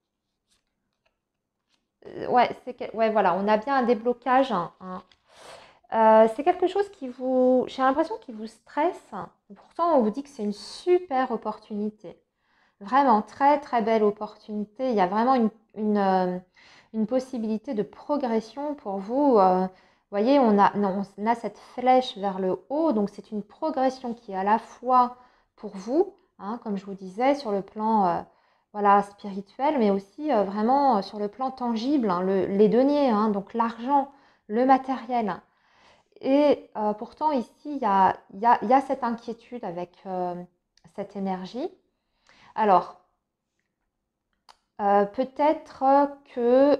Speaker 1: Ouais, ouais, voilà, on a bien un déblocage. Hein. C'est quelque chose qui vous, j'ai l'impression qu'il vous stresse. Pourtant, on vous dit que c'est une super opportunité. Vraiment, très très belle opportunité. Il y a vraiment une possibilité de progression pour vous. Vous voyez, on a cette flèche vers le haut, donc c'est une progression qui est à la fois pour vous, hein, comme je vous disais, sur le plan voilà, spirituel, mais aussi vraiment sur le plan tangible, hein, les deniers, hein, donc l'argent, le matériel. Et pourtant, ici, il y a cette inquiétude avec cette énergie. Alors, peut-être que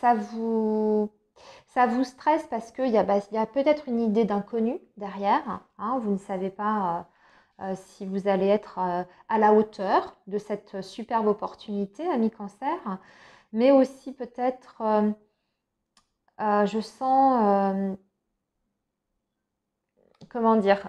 Speaker 1: ça vous stresse parce qu'il y a peut-être une idée d'inconnu derrière. Hein, vous ne savez pas si vous allez être à la hauteur de cette superbe opportunité, ami cancer. Mais aussi peut-être, je sens, comment dire,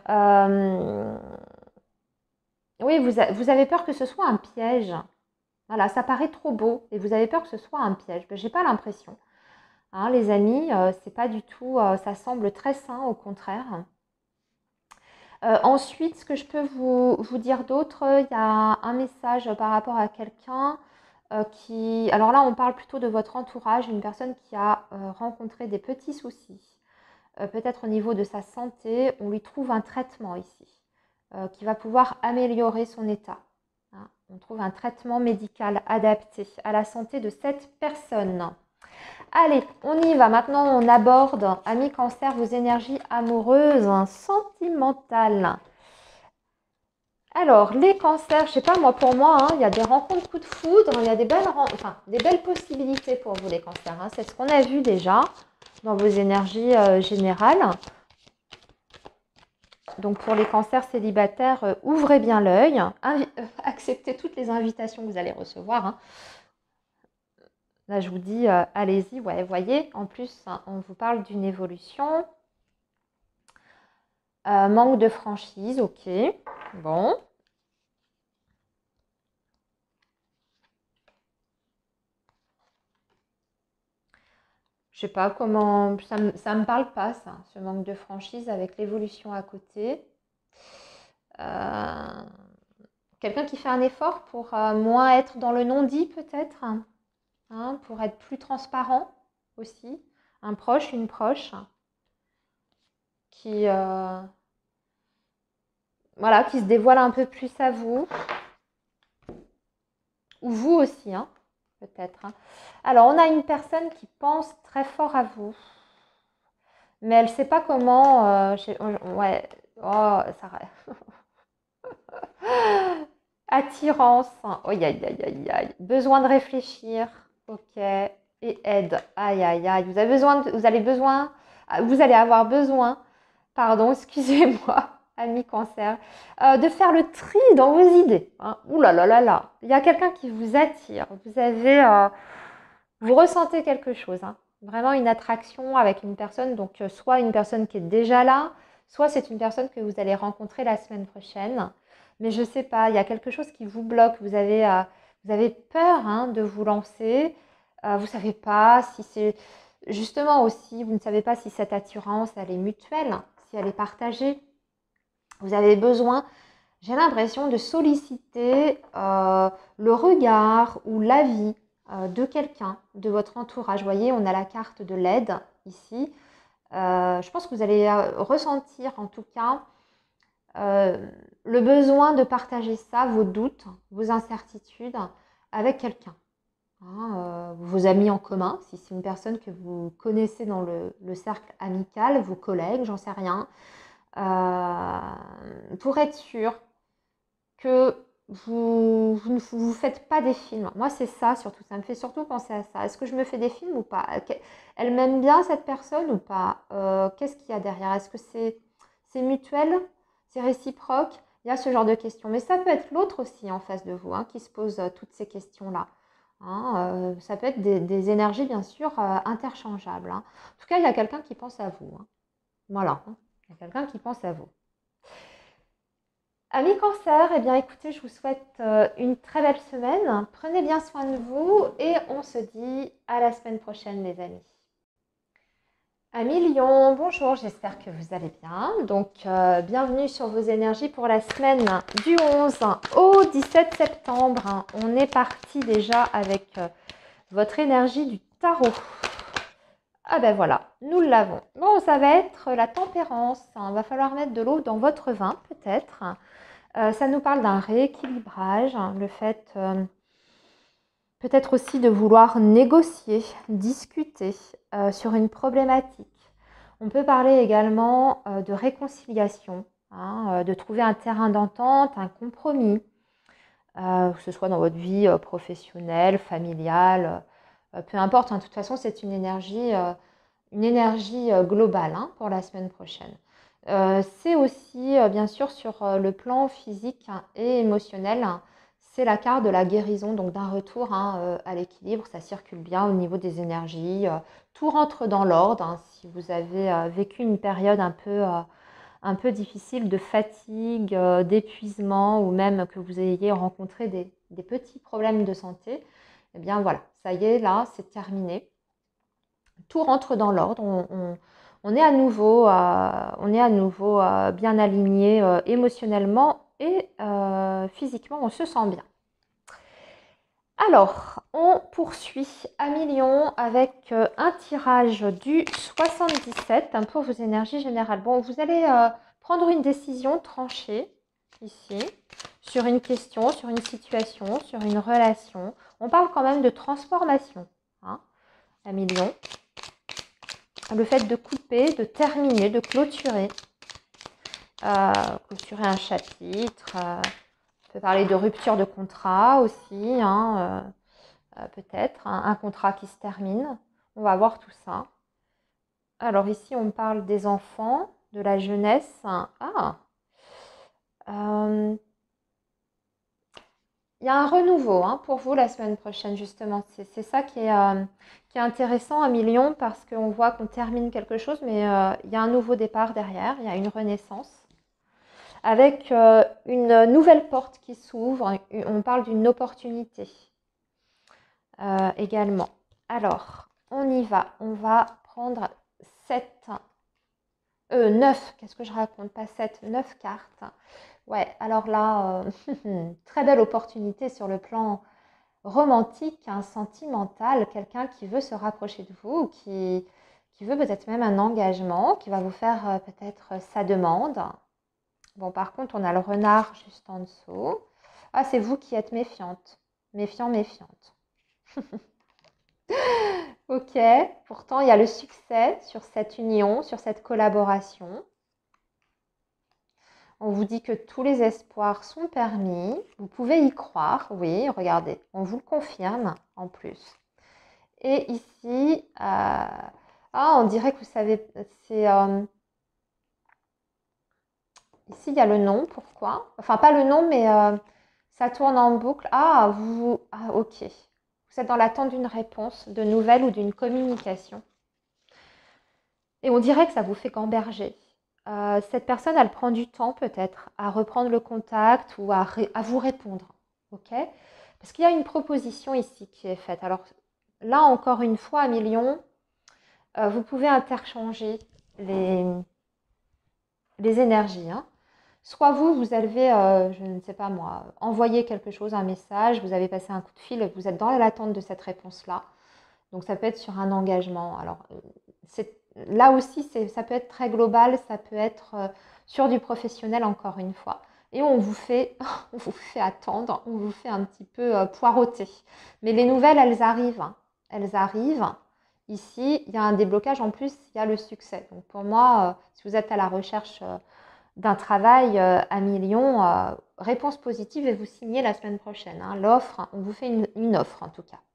Speaker 1: oui, vous avez peur que ce soit un piège. Voilà, ça paraît trop beau et vous avez peur que ce soit un piège. Ben, j'ai pas l'impression. Hein, les amis, c'est pas du tout, ça semble très sain au contraire. Ensuite, ce que je peux vous dire d'autre, il y a un message par rapport à quelqu'un qui... Alors là, on parle plutôt de votre entourage, une personne qui a rencontré des petits soucis. Peut-être au niveau de sa santé, on lui trouve un traitement ici qui va pouvoir améliorer son état. Hein. On trouve un traitement médical adapté à la santé de cette personne. Allez, on y va. Maintenant, on aborde, amis cancer, vos énergies amoureuses, sentimentales. Alors, les cancers, je sais pas, moi, pour moi, hein, il y a des rencontres coup de foudre, il y a des belles possibilités pour vous, les cancers. Hein. C'est ce qu'on a vu déjà dans vos énergies générales. Donc, pour les cancers célibataires, ouvrez bien l'œil. Acceptez toutes les invitations que vous allez recevoir. Hein. Là, je vous dis, allez-y. Ouais, voyez, en plus, hein, on vous parle d'une évolution. Manque de franchise, ok. Bon. Je sais pas comment, ça me parle pas ça, ce manque de franchise avec l'évolution à côté. Euh, Quelqu'un qui fait un effort pour moins être dans le non-dit peut-être, hein, pour être plus transparent aussi. Un proche, une proche qui, voilà, qui se dévoile un peu plus à vous. Ou vous aussi, hein, peut-être. Hein. Alors, on a une personne qui pense très fort à vous. Mais elle ne sait pas comment. Ouais. Oh, ça. Attirance. Aïe, aïe, aïe, aïe, aïe. Besoin de réfléchir. Ok. Et aide. Aïe, aïe, aïe. Vous allez avoir besoin, pardon, excusez-moi, ami cancer, de faire le tri dans vos idées. Hein. Ouh là là là là. Il y a quelqu'un qui vous attire. Vous ressentez quelque chose. Hein. Vraiment une attraction avec une personne. Donc, soit une personne qui est déjà là, soit c'est une personne que vous allez rencontrer la semaine prochaine. Mais je ne sais pas, il y a quelque chose qui vous bloque. Vous avez peur hein, de vous lancer. Vous ne savez pas si c'est... Justement aussi, vous ne savez pas si cette attirance, elle est mutuelle, si elle est partagée. Vous avez besoin, j'ai l'impression, de solliciter le regard ou l'avis de quelqu'un, de votre entourage. Vous voyez, on a la carte de l'aide ici. Je pense que vous allez ressentir en tout cas le besoin de partager ça, vos doutes, vos incertitudes avec quelqu'un. Hein, vos amis en commun, si c'est une personne que vous connaissez dans le cercle amical, vos collègues, j'en sais rien, pour être sûr que vous ne vous faites pas des films. Moi, c'est ça surtout, ça me fait surtout penser à ça. Est-ce que je me fais des films ou pas? Elle m'aime bien cette personne ou pas? Qu'est-ce qu'il y a derrière? Est-ce que c'est mutuel? C'est réciproque? Il y a ce genre de questions. Mais ça peut être l'autre aussi en face de vous hein, qui se pose toutes ces questions-là. Hein, ça peut être des énergies, bien sûr, interchangeables. Hein. En tout cas, il y a quelqu'un qui pense à vous. Hein. Voilà, hein. Il y a quelqu'un qui pense à vous. Amis cancer, eh bien écoutez, je vous souhaite une très belle semaine. Prenez bien soin de vous et on se dit à la semaine prochaine les amis. Amis Lion, bonjour, j'espère que vous allez bien. Donc bienvenue sur vos énergies pour la semaine du 11 au 17 septembre. On est parti déjà avec votre énergie du tarot. Ah ben voilà, nous l'avons. Bon, ça va être la tempérance. Il va falloir mettre de l'eau dans votre vin peut-être. Ça nous parle d'un rééquilibrage, hein, le fait peut-être aussi de vouloir négocier, discuter sur une problématique. On peut parler également de réconciliation, hein, de trouver un terrain d'entente, un compromis, que ce soit dans votre vie professionnelle, familiale, peu importe. Hein, de toute façon, c'est une énergie globale hein, pour la semaine prochaine. C'est aussi, bien sûr, sur le plan physique hein, et émotionnel, hein, c'est la carte de la guérison, donc d'un retour hein, à l'équilibre. Ça circule bien au niveau des énergies. Tout rentre dans l'ordre. Hein, si vous avez vécu une période un peu difficile de fatigue, d'épuisement, ou même que vous ayez rencontré des petits problèmes de santé, eh bien voilà, ça y est, là, c'est terminé. Tout rentre dans l'ordre. On est à nouveau, bien aligné émotionnellement et physiquement, on se sent bien. Alors, on poursuit à Lion avec un tirage du 77 hein, pour vos énergies générales. Bon, vous allez prendre une décision tranchée ici sur une question, sur une situation, sur une relation. On parle quand même de transformation hein, à Lion. Le fait de couper, de terminer, de clôturer. Clôturer un chapitre. On peut parler de rupture de contrat aussi. Hein, peut-être. Un contrat qui se termine. On va voir tout ça. Alors ici, on parle des enfants, de la jeunesse. Ah il y a un renouveau hein, pour vous la semaine prochaine, justement. C'est ça qui est intéressant à Million parce qu'on voit qu'on termine quelque chose, mais il y a un nouveau départ derrière, il y a une renaissance. Avec une nouvelle porte qui s'ouvre, on parle d'une opportunité également. Alors, on y va. On va prendre 7, 9, qu'est-ce que je raconte? Pas 7, 9 cartes. Ouais, alors là, très belle opportunité sur le plan romantique, hein, sentimental, quelqu'un qui veut se rapprocher de vous, qui veut peut-être même un engagement, qui va vous faire peut-être sa demande. Bon, par contre, on a le renard juste en dessous. Ah, c'est vous qui êtes méfiante. Méfiant, méfiante. Ok, pourtant, il y a le succès sur cette union, sur cette collaboration. On vous dit que tous les espoirs sont permis. Vous pouvez y croire. Oui, regardez, on vous le confirme en plus. Et ici, on dirait que vous savez, c'est ici il y a le nom. Pourquoi? Enfin, pas le nom, mais ça tourne en boucle. Ok. Vous êtes dans l'attente d'une réponse, de nouvelles ou d'une communication. Et on dirait que ça vous fait gamberger. Cette personne, elle prend du temps peut-être à reprendre le contact ou à vous répondre. Ok? Parce qu'il y a une proposition ici qui est faite. Alors là, encore une fois, à Million, vous pouvez interchanger les énergies. Hein. Soit vous avez, je ne sais pas moi, envoyé quelque chose, un message, vous avez passé un coup de fil, vous êtes dans l'attente de cette réponse-là. Donc ça peut être sur un engagement. Alors là aussi, ça peut être très global, ça peut être sur du professionnel encore une fois. Et on vous fait, on vous fait attendre, on vous fait un petit peu poireauter. Mais les nouvelles, elles arrivent. Hein. Elles arrivent. Ici, il y a un déblocage. En plus, il y a le succès. Donc pour moi, si vous êtes à la recherche d'un travail à Million, réponse positive et vous signez la semaine prochaine. Hein. L'offre, on vous fait une offre en tout cas.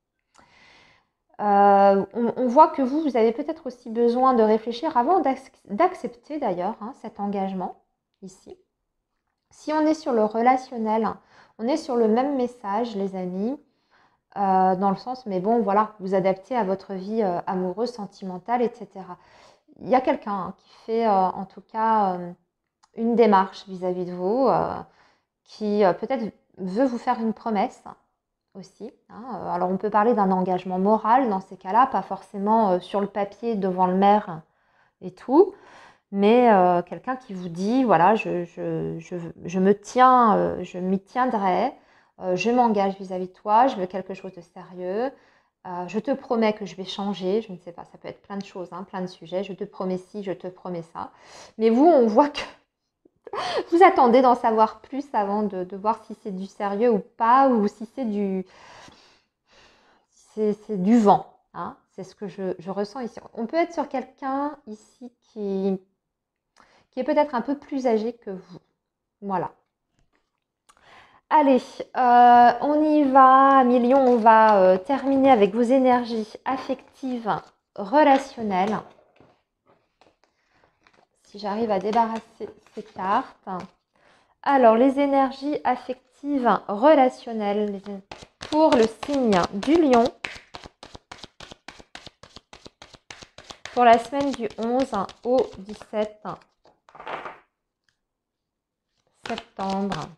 Speaker 1: On voit que vous avez peut-être aussi besoin de réfléchir avant d'accepter d'ailleurs hein, cet engagement ici. Si on est sur le relationnel, on est sur le même message, les amis, dans le sens, mais bon, voilà, vous adaptez à votre vie amoureuse, sentimentale, etc. Il y a quelqu'un hein, qui fait en tout cas une démarche vis-à-vis de vous, qui peut-être veut vous faire une promesse aussi. Hein. Alors on peut parler d'un engagement moral dans ces cas-là, pas forcément sur le papier devant le maire et tout, mais quelqu'un qui vous dit, voilà, je me tiens, je m'y tiendrai, je m'engage vis-à-vis de toi, je veux quelque chose de sérieux, je te promets que je vais changer, je ne sais pas, ça peut être plein de choses, hein, plein de sujets, je te promets ci, je te promets ça. Mais vous, on voit que vous attendez d'en savoir plus avant de voir si c'est du sérieux ou pas, ou si c'est du vent. Hein. C'est ce que je ressens ici. On peut être sur quelqu'un ici qui est peut-être un peu plus âgé que vous. Voilà. Allez, on y va, Million, on va terminer avec vos énergies affectives, relationnelles. Si j'arrive à débarrasser ces cartes. Alors, les énergies affectives, relationnelles pour le signe du lion. Pour la semaine du 11 au 17 septembre.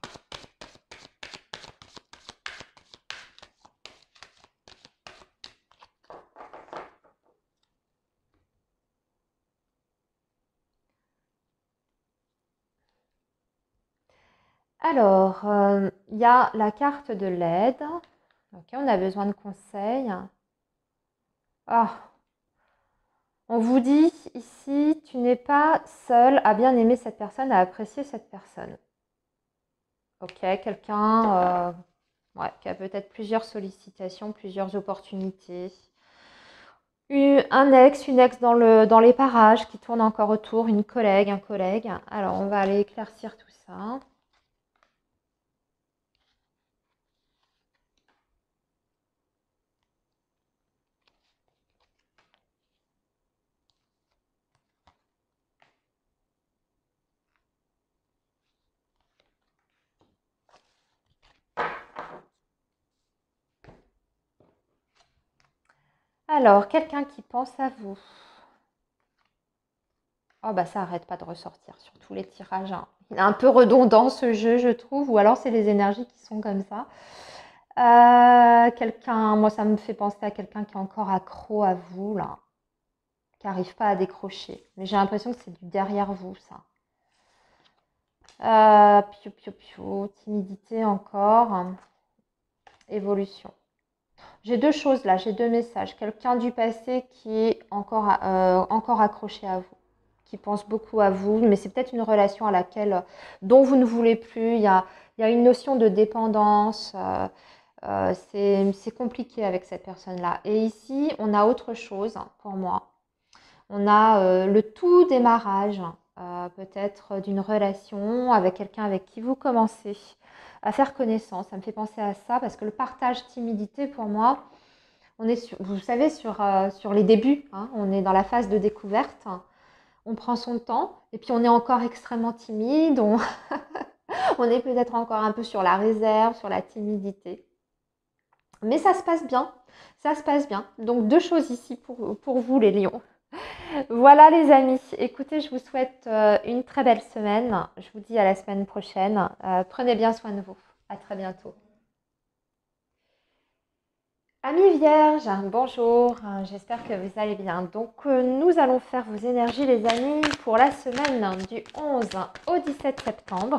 Speaker 1: Alors, il y a la carte de l'aide. Ok, on a besoin de conseils. Ah, on vous dit ici, tu n'es pas seul à bien aimer cette personne, à apprécier cette personne. Ok, quelqu'un qui a peut-être plusieurs sollicitations, plusieurs opportunités. Un ex, une ex dans les parages qui tourne encore autour, une collègue, un collègue. Alors, on va aller éclaircir tout ça. Alors, quelqu'un qui pense à vous. Oh bah ça arrête pas de ressortir sur tous les tirages, hein. Il est un peu redondant ce jeu, je trouve, ou alors c'est les énergies qui sont comme ça. Quelqu'un, moi ça me fait penser à quelqu'un qui est encore accro à vous là, qui n'arrive pas à décrocher. Mais j'ai l'impression que c'est du derrière vous ça. Piou, piou, piou, timidité encore, évolution. J'ai deux choses là, j'ai deux messages. Quelqu'un du passé qui est encore accroché à vous, qui pense beaucoup à vous, mais c'est peut-être une relation à laquelle, dont vous ne voulez plus. Il y a une notion de dépendance. C'est compliqué avec cette personne-là. Et ici, on a autre chose pour moi. On a le tout démarrage, peut-être d'une relation avec quelqu'un avec qui vous commencez à faire connaissance. Ça me fait penser à ça parce que le partage timidité, pour moi, on est sur, vous savez, sur les débuts, hein, on est dans la phase de découverte, on prend son temps et puis on est encore extrêmement timide, on est peut-être encore un peu sur la réserve, sur la timidité. Mais ça se passe bien, ça se passe bien. Donc deux choses ici pour vous les lions. Voilà les amis, écoutez, je vous souhaite une très belle semaine. Je vous dis à la semaine prochaine. Prenez bien soin de vous. À très bientôt. Amis vierges, bonjour, j'espère que vous allez bien. Donc nous allons faire vos énergies les amis pour la semaine du 11 au 17 septembre.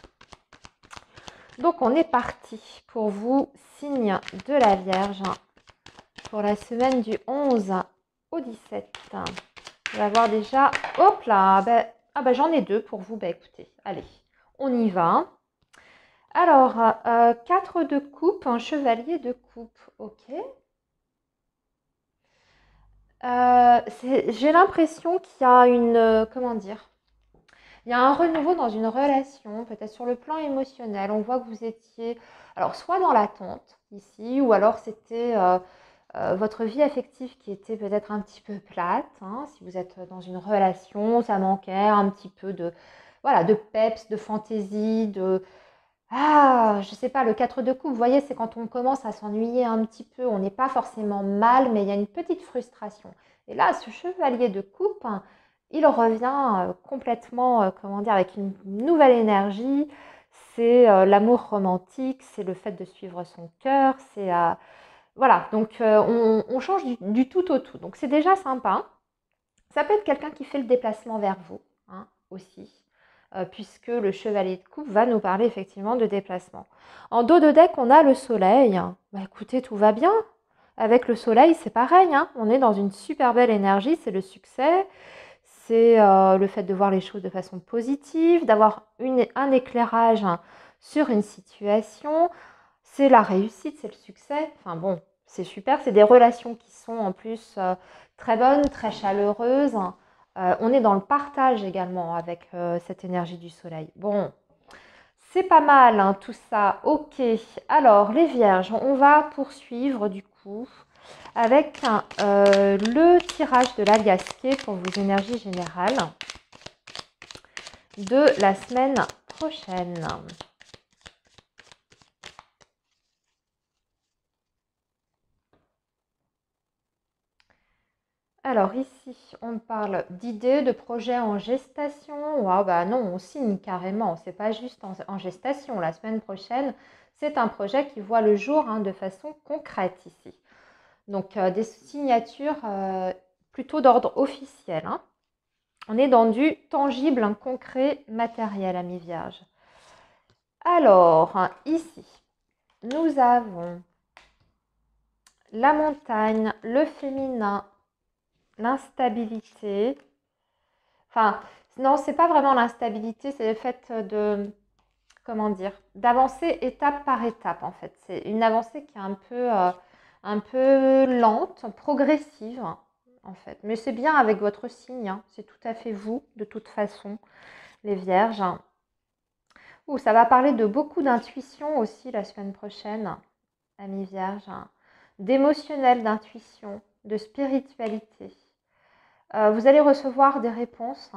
Speaker 1: Donc on est parti pour vous, signe de la Vierge, pour la semaine du 11 au 17. On va voir déjà, hop là, j'en ai deux pour vous, écoutez, allez, on y va. Alors, 4 de coupe, un chevalier de coupe, ok. J'ai l'impression qu'il y a comment dire, il y a un renouveau dans une relation, peut-être sur le plan émotionnel. On voit que vous étiez, alors soit dans l'attente ici, ou alors c'était votre vie affective qui était peut-être un petit peu plate, hein. Si vous êtes dans une relation, ça manquait un petit peu voilà, de peps, de fantaisie, je sais pas, le 4 de coupe, vous voyez, c'est quand on commence à s'ennuyer un petit peu, on n'est pas forcément mal, mais il y a une petite frustration. Et là, ce chevalier de coupe, hein, il revient complètement, comment dire, avec une nouvelle énergie. C'est l'amour romantique, c'est le fait de suivre son cœur, c'est voilà, donc on change du tout au tout. Donc c'est déjà sympa. Ça peut être quelqu'un qui fait le déplacement vers vous, hein, aussi, puisque le chevalier de coupe va nous parler effectivement de déplacement. En dos de deck, on a le soleil. Écoutez, tout va bien. Avec le soleil, c'est pareil, hein. On est dans une super belle énergie, c'est le succès, c'est le fait de voir les choses de façon positive, d'avoir un éclairage, hein, sur une situation. C'est la réussite, c'est le succès. Enfin bon, c'est super. C'est des relations qui sont en plus très bonnes, très chaleureuses. On est dans le partage également avec cette énergie du soleil. Bon, c'est pas mal, hein, tout ça. Ok, alors les vierges, on va poursuivre du coup avec le tirage de l'aliasqué pour vos énergies générales de la semaine prochaine. Alors ici, on parle d'idées, de projets en gestation. Wow, bah non, on signe carrément. C'est pas juste en gestation. La semaine prochaine, c'est un projet qui voit le jour, hein, de façon concrète ici. Donc des signatures plutôt d'ordre officiel, hein. On est dans du tangible, un concret, matériel, amis vierges. Alors, ici, nous avons la montagne, le féminin, l'instabilité. Enfin, non, c'est pas vraiment l'instabilité, c'est le fait de, comment dire, d'avancer étape par étape en fait. C'est une avancée qui est un peu lente, progressive en fait. Mais c'est bien avec votre signe, hein. C'est tout à fait vous, de toute façon, les vierges. Ouh, ça va parler de beaucoup d'intuition aussi la semaine prochaine, amis vierges. D'émotionnel, d'intuition, de spiritualité. Vous allez recevoir des réponses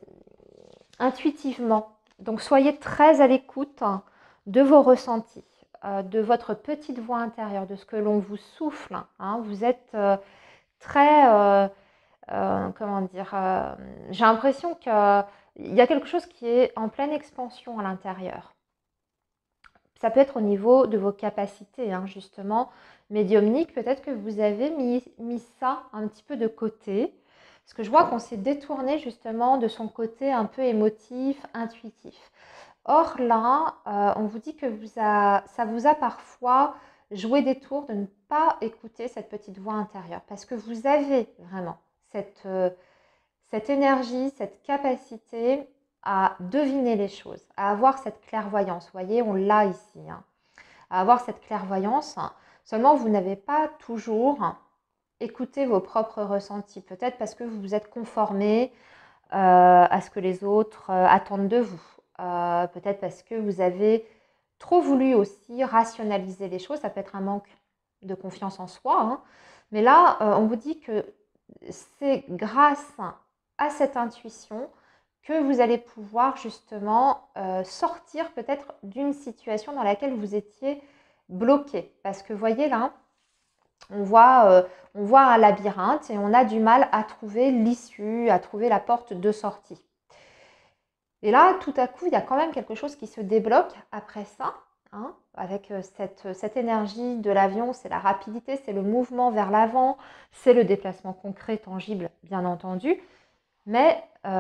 Speaker 1: intuitivement. Donc soyez très à l'écoute de vos ressentis. de votre petite voix intérieure, de ce que l'on vous souffle. Hein. Vous êtes très, comment dire, j'ai l'impression qu'il y a quelque chose qui est en pleine expansion à l'intérieur. Ça peut être au niveau de vos capacités, hein, justement, médiumniques. Peut-être que vous avez mis ça un petit peu de côté. Parce que je vois qu'on s'est détourné justement de son côté un peu émotif, intuitif. Or là, on vous dit que ça vous a parfois joué des tours de ne pas écouter cette petite voix intérieure. Parce que vous avez vraiment cette énergie, cette capacité à deviner les choses, à avoir cette clairvoyance. Vous voyez, on l'a ici. Hein, à avoir cette clairvoyance. Seulement, vous n'avez pas toujours écouté vos propres ressentis. Peut-être parce que vous vous êtes conformé à ce que les autres attendent de vous. Peut-être parce que vous avez trop voulu aussi rationaliser les choses. Ça peut être un manque de confiance en soi. Hein. Mais là, on vous dit que c'est grâce à cette intuition que vous allez pouvoir justement sortir peut-être d'une situation dans laquelle vous étiez bloqué. Parce que vous voyez là, on voit un labyrinthe et on a du mal à trouver l'issue, à trouver la porte de sortie. Et là, tout à coup, il y a quand même quelque chose qui se débloque après ça, hein, avec cette énergie de l'avion, c'est la rapidité, c'est le mouvement vers l'avant, c'est le déplacement concret, tangible, bien entendu, mais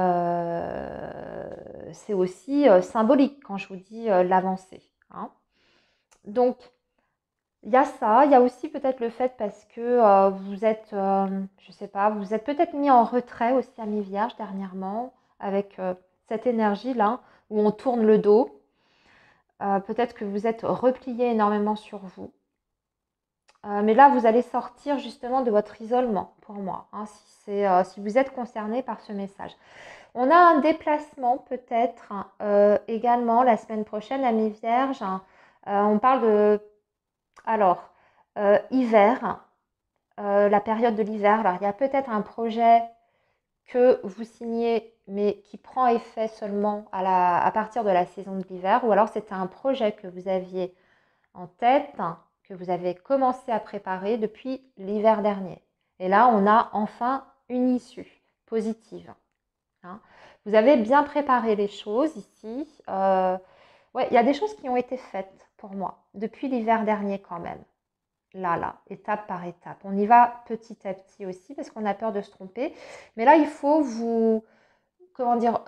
Speaker 1: c'est aussi symbolique quand je vous dis l'avancée. Hein. Donc, il y a ça, il y a aussi peut-être le fait parce que vous êtes, je sais pas, vous êtes peut-être mis en retrait aussi à mi-vierge dernièrement, avec cette énergie-là, où on tourne le dos. Peut-être que vous êtes replié énormément sur vous. Mais là, vous allez sortir justement de votre isolement, pour moi, hein, si vous êtes concerné par ce message. On a un déplacement peut-être également la semaine prochaine à mi-vierge. On parle de... Alors, hiver, la période de l'hiver. Alors, il y a peut-être un projet que vous signez, mais qui prend effet seulement à partir de la saison de l'hiver. Ou alors, c'était un projet que vous aviez en tête, que vous avez commencé à préparer depuis l'hiver dernier. Et là, on a enfin une issue positive. Hein. Vous avez bien préparé les choses ici. Ouais, il y a des choses qui ont été faites pour moi depuis l'hiver dernier quand même. Là, étape par étape. On y va petit à petit aussi parce qu'on a peur de se tromper. Mais là, il faut comment dire,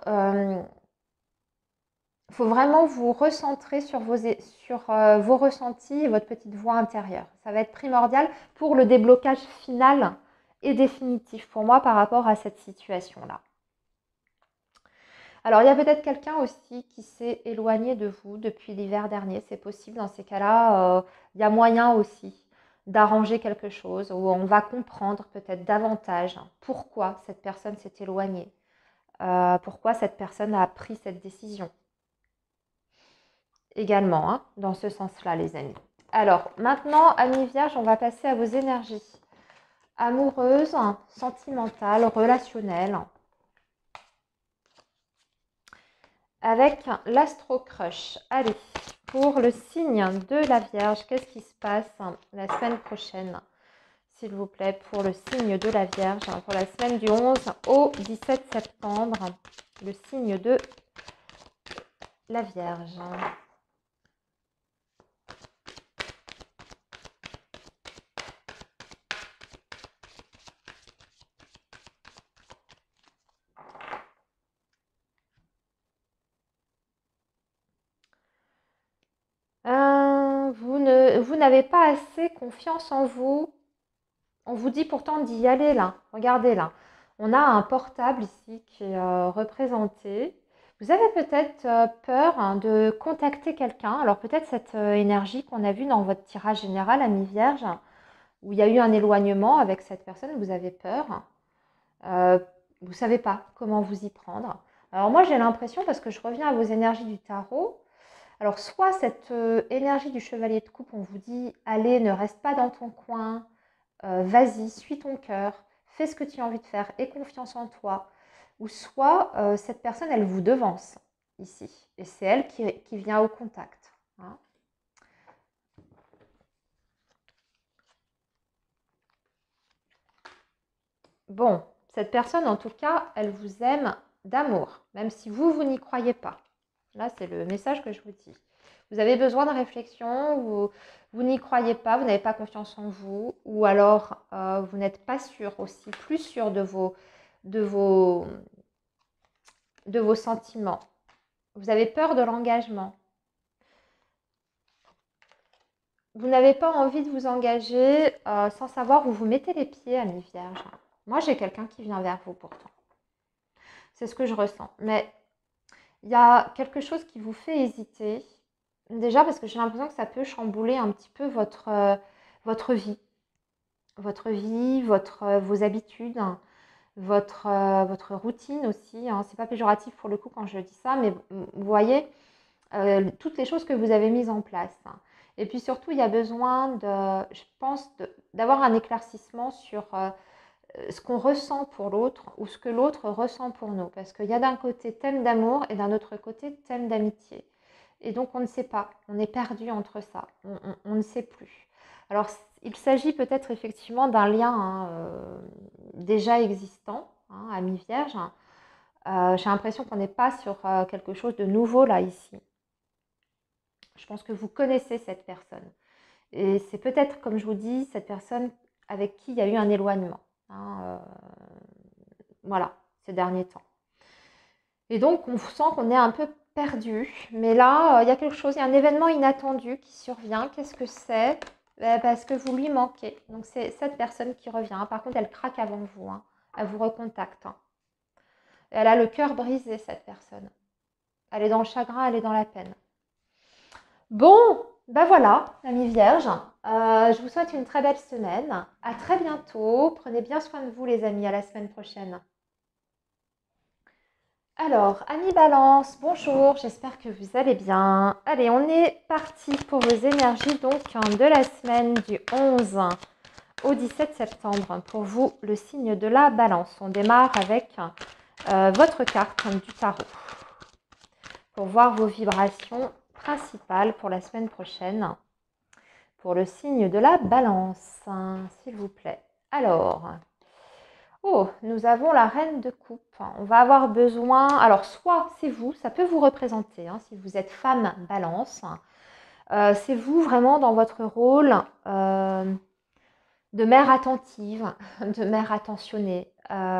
Speaker 1: faut vraiment vous recentrer sur vos ressentis et votre petite voix intérieure. Ça va être primordial pour le déblocage final et définitif pour moi par rapport à cette situation-là. Alors, il y a peut-être quelqu'un aussi qui s'est éloigné de vous depuis l'hiver dernier. C'est possible, dans ces cas-là, il y a moyen aussi d'arranger quelque chose où on va comprendre peut-être davantage pourquoi cette personne s'est éloignée, pourquoi cette personne a pris cette décision. Également, hein, dans ce sens-là, les amis. Alors, maintenant, amis vierges, on va passer à vos énergies amoureuses, sentimentales, relationnelles. Avec l'Astro Crush. Allez, pour le signe de la Vierge, qu'est-ce qui se passe la semaine prochaine, s'il vous plaît, pour le signe de la Vierge, pour la semaine du 11 au 17 septembre, le signe de la Vierge. Vous n'avez pas assez confiance en vous. On vous dit pourtant d'y aller là. Regardez là. On a un portable ici qui est représenté. Vous avez peut-être peur de contacter quelqu'un. Alors peut-être cette énergie qu'on a vue dans votre tirage général à mi-vierge, où il y a eu un éloignement avec cette personne, vous avez peur. Vous ne savez pas comment vous y prendre. Alors moi j'ai l'impression, parce que je reviens à vos énergies du tarot, alors soit cette énergie du chevalier de coupe, on vous dit allez, ne reste pas dans ton coin, vas-y, suis ton cœur, fais ce que tu as envie de faire, aie confiance en toi. Ou soit cette personne, elle vous devance ici. Et c'est elle qui vient au contact. Hein. Bon, cette personne, en tout cas, elle vous aime d'amour, même si vous n'y croyez pas. Là, c'est le message que je vous dis. Vous avez besoin de réflexion, vous n'y croyez pas, vous n'avez pas confiance en vous, ou alors vous n'êtes pas sûr aussi, plus sûr de vos, de vos sentiments. Vous avez peur de l'engagement. Vous n'avez pas envie de vous engager sans savoir où vous mettez les pieds, ami Vierge. Moi, j'ai quelqu'un qui vient vers vous pourtant. C'est ce que je ressens. Mais il y a quelque chose qui vous fait hésiter. Déjà parce que j'ai l'impression que ça peut chambouler un petit peu votre vie. Votre vie, vos habitudes, votre routine aussi. Hein. C'est pas péjoratif pour le coup quand je dis ça, mais vous voyez, toutes les choses que vous avez mises en place. Et puis surtout, il y a besoin je pense, d'avoir un éclaircissement sur ce qu'on ressent pour l'autre ou ce que l'autre ressent pour nous. Parce qu'il y a d'un côté thème d'amour et d'un autre côté thème d'amitié. Et donc on ne sait pas, on est perdu entre ça, on ne sait plus. Alors il s'agit peut-être effectivement d'un lien déjà existant, ami vierge. J'ai l'impression qu'on n'est pas sur quelque chose de nouveau là ici. Je pense que vous connaissez cette personne. Et c'est peut-être, comme je vous dis, cette personne avec qui il y a eu un éloignement. Voilà, ces derniers temps. Et donc, on sent qu'on est un peu perdu. Mais là, il y a quelque chose, il y a un événement inattendu qui survient. Qu'est-ce que c'est? Parce que vous lui manquez. Donc, c'est cette personne qui revient. Par contre, elle craque avant vous. Elle vous recontacte. Elle a le cœur brisé, cette personne. Elle est dans le chagrin, elle est dans la peine. Bon, ben voilà, amis vierges. Je vous souhaite une très belle semaine. À très bientôt. Prenez bien soin de vous, les amis. À la semaine prochaine. Alors, amis Balance, bonjour, j'espère que vous allez bien. Allez, on est parti pour vos énergies donc de la semaine du 11 au 17 septembre. Pour vous, le signe de la Balance. On démarre avec votre carte du tarot pour voir vos vibrations principales pour la semaine prochaine. Pour le signe de la Balance, s'il vous plaît. Alors... Oh, nous avons la reine de coupe. On va avoir besoin, alors soit c'est vous, ça peut vous représenter, si vous êtes femme balance, c'est vous vraiment dans votre rôle de mère attentive, de mère attentionnée.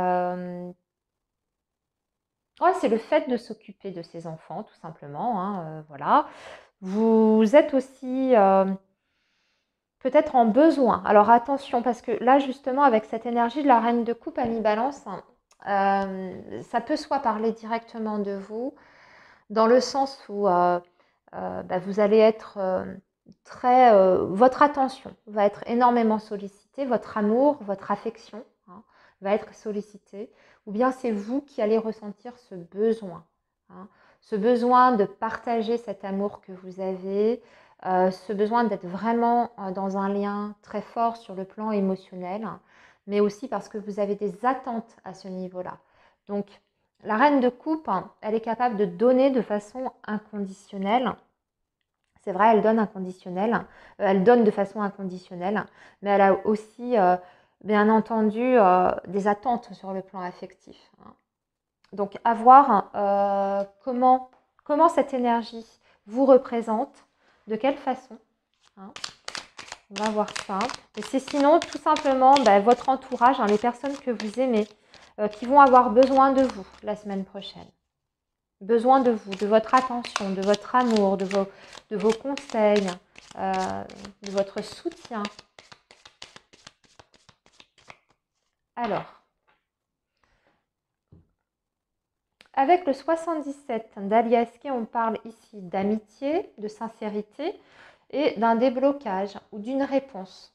Speaker 1: Ouais, c'est le fait de s'occuper de ses enfants, tout simplement. Voilà. Vous êtes aussi peut-être en besoin. Alors attention, parce que là, justement, avec cette énergie de la reine de coupe, ami balance, ça peut soit parler directement de vous, dans le sens où vous allez être votre attention va être énormément sollicitée, votre amour, votre affection va être sollicitée, ou bien c'est vous qui allez ressentir ce besoin. Ce besoin de partager cet amour que vous avez, ce besoin d'être vraiment dans un lien très fort sur le plan émotionnel, mais aussi parce que vous avez des attentes à ce niveau-là. Donc, la reine de coupe, elle est capable de donner de façon inconditionnelle. C'est vrai, elle donne inconditionnelle, elle donne de façon inconditionnelle, mais elle a aussi, bien entendu, des attentes sur le plan affectif. Donc, à voir comment cette énergie vous représente, de quelle façon. On va voir ça. Et c'est sinon, tout simplement, votre entourage, les personnes que vous aimez, qui vont avoir besoin de vous la semaine prochaine. Besoin de vous, de votre attention, de votre amour, de vos conseils, de votre soutien. Alors, avec le 77 d'Aliaské, on parle ici d'amitié, de sincérité et d'un déblocage ou d'une réponse,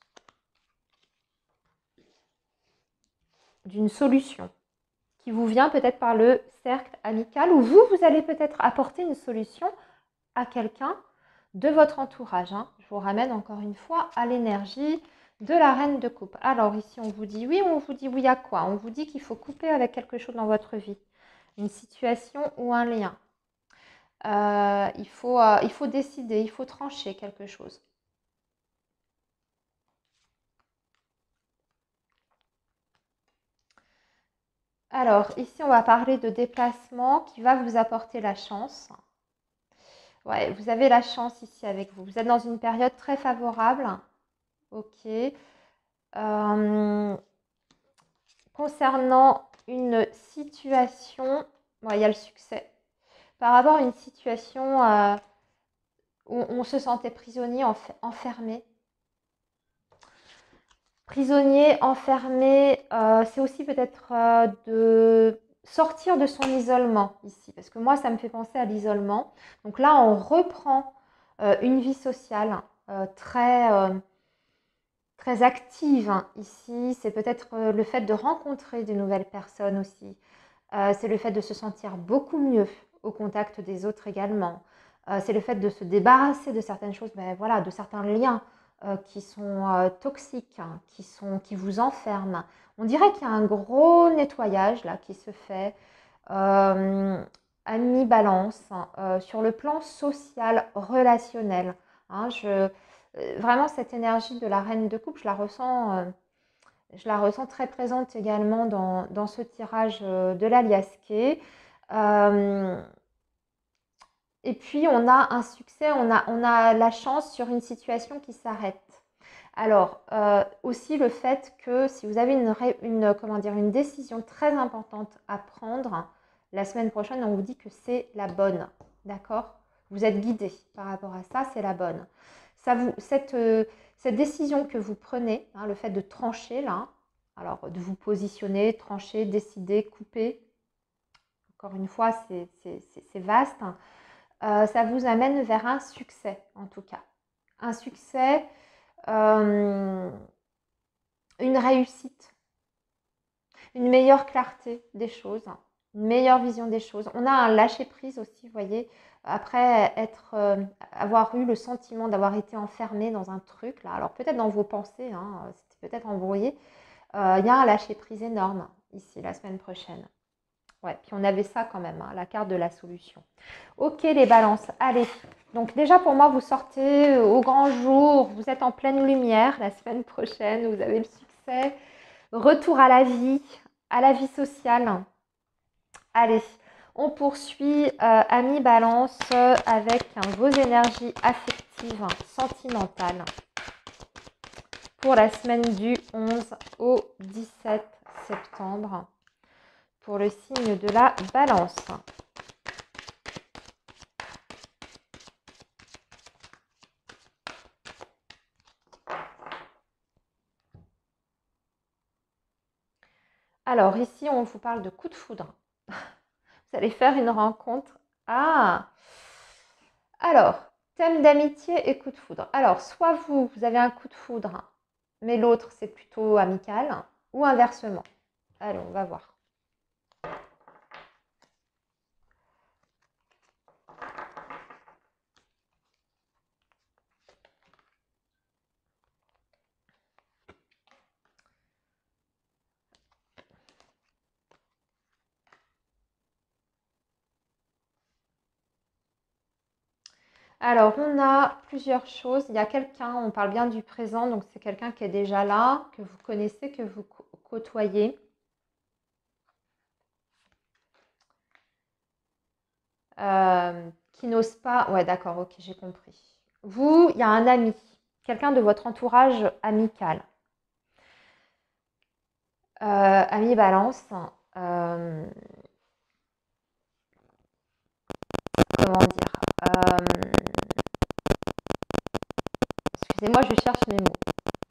Speaker 1: d'une solution qui vous vient peut-être par le cercle amical ou vous allez peut-être apporter une solution à quelqu'un de votre entourage. Je vous ramène encore une fois à l'énergie de la reine de coupe. Alors ici, on vous dit oui ou on vous dit oui à quoi? On vous dit qu'il faut couper avec quelque chose dans votre vie, une situation ou un lien. Il faut décider, il faut trancher quelque chose. Alors, ici, on va parler de déplacement qui va vous apporter la chance. Ouais, vous avez la chance ici avec vous. Vous êtes dans une période très favorable. Ok. Concernant une situation, ouais, il y a le succès. Par rapport à une situation où on se sentait prisonnier, enfermé. Prisonnier, enfermé, c'est aussi peut-être de sortir de son isolement ici. Parce que moi, ça me fait penser à l'isolement. Donc là, on reprend une vie sociale très active hein, ici. C'est peut-être le fait de rencontrer de nouvelles personnes aussi. C'est le fait de se sentir beaucoup mieux au contact des autres également. C'est le fait de se débarrasser de certaines choses, ben voilà, de certains liens qui sont toxiques, hein, qui vous enferment. On dirait qu'il y a un gros nettoyage là qui se fait à mi-balance sur le plan social, relationnel. Hein, vraiment cette énergie de la reine de coupe, je la ressens très présente également dans ce tirage de l'Aliasqué. Et puis, on a un succès, on a la chance sur une situation qui s'arrête. Alors, aussi le fait que si vous avez une décision très importante à prendre, la semaine prochaine, on vous dit que c'est la bonne. D'accord? Vous êtes guidé par rapport à ça, c'est la bonne. Cette décision que vous prenez, hein, le fait de trancher là, alors de vous positionner, trancher, décider, couper, encore une fois, c'est vaste, hein. Ça vous amène vers un succès en tout cas. Un succès, une réussite, une meilleure clarté des choses, une meilleure vision des choses. On a un lâcher-prise aussi, vous voyez, après avoir eu le sentiment d'avoir été enfermé dans un truc, là, alors peut-être dans vos pensées, hein, c'était peut-être embrouillé, il y a un lâcher-prise énorme ici, la semaine prochaine. Ouais, puis on avait ça quand même, hein, la carte de la solution. Ok les balances, allez. Donc déjà pour moi, vous sortez au grand jour, vous êtes en pleine lumière la semaine prochaine, vous avez le succès. Retour à la vie sociale. Allez, on poursuit amis balance avec vos énergies affectives, sentimentales pour la semaine du 11 au 17 septembre pour le signe de la balance. Alors ici, on vous parle de coup de foudre. Vous allez faire une rencontre. Ah! Alors, thème d'amitié et coup de foudre. Alors, soit vous avez un coup de foudre, mais l'autre, c'est plutôt amical, ou inversement. Allez, on va voir. Alors, on a plusieurs choses. Il y a quelqu'un, on parle bien du présent, donc c'est quelqu'un qui est déjà là, que vous connaissez, que vous côtoyez. Qui n'ose pas. Ouais, d'accord, ok, j'ai compris. Vous, il y a un ami, quelqu'un de votre entourage amical. Ami balance. Comment dire excusez-moi, je cherche mes mots.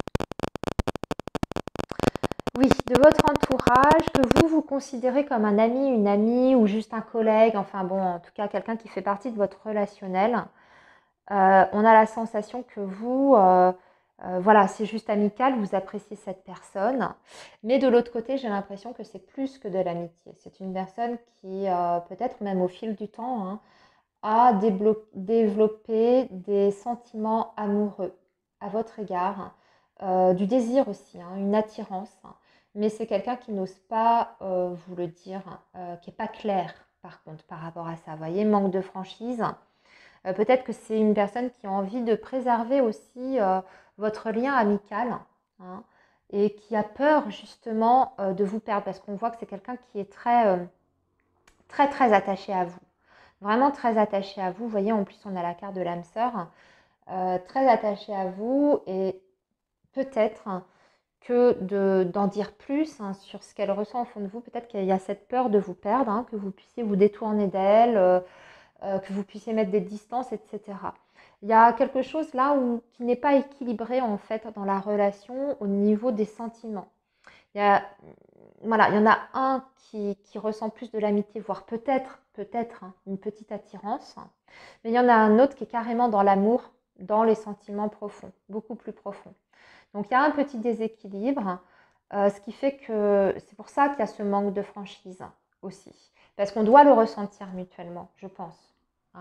Speaker 1: Oui, de votre entourage, que vous considérez comme un ami, une amie ou juste un collègue, enfin bon, en tout cas quelqu'un qui fait partie de votre relationnel. On a la sensation que vous, voilà, c'est juste amical, vous appréciez cette personne. Mais de l'autre côté, j'ai l'impression que c'est plus que de l'amitié. C'est une personne qui, peut-être même au fil du temps, hein, a développé des sentiments amoureux à votre égard, du désir aussi, hein, une attirance. Mais c'est quelqu'un qui n'ose pas vous le dire, qui n'est pas clair par contre par rapport à ça. Vous voyez, manque de franchise. Peut-être que c'est une personne qui a envie de préserver aussi votre lien amical, hein, et qui a peur justement de vous perdre, parce qu'on voit que c'est quelqu'un qui est très attaché à vous. Vraiment très attaché à vous. Vous voyez, en plus, on a la carte de l'âme sœur. Très attaché à vous et peut-être que d'en dire plus sur ce qu'elle ressent au fond de vous. Peut-être qu'il y a cette peur de vous perdre, que vous puissiez vous détourner d'elle, que vous puissiez mettre des distances, etc. Il y a quelque chose là qui n'est pas équilibré en fait dans la relation au niveau des sentiments. Voilà, il y en a un qui ressent plus de l'amitié, voire peut-être une petite attirance. Mais il y en a un autre qui est carrément dans l'amour, dans les sentiments profonds, beaucoup plus profonds. Donc il y a un petit déséquilibre, ce qui fait que c'est pour ça qu'il y a ce manque de franchise aussi. Parce qu'on doit le ressentir mutuellement, je pense.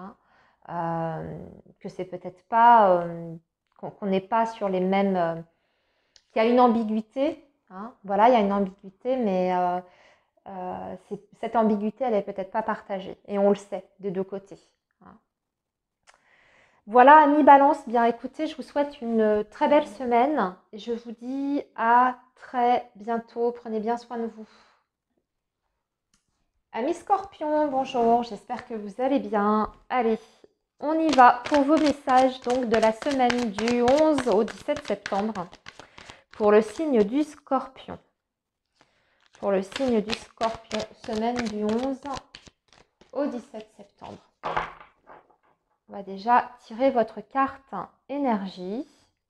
Speaker 1: Que c'est peut-être pas, qu'on n'est pas sur les mêmes... qu'il y a une ambiguïté. Voilà, il y a une ambiguïté, mais cette ambiguïté, elle n'est peut-être pas partagée. Et on le sait des deux côtés. Voilà, amis Balance, bien écoutez, je vous souhaite une très belle semaine. Et je vous dis à très bientôt. Prenez bien soin de vous. Amis Scorpion, bonjour, j'espère que vous allez bien. Allez, on y va pour vos messages donc de la semaine du 11 au 17 septembre pour le signe du Scorpion. Pour le signe du Scorpion, semaine du 11 au 17 septembre. On va déjà tirer votre carte énergie.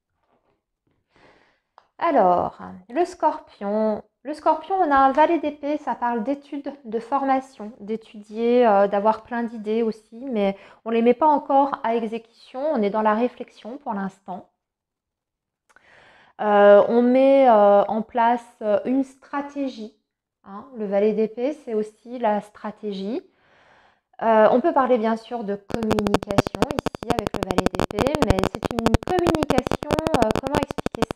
Speaker 1: Alors, le Scorpion, on a un valet d'épée, ça parle d'études, de formation, d'étudier, d'avoir plein d'idées aussi, mais on ne les met pas encore à exécution, on est dans la réflexion pour l'instant. On met en place une stratégie. Le valet d'épée, c'est aussi la stratégie. On peut parler bien sûr de communication ici avec le valet d'épée, mais c'est une communication, comment expliquer ça ?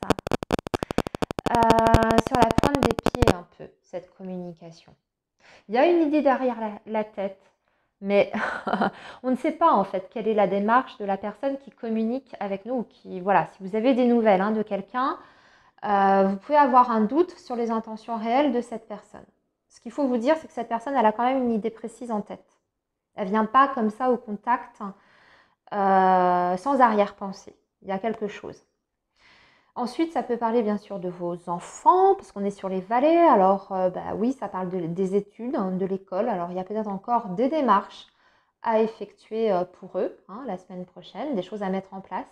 Speaker 1: Sur la pointe des pieds un peu, cette communication. Il y a une idée derrière la tête, mais on ne sait pas en fait quelle est la démarche de la personne qui communique avec nous. Ou qui, voilà, si vous avez des nouvelles de quelqu'un, vous pouvez avoir un doute sur les intentions réelles de cette personne. Ce qu'il faut vous dire, c'est que cette personne, elle a quand même une idée précise en tête. Elle ne vient pas comme ça au contact sans arrière-pensée. Il y a quelque chose. Ensuite, ça peut parler bien sûr de vos enfants, parce qu'on est sur les valets. Alors, oui, ça parle des études, de l'école. Alors, il y a peut-être encore des démarches à effectuer pour eux la semaine prochaine, des choses à mettre en place.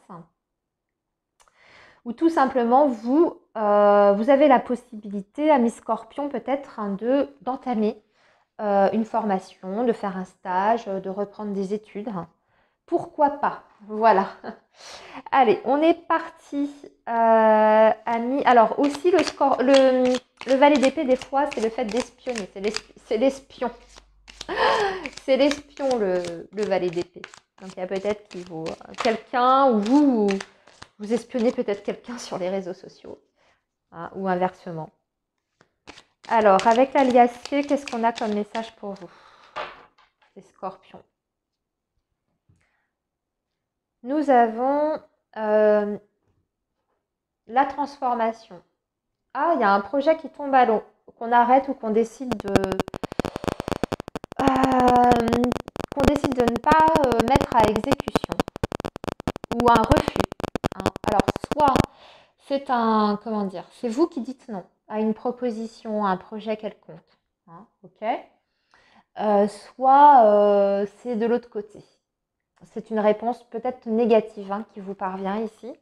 Speaker 1: Ou tout simplement, vous avez la possibilité, amis Scorpion, peut-être d'entamer une formation, de faire un stage, de reprendre des études. Pourquoi pas? Voilà. Allez, on est parti, amis. Alors aussi, le valet d'épée, des fois, c'est le fait d'espionner. C'est l'espion. C'est l'espion, le valet d'épée. Donc, il y a peut-être qu'il vaut quelqu'un, ou vous espionnez peut-être quelqu'un sur les réseaux sociaux. Ou inversement. Alors, avec l'aliacier, qu'est-ce qu'on a comme message pour vous, les Scorpions? Nous avons la transformation. Il y a un projet qui tombe à l'eau, qu'on arrête ou qu'on décide de ne pas mettre à exécution. Ou un refus. Alors, soit c'est c'est vous qui dites non à une proposition, à un projet quelconque. Ok. Soit c'est de l'autre côté. C'est une réponse peut-être négative qui vous parvient ici.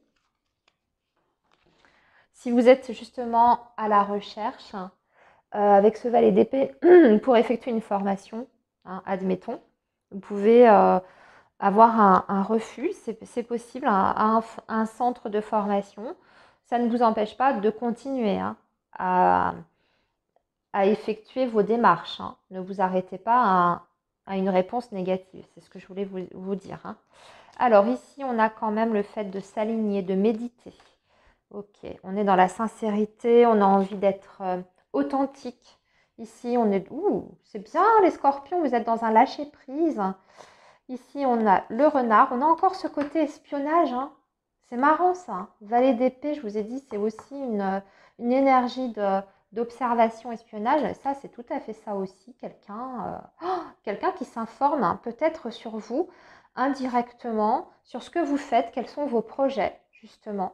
Speaker 1: Si vous êtes justement à la recherche, avec ce valet d'épée, pour effectuer une formation, admettons, vous pouvez avoir un refus, c'est possible, un centre de formation. Ça ne vous empêche pas de continuer à effectuer vos démarches. Ne vous arrêtez pas à une réponse négative. C'est ce que je voulais vous dire. Alors ici, on a quand même le fait de s'aligner, de méditer. Ok, on est dans la sincérité, on a envie d'être authentique. Ici, on est... c'est bien les Scorpions, vous êtes dans un lâcher-prise. Ici, on a le renard. On a encore ce côté espionnage. C'est marrant ça, hein. Valet d'épée, je vous ai dit, c'est aussi une énergie d'observation, espionnage. Ça, c'est tout à fait ça aussi. Quelqu'un qui s'informe hein, peut-être sur vous, indirectement, sur ce que vous faites, quels sont vos projets, justement.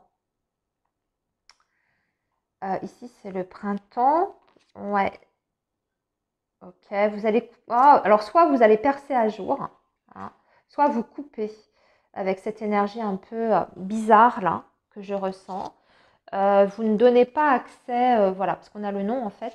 Speaker 1: Ici, c'est le printemps. Ouais. Ok, vous allez... Oh, alors, soit vous allez percer à jour, hein, soit vous coupez avec cette énergie un peu bizarre, là, que je ressens. Vous ne donnez pas accès, voilà, parce qu'on a le nom, en fait.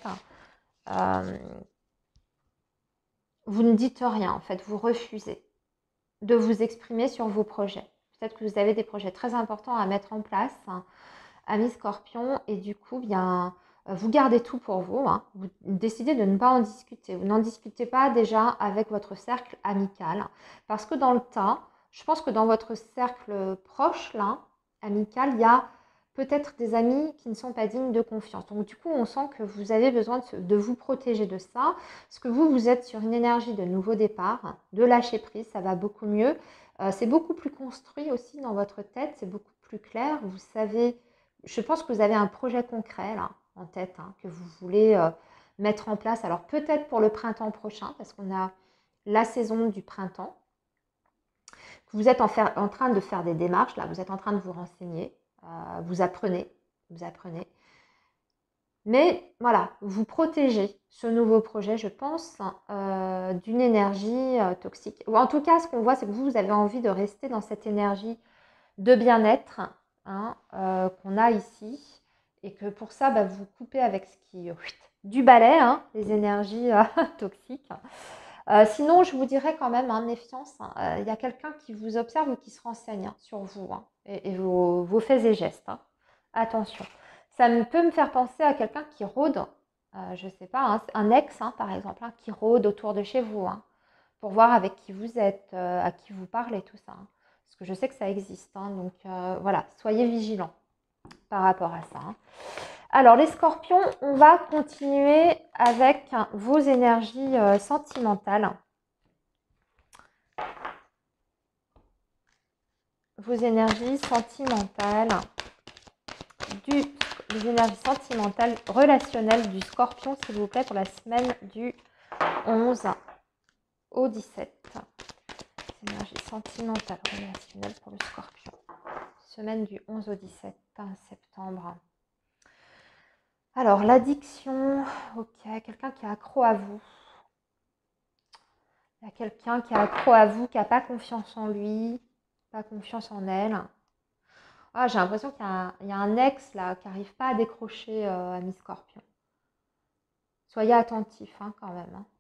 Speaker 1: Vous ne dites rien, en fait. Vous refusez de vous exprimer sur vos projets. Peut-être que vous avez des projets très importants à mettre en place, hein, amis Scorpion, et du coup, bien, vous gardez tout pour vous. Hein. Vous décidez de ne pas en discuter. Vous n'en discutez pas déjà avec votre cercle amical, parce que dans le tas, je pense que dans votre cercle proche, là, amical, il y a peut-être des amis qui ne sont pas dignes de confiance. Donc du coup, on sent que vous avez besoin de vous protéger de ça, parce que vous êtes sur une énergie de nouveau départ, de lâcher prise, ça va beaucoup mieux. C'est beaucoup plus construit aussi dans votre tête, c'est beaucoup plus clair. Vous savez, je pense que vous avez un projet concret là en tête hein, que vous voulez mettre en place. Alors peut-être pour le printemps prochain, parce qu'on a la saison du printemps. Vous êtes en train de faire des démarches, là, vous êtes en train de vous renseigner, vous apprenez. Mais voilà, vous protégez ce nouveau projet, je pense, d'une énergie toxique. Ou en tout cas, ce qu'on voit, c'est que vous avez envie de rester dans cette énergie de bien-être hein, qu'on a ici. Et que pour ça, bah, vous coupez avec ce qui... du balai, hein, les énergies toxiques. Sinon, je vous dirais quand même, hein, méfiance, il y a quelqu'un qui vous observe ou qui se renseigne hein, sur vous hein, et vos faits et gestes. Hein. Attention. Ça peut me faire penser à quelqu'un qui rôde, je ne sais pas, hein, un ex hein, par exemple, hein, qui rôde autour de chez vous, hein, pour voir avec qui vous êtes, à qui vous parlez, tout ça. Hein. Parce que je sais que ça existe. Hein, donc voilà, soyez vigilants par rapport à ça. Hein. Alors les scorpions, on va continuer avec vos énergies sentimentales. Vos énergies sentimentales les énergies sentimentales relationnelles du scorpion, s'il vous plaît, pour la semaine du 11 au 17. Énergie sentimentale relationnelle pour le scorpion. Semaine du 11 au 17 septembre. Alors, l'addiction, ok, quelqu'un qui est accro à vous. Il y a quelqu'un qui est accro à vous, qui n'a pas confiance en lui, pas confiance en elle. Ah, j'ai l'impression qu'il y a un ex là qui n'arrive pas à décrocher Ami Scorpion. Soyez attentifs hein, quand même. Hein.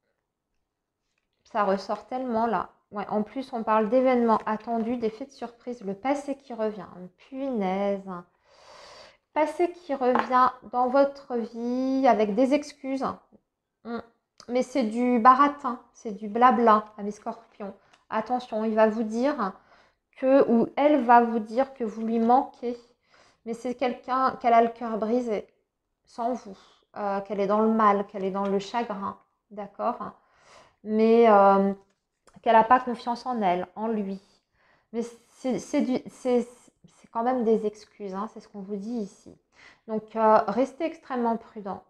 Speaker 1: Ça ressort tellement là. Ouais, en plus, on parle d'événements attendus, d'effets de surprise, le passé qui revient. Punaise. Passé qui revient dans votre vie avec des excuses. Mais c'est du baratin, c'est du blabla, Ami Scorpion. Attention, il va vous dire ou elle va vous dire que vous lui manquez. Mais c'est quelqu'un qu'elle a le cœur brisé, sans vous, qu'elle est dans le mal, qu'elle est dans le chagrin, d'accord? Mais qu'elle n'a pas confiance en elle, en lui. Mais c'est quand même des excuses, hein, c'est ce qu'on vous dit ici. Donc, restez extrêmement prudent.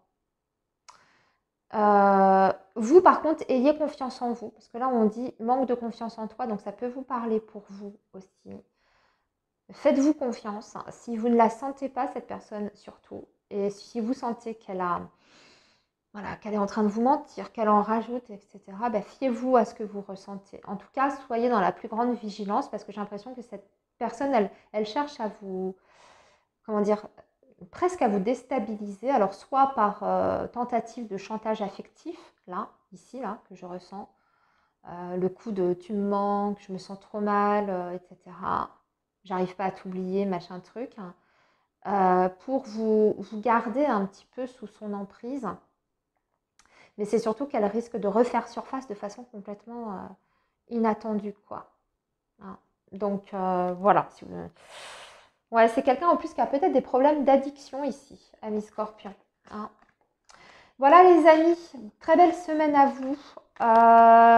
Speaker 1: Vous, par contre, ayez confiance en vous. Parce que là, on dit manque de confiance en toi. Donc, ça peut vous parler pour vous aussi. Faites-vous confiance. Si vous ne la sentez pas, cette personne, surtout. Et si vous sentez qu'elle est en train de vous mentir, qu'elle en rajoute, etc., ben, fiez-vous à ce que vous ressentez. En tout cas, soyez dans la plus grande vigilance parce que j'ai l'impression que cette personne, elle cherche à vous, comment dire, presque à vous déstabiliser. Alors, soit par tentative de chantage affectif, là, ici, là, que je ressens, le coup de tu me manques, je me sens trop mal, etc. J'arrive pas à t'oublier, machin truc, pour vous garder un petit peu sous son emprise. Mais c'est surtout qu'elle risque de refaire surface de façon complètement inattendue, quoi. Hein. Donc, voilà. Ouais, c'est quelqu'un en plus qui a peut-être des problèmes d'addiction ici, Ami Scorpion. Hein. Voilà les amis, très belle semaine à vous.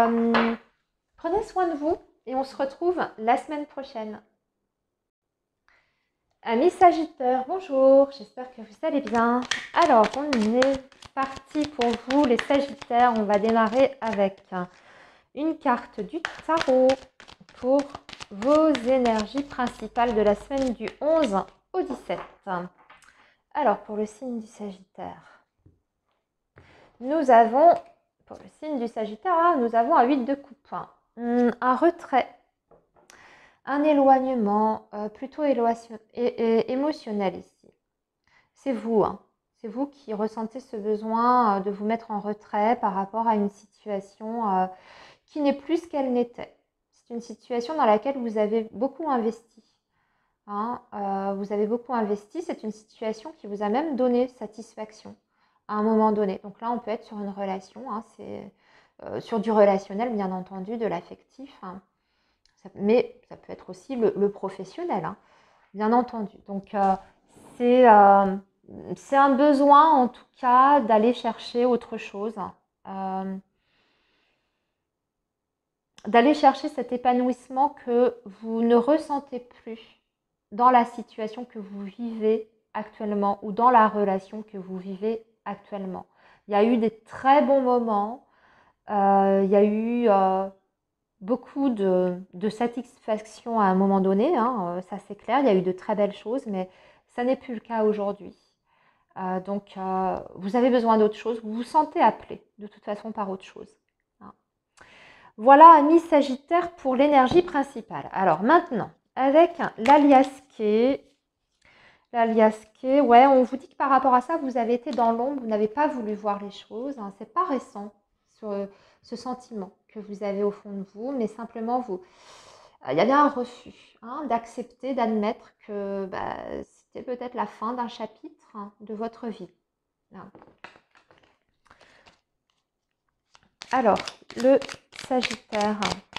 Speaker 1: Prenez soin de vous et on se retrouve la semaine prochaine. Amis Sagittaires, bonjour, j'espère que vous allez bien. Alors, on est parti pour vous les Sagittaires. On va démarrer avec une carte du tarot pour vos énergies principales de la semaine du 11 au 17. Alors, pour le signe du Sagittaire, nous avons, pour le signe du Sagittaire, nous avons un 8 de coupe, un retrait, un éloignement plutôt émotionnel ici. C'est vous, c'est vous qui ressentez ce besoin de vous mettre en retrait par rapport à une situation qui n'est plus ce qu'elle n'était. C'est une situation dans laquelle vous avez beaucoup investi. Vous avez beaucoup investi, c'est une situation qui vous a même donné satisfaction à un moment donné. Donc là, on peut être sur une relation, c'est sur du relationnel, bien entendu, de l'affectif. Mais ça peut être aussi le professionnel, bien entendu. Donc, c'est un besoin, en tout cas, d'aller chercher autre chose. D'aller chercher cet épanouissement que vous ne ressentez plus dans la situation que vous vivez actuellement ou dans la relation que vous vivez actuellement. Il y a eu des très bons moments, il y a eu beaucoup de satisfaction à un moment donné, ça c'est clair, il y a eu de très belles choses, mais ça n'est plus le cas aujourd'hui. Donc vous avez besoin d'autre chose, vous vous sentez appelé de toute façon par autre chose. Voilà, amis Sagittaire, pour l'énergie principale. Alors maintenant, avec l'aliasqué, ouais, on vous dit que par rapport à ça, vous avez été dans l'ombre, vous n'avez pas voulu voir les choses. C'est pas récent, ce sentiment que vous avez au fond de vous, mais simplement il y avait un refus d'accepter, d'admettre que c'était peut-être la fin d'un chapitre de votre vie. Alors, le Sagittaire.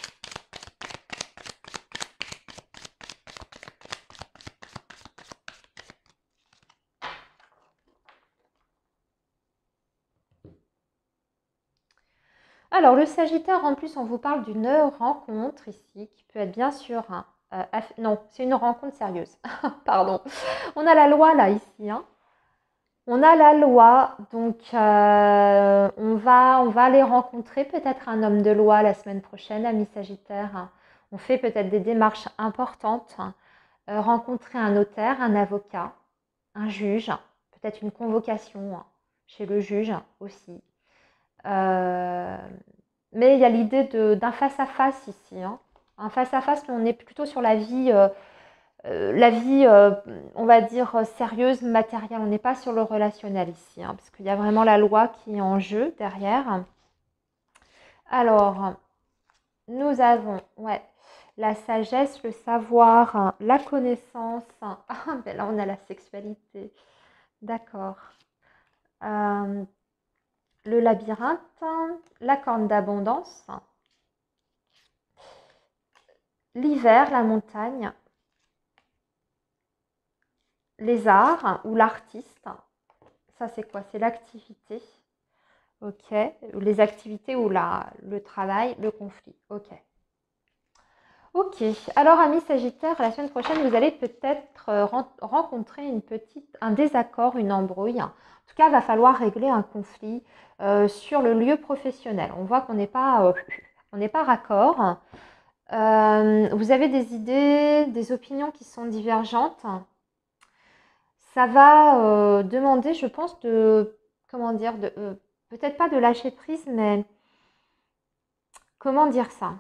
Speaker 1: Alors, le Sagittaire, en plus, on vous parle d'une rencontre ici, qui peut être bien sûr... non, c'est une rencontre sérieuse. Pardon. On a la loi là, ici. On a la loi, donc on va aller rencontrer peut-être un homme de loi la semaine prochaine, amis Sagittaire. On fait peut-être des démarches importantes. Rencontrer un notaire, un avocat, un juge, peut-être une convocation chez le juge aussi. Mais il y a l'idée d'un face-à-face ici. Un face-à-face, mais on est plutôt sur la vie, on va dire, sérieuse, matérielle. On n'est pas sur le relationnel ici, parce qu'il y a vraiment la loi qui est en jeu derrière. Alors, nous avons la sagesse, le savoir, la connaissance. Ah, ben là, on a la sexualité. D'accord. Le labyrinthe, la corne d'abondance, l'hiver, la montagne, les arts ou l'artiste. Ça, c'est quoi? C'est l'activité. Ok. Les activités ou le travail, le conflit. Ok. Ok. Alors, amis Sagittaire, la semaine prochaine, vous allez peut-être rencontrer un désaccord, une embrouille. En tout cas, il va falloir régler un conflit sur le lieu professionnel. On voit qu'on n'est pas raccord. Vous avez des idées, des opinions qui sont divergentes. Ça va demander, je pense, peut-être pas de lâcher prise, mais comment dire ça?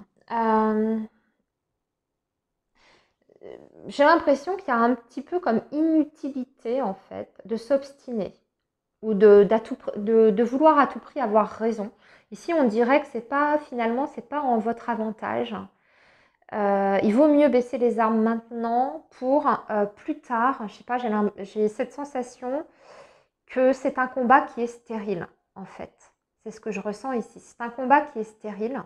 Speaker 1: J'ai l'impression qu'il y a un petit peu comme inutilité, en fait, de s'obstiner ou de vouloir à tout prix avoir raison. Ici, on dirait que finalement, c'est pas en votre avantage. Il vaut mieux baisser les armes maintenant pour plus tard. Je sais pas, j'ai cette sensation que c'est un combat qui est stérile, en fait. C'est ce que je ressens ici. C'est un combat qui est stérile.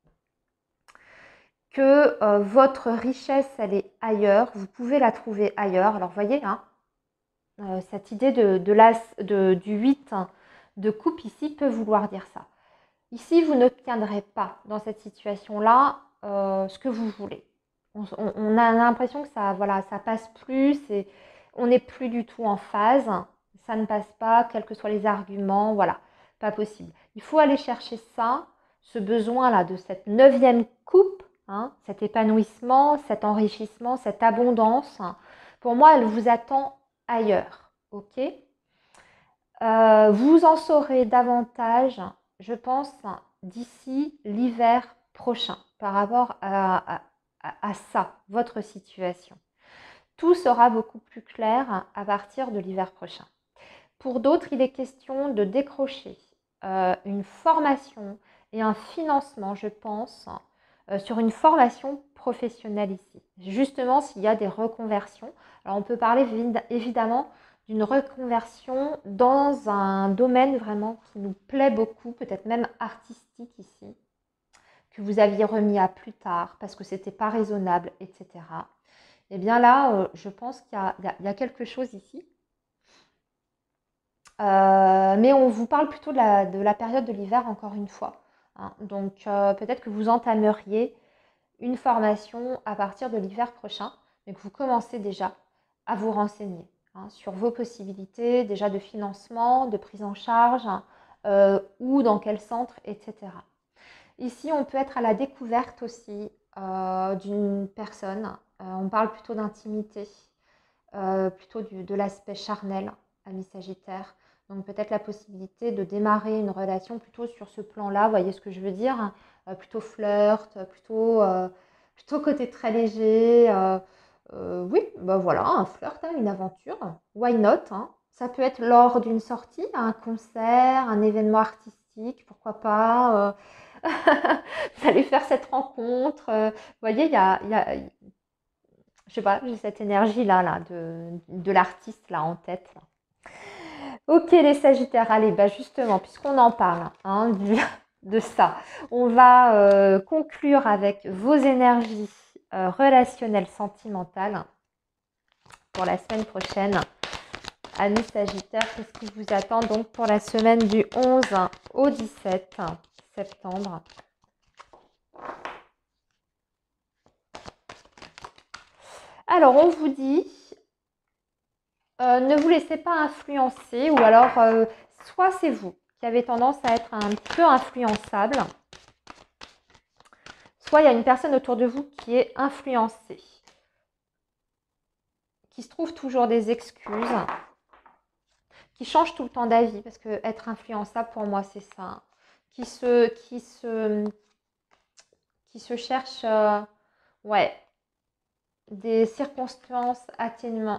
Speaker 1: Que votre richesse, elle est ailleurs. Vous pouvez la trouver ailleurs. Alors, voyez, cette idée du 8 de coupe ici peut vouloir dire ça. Ici, vous n'obtiendrez pas dans cette situation-là ce que vous voulez. On a l'impression que ça passe plus. on n'est plus du tout en phase, ça ne passe pas, quels que soient les arguments, voilà, pas possible. Il faut aller chercher ça, ce besoin-là de cette 9e coupe, hein, cet épanouissement, cet enrichissement, cette abondance. Pour moi, elle vous attend ailleurs, ok? Vous en saurez davantage, je pense, d'ici l'hiver prochain, par rapport à ça, votre situation. Tout sera beaucoup plus clair à partir de l'hiver prochain. Pour d'autres, il est question de décrocher une formation et un financement, je pense, sur une formation professionnelle ici. Justement, s'il y a des reconversions. Alors, on peut parler évidemment d'une reconversion dans un domaine vraiment qui nous plaît beaucoup, peut-être même artistique ici, que vous aviez remis à plus tard parce que c'était pas raisonnable, etc. Et bien là, je pense qu'il y a quelque chose ici. Mais on vous parle plutôt de la période de l'hiver, encore une fois, hein. Donc, peut-être que vous entameriez une formation à partir de l'hiver prochain, mais que vous commencez déjà à vous renseigner, hein, sur vos possibilités déjà de financement, de prise en charge, ou dans quel centre, etc. Ici, on peut être à la découverte aussi d'une personne. On parle plutôt d'intimité, plutôt de l'aspect charnel, ami Sagittaire. Donc peut-être la possibilité de démarrer une relation plutôt sur ce plan-là, vous voyez ce que je veux dire, hein, plutôt flirt, plutôt côté très léger. Oui, bah voilà, un flirt, hein, une aventure. Why not, hein. Ça peut être lors d'une sortie, un concert, un événement artistique, pourquoi pas. Vous allez faire cette rencontre. Vous voyez, je sais pas, j'ai cette énergie-là de l'artiste là en tête. Là. Ok les Sagittaires, allez, bah justement, puisqu'on en parle, hein, de ça, on va conclure avec vos énergies relationnelles, sentimentales pour la semaine prochaine. Amis Sagittaires, qu'est-ce qui vous attend donc pour la semaine du 11 au 17 septembre? Alors, on vous dit, ne vous laissez pas influencer, ou alors, soit c'est vous qui avez tendance à être un peu influençable, soit il y a une personne autour de vous qui est influencée, qui se trouve toujours des excuses, qui change tout le temps d'avis, parce que être influençable pour moi c'est ça, hein. qui se cherche, ouais, des circonstances atténuantes,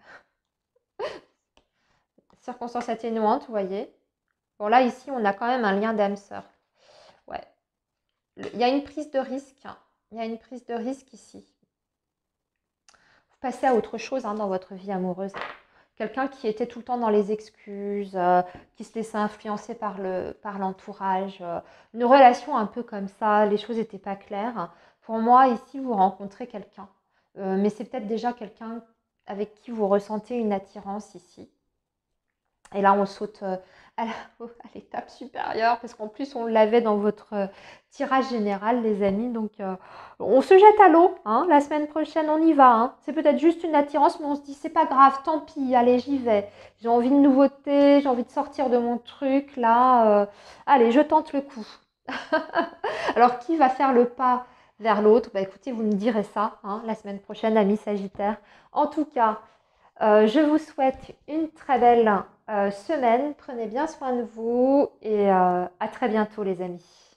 Speaker 1: vous voyez. Bon là ici on a quand même un lien d'âme sœur. Ouais. Il y a une prise de risque, hein. Il y a une prise de risque ici. Vous passez à autre chose, hein, dans votre vie amoureuse. Quelqu'un qui était tout le temps dans les excuses, qui se laissait influencer par l'entourage. Une relation un peu comme ça, les choses n'étaient pas claires. Pour moi, ici, vous rencontrez quelqu'un. Mais c'est peut-être déjà quelqu'un avec qui vous ressentez une attirance ici. Et là, on saute à l'étape supérieure, parce qu'en plus, on l'avait dans votre tirage général, les amis. Donc, on se jette à l'eau, hein. La semaine prochaine, on y va, hein. C'est peut-être juste une attirance, mais on se dit, c'est pas grave, tant pis, allez, j'y vais. J'ai envie de nouveauté, j'ai envie de sortir de mon truc, là. Allez, je tente le coup. Alors, qui va faire le pas vers l'autre? Bah, écoutez, vous me direz ça, hein, la semaine prochaine, amis Sagittaires. En tout cas, je vous souhaite une très belle semaine. Prenez bien soin de vous et à très bientôt les amis.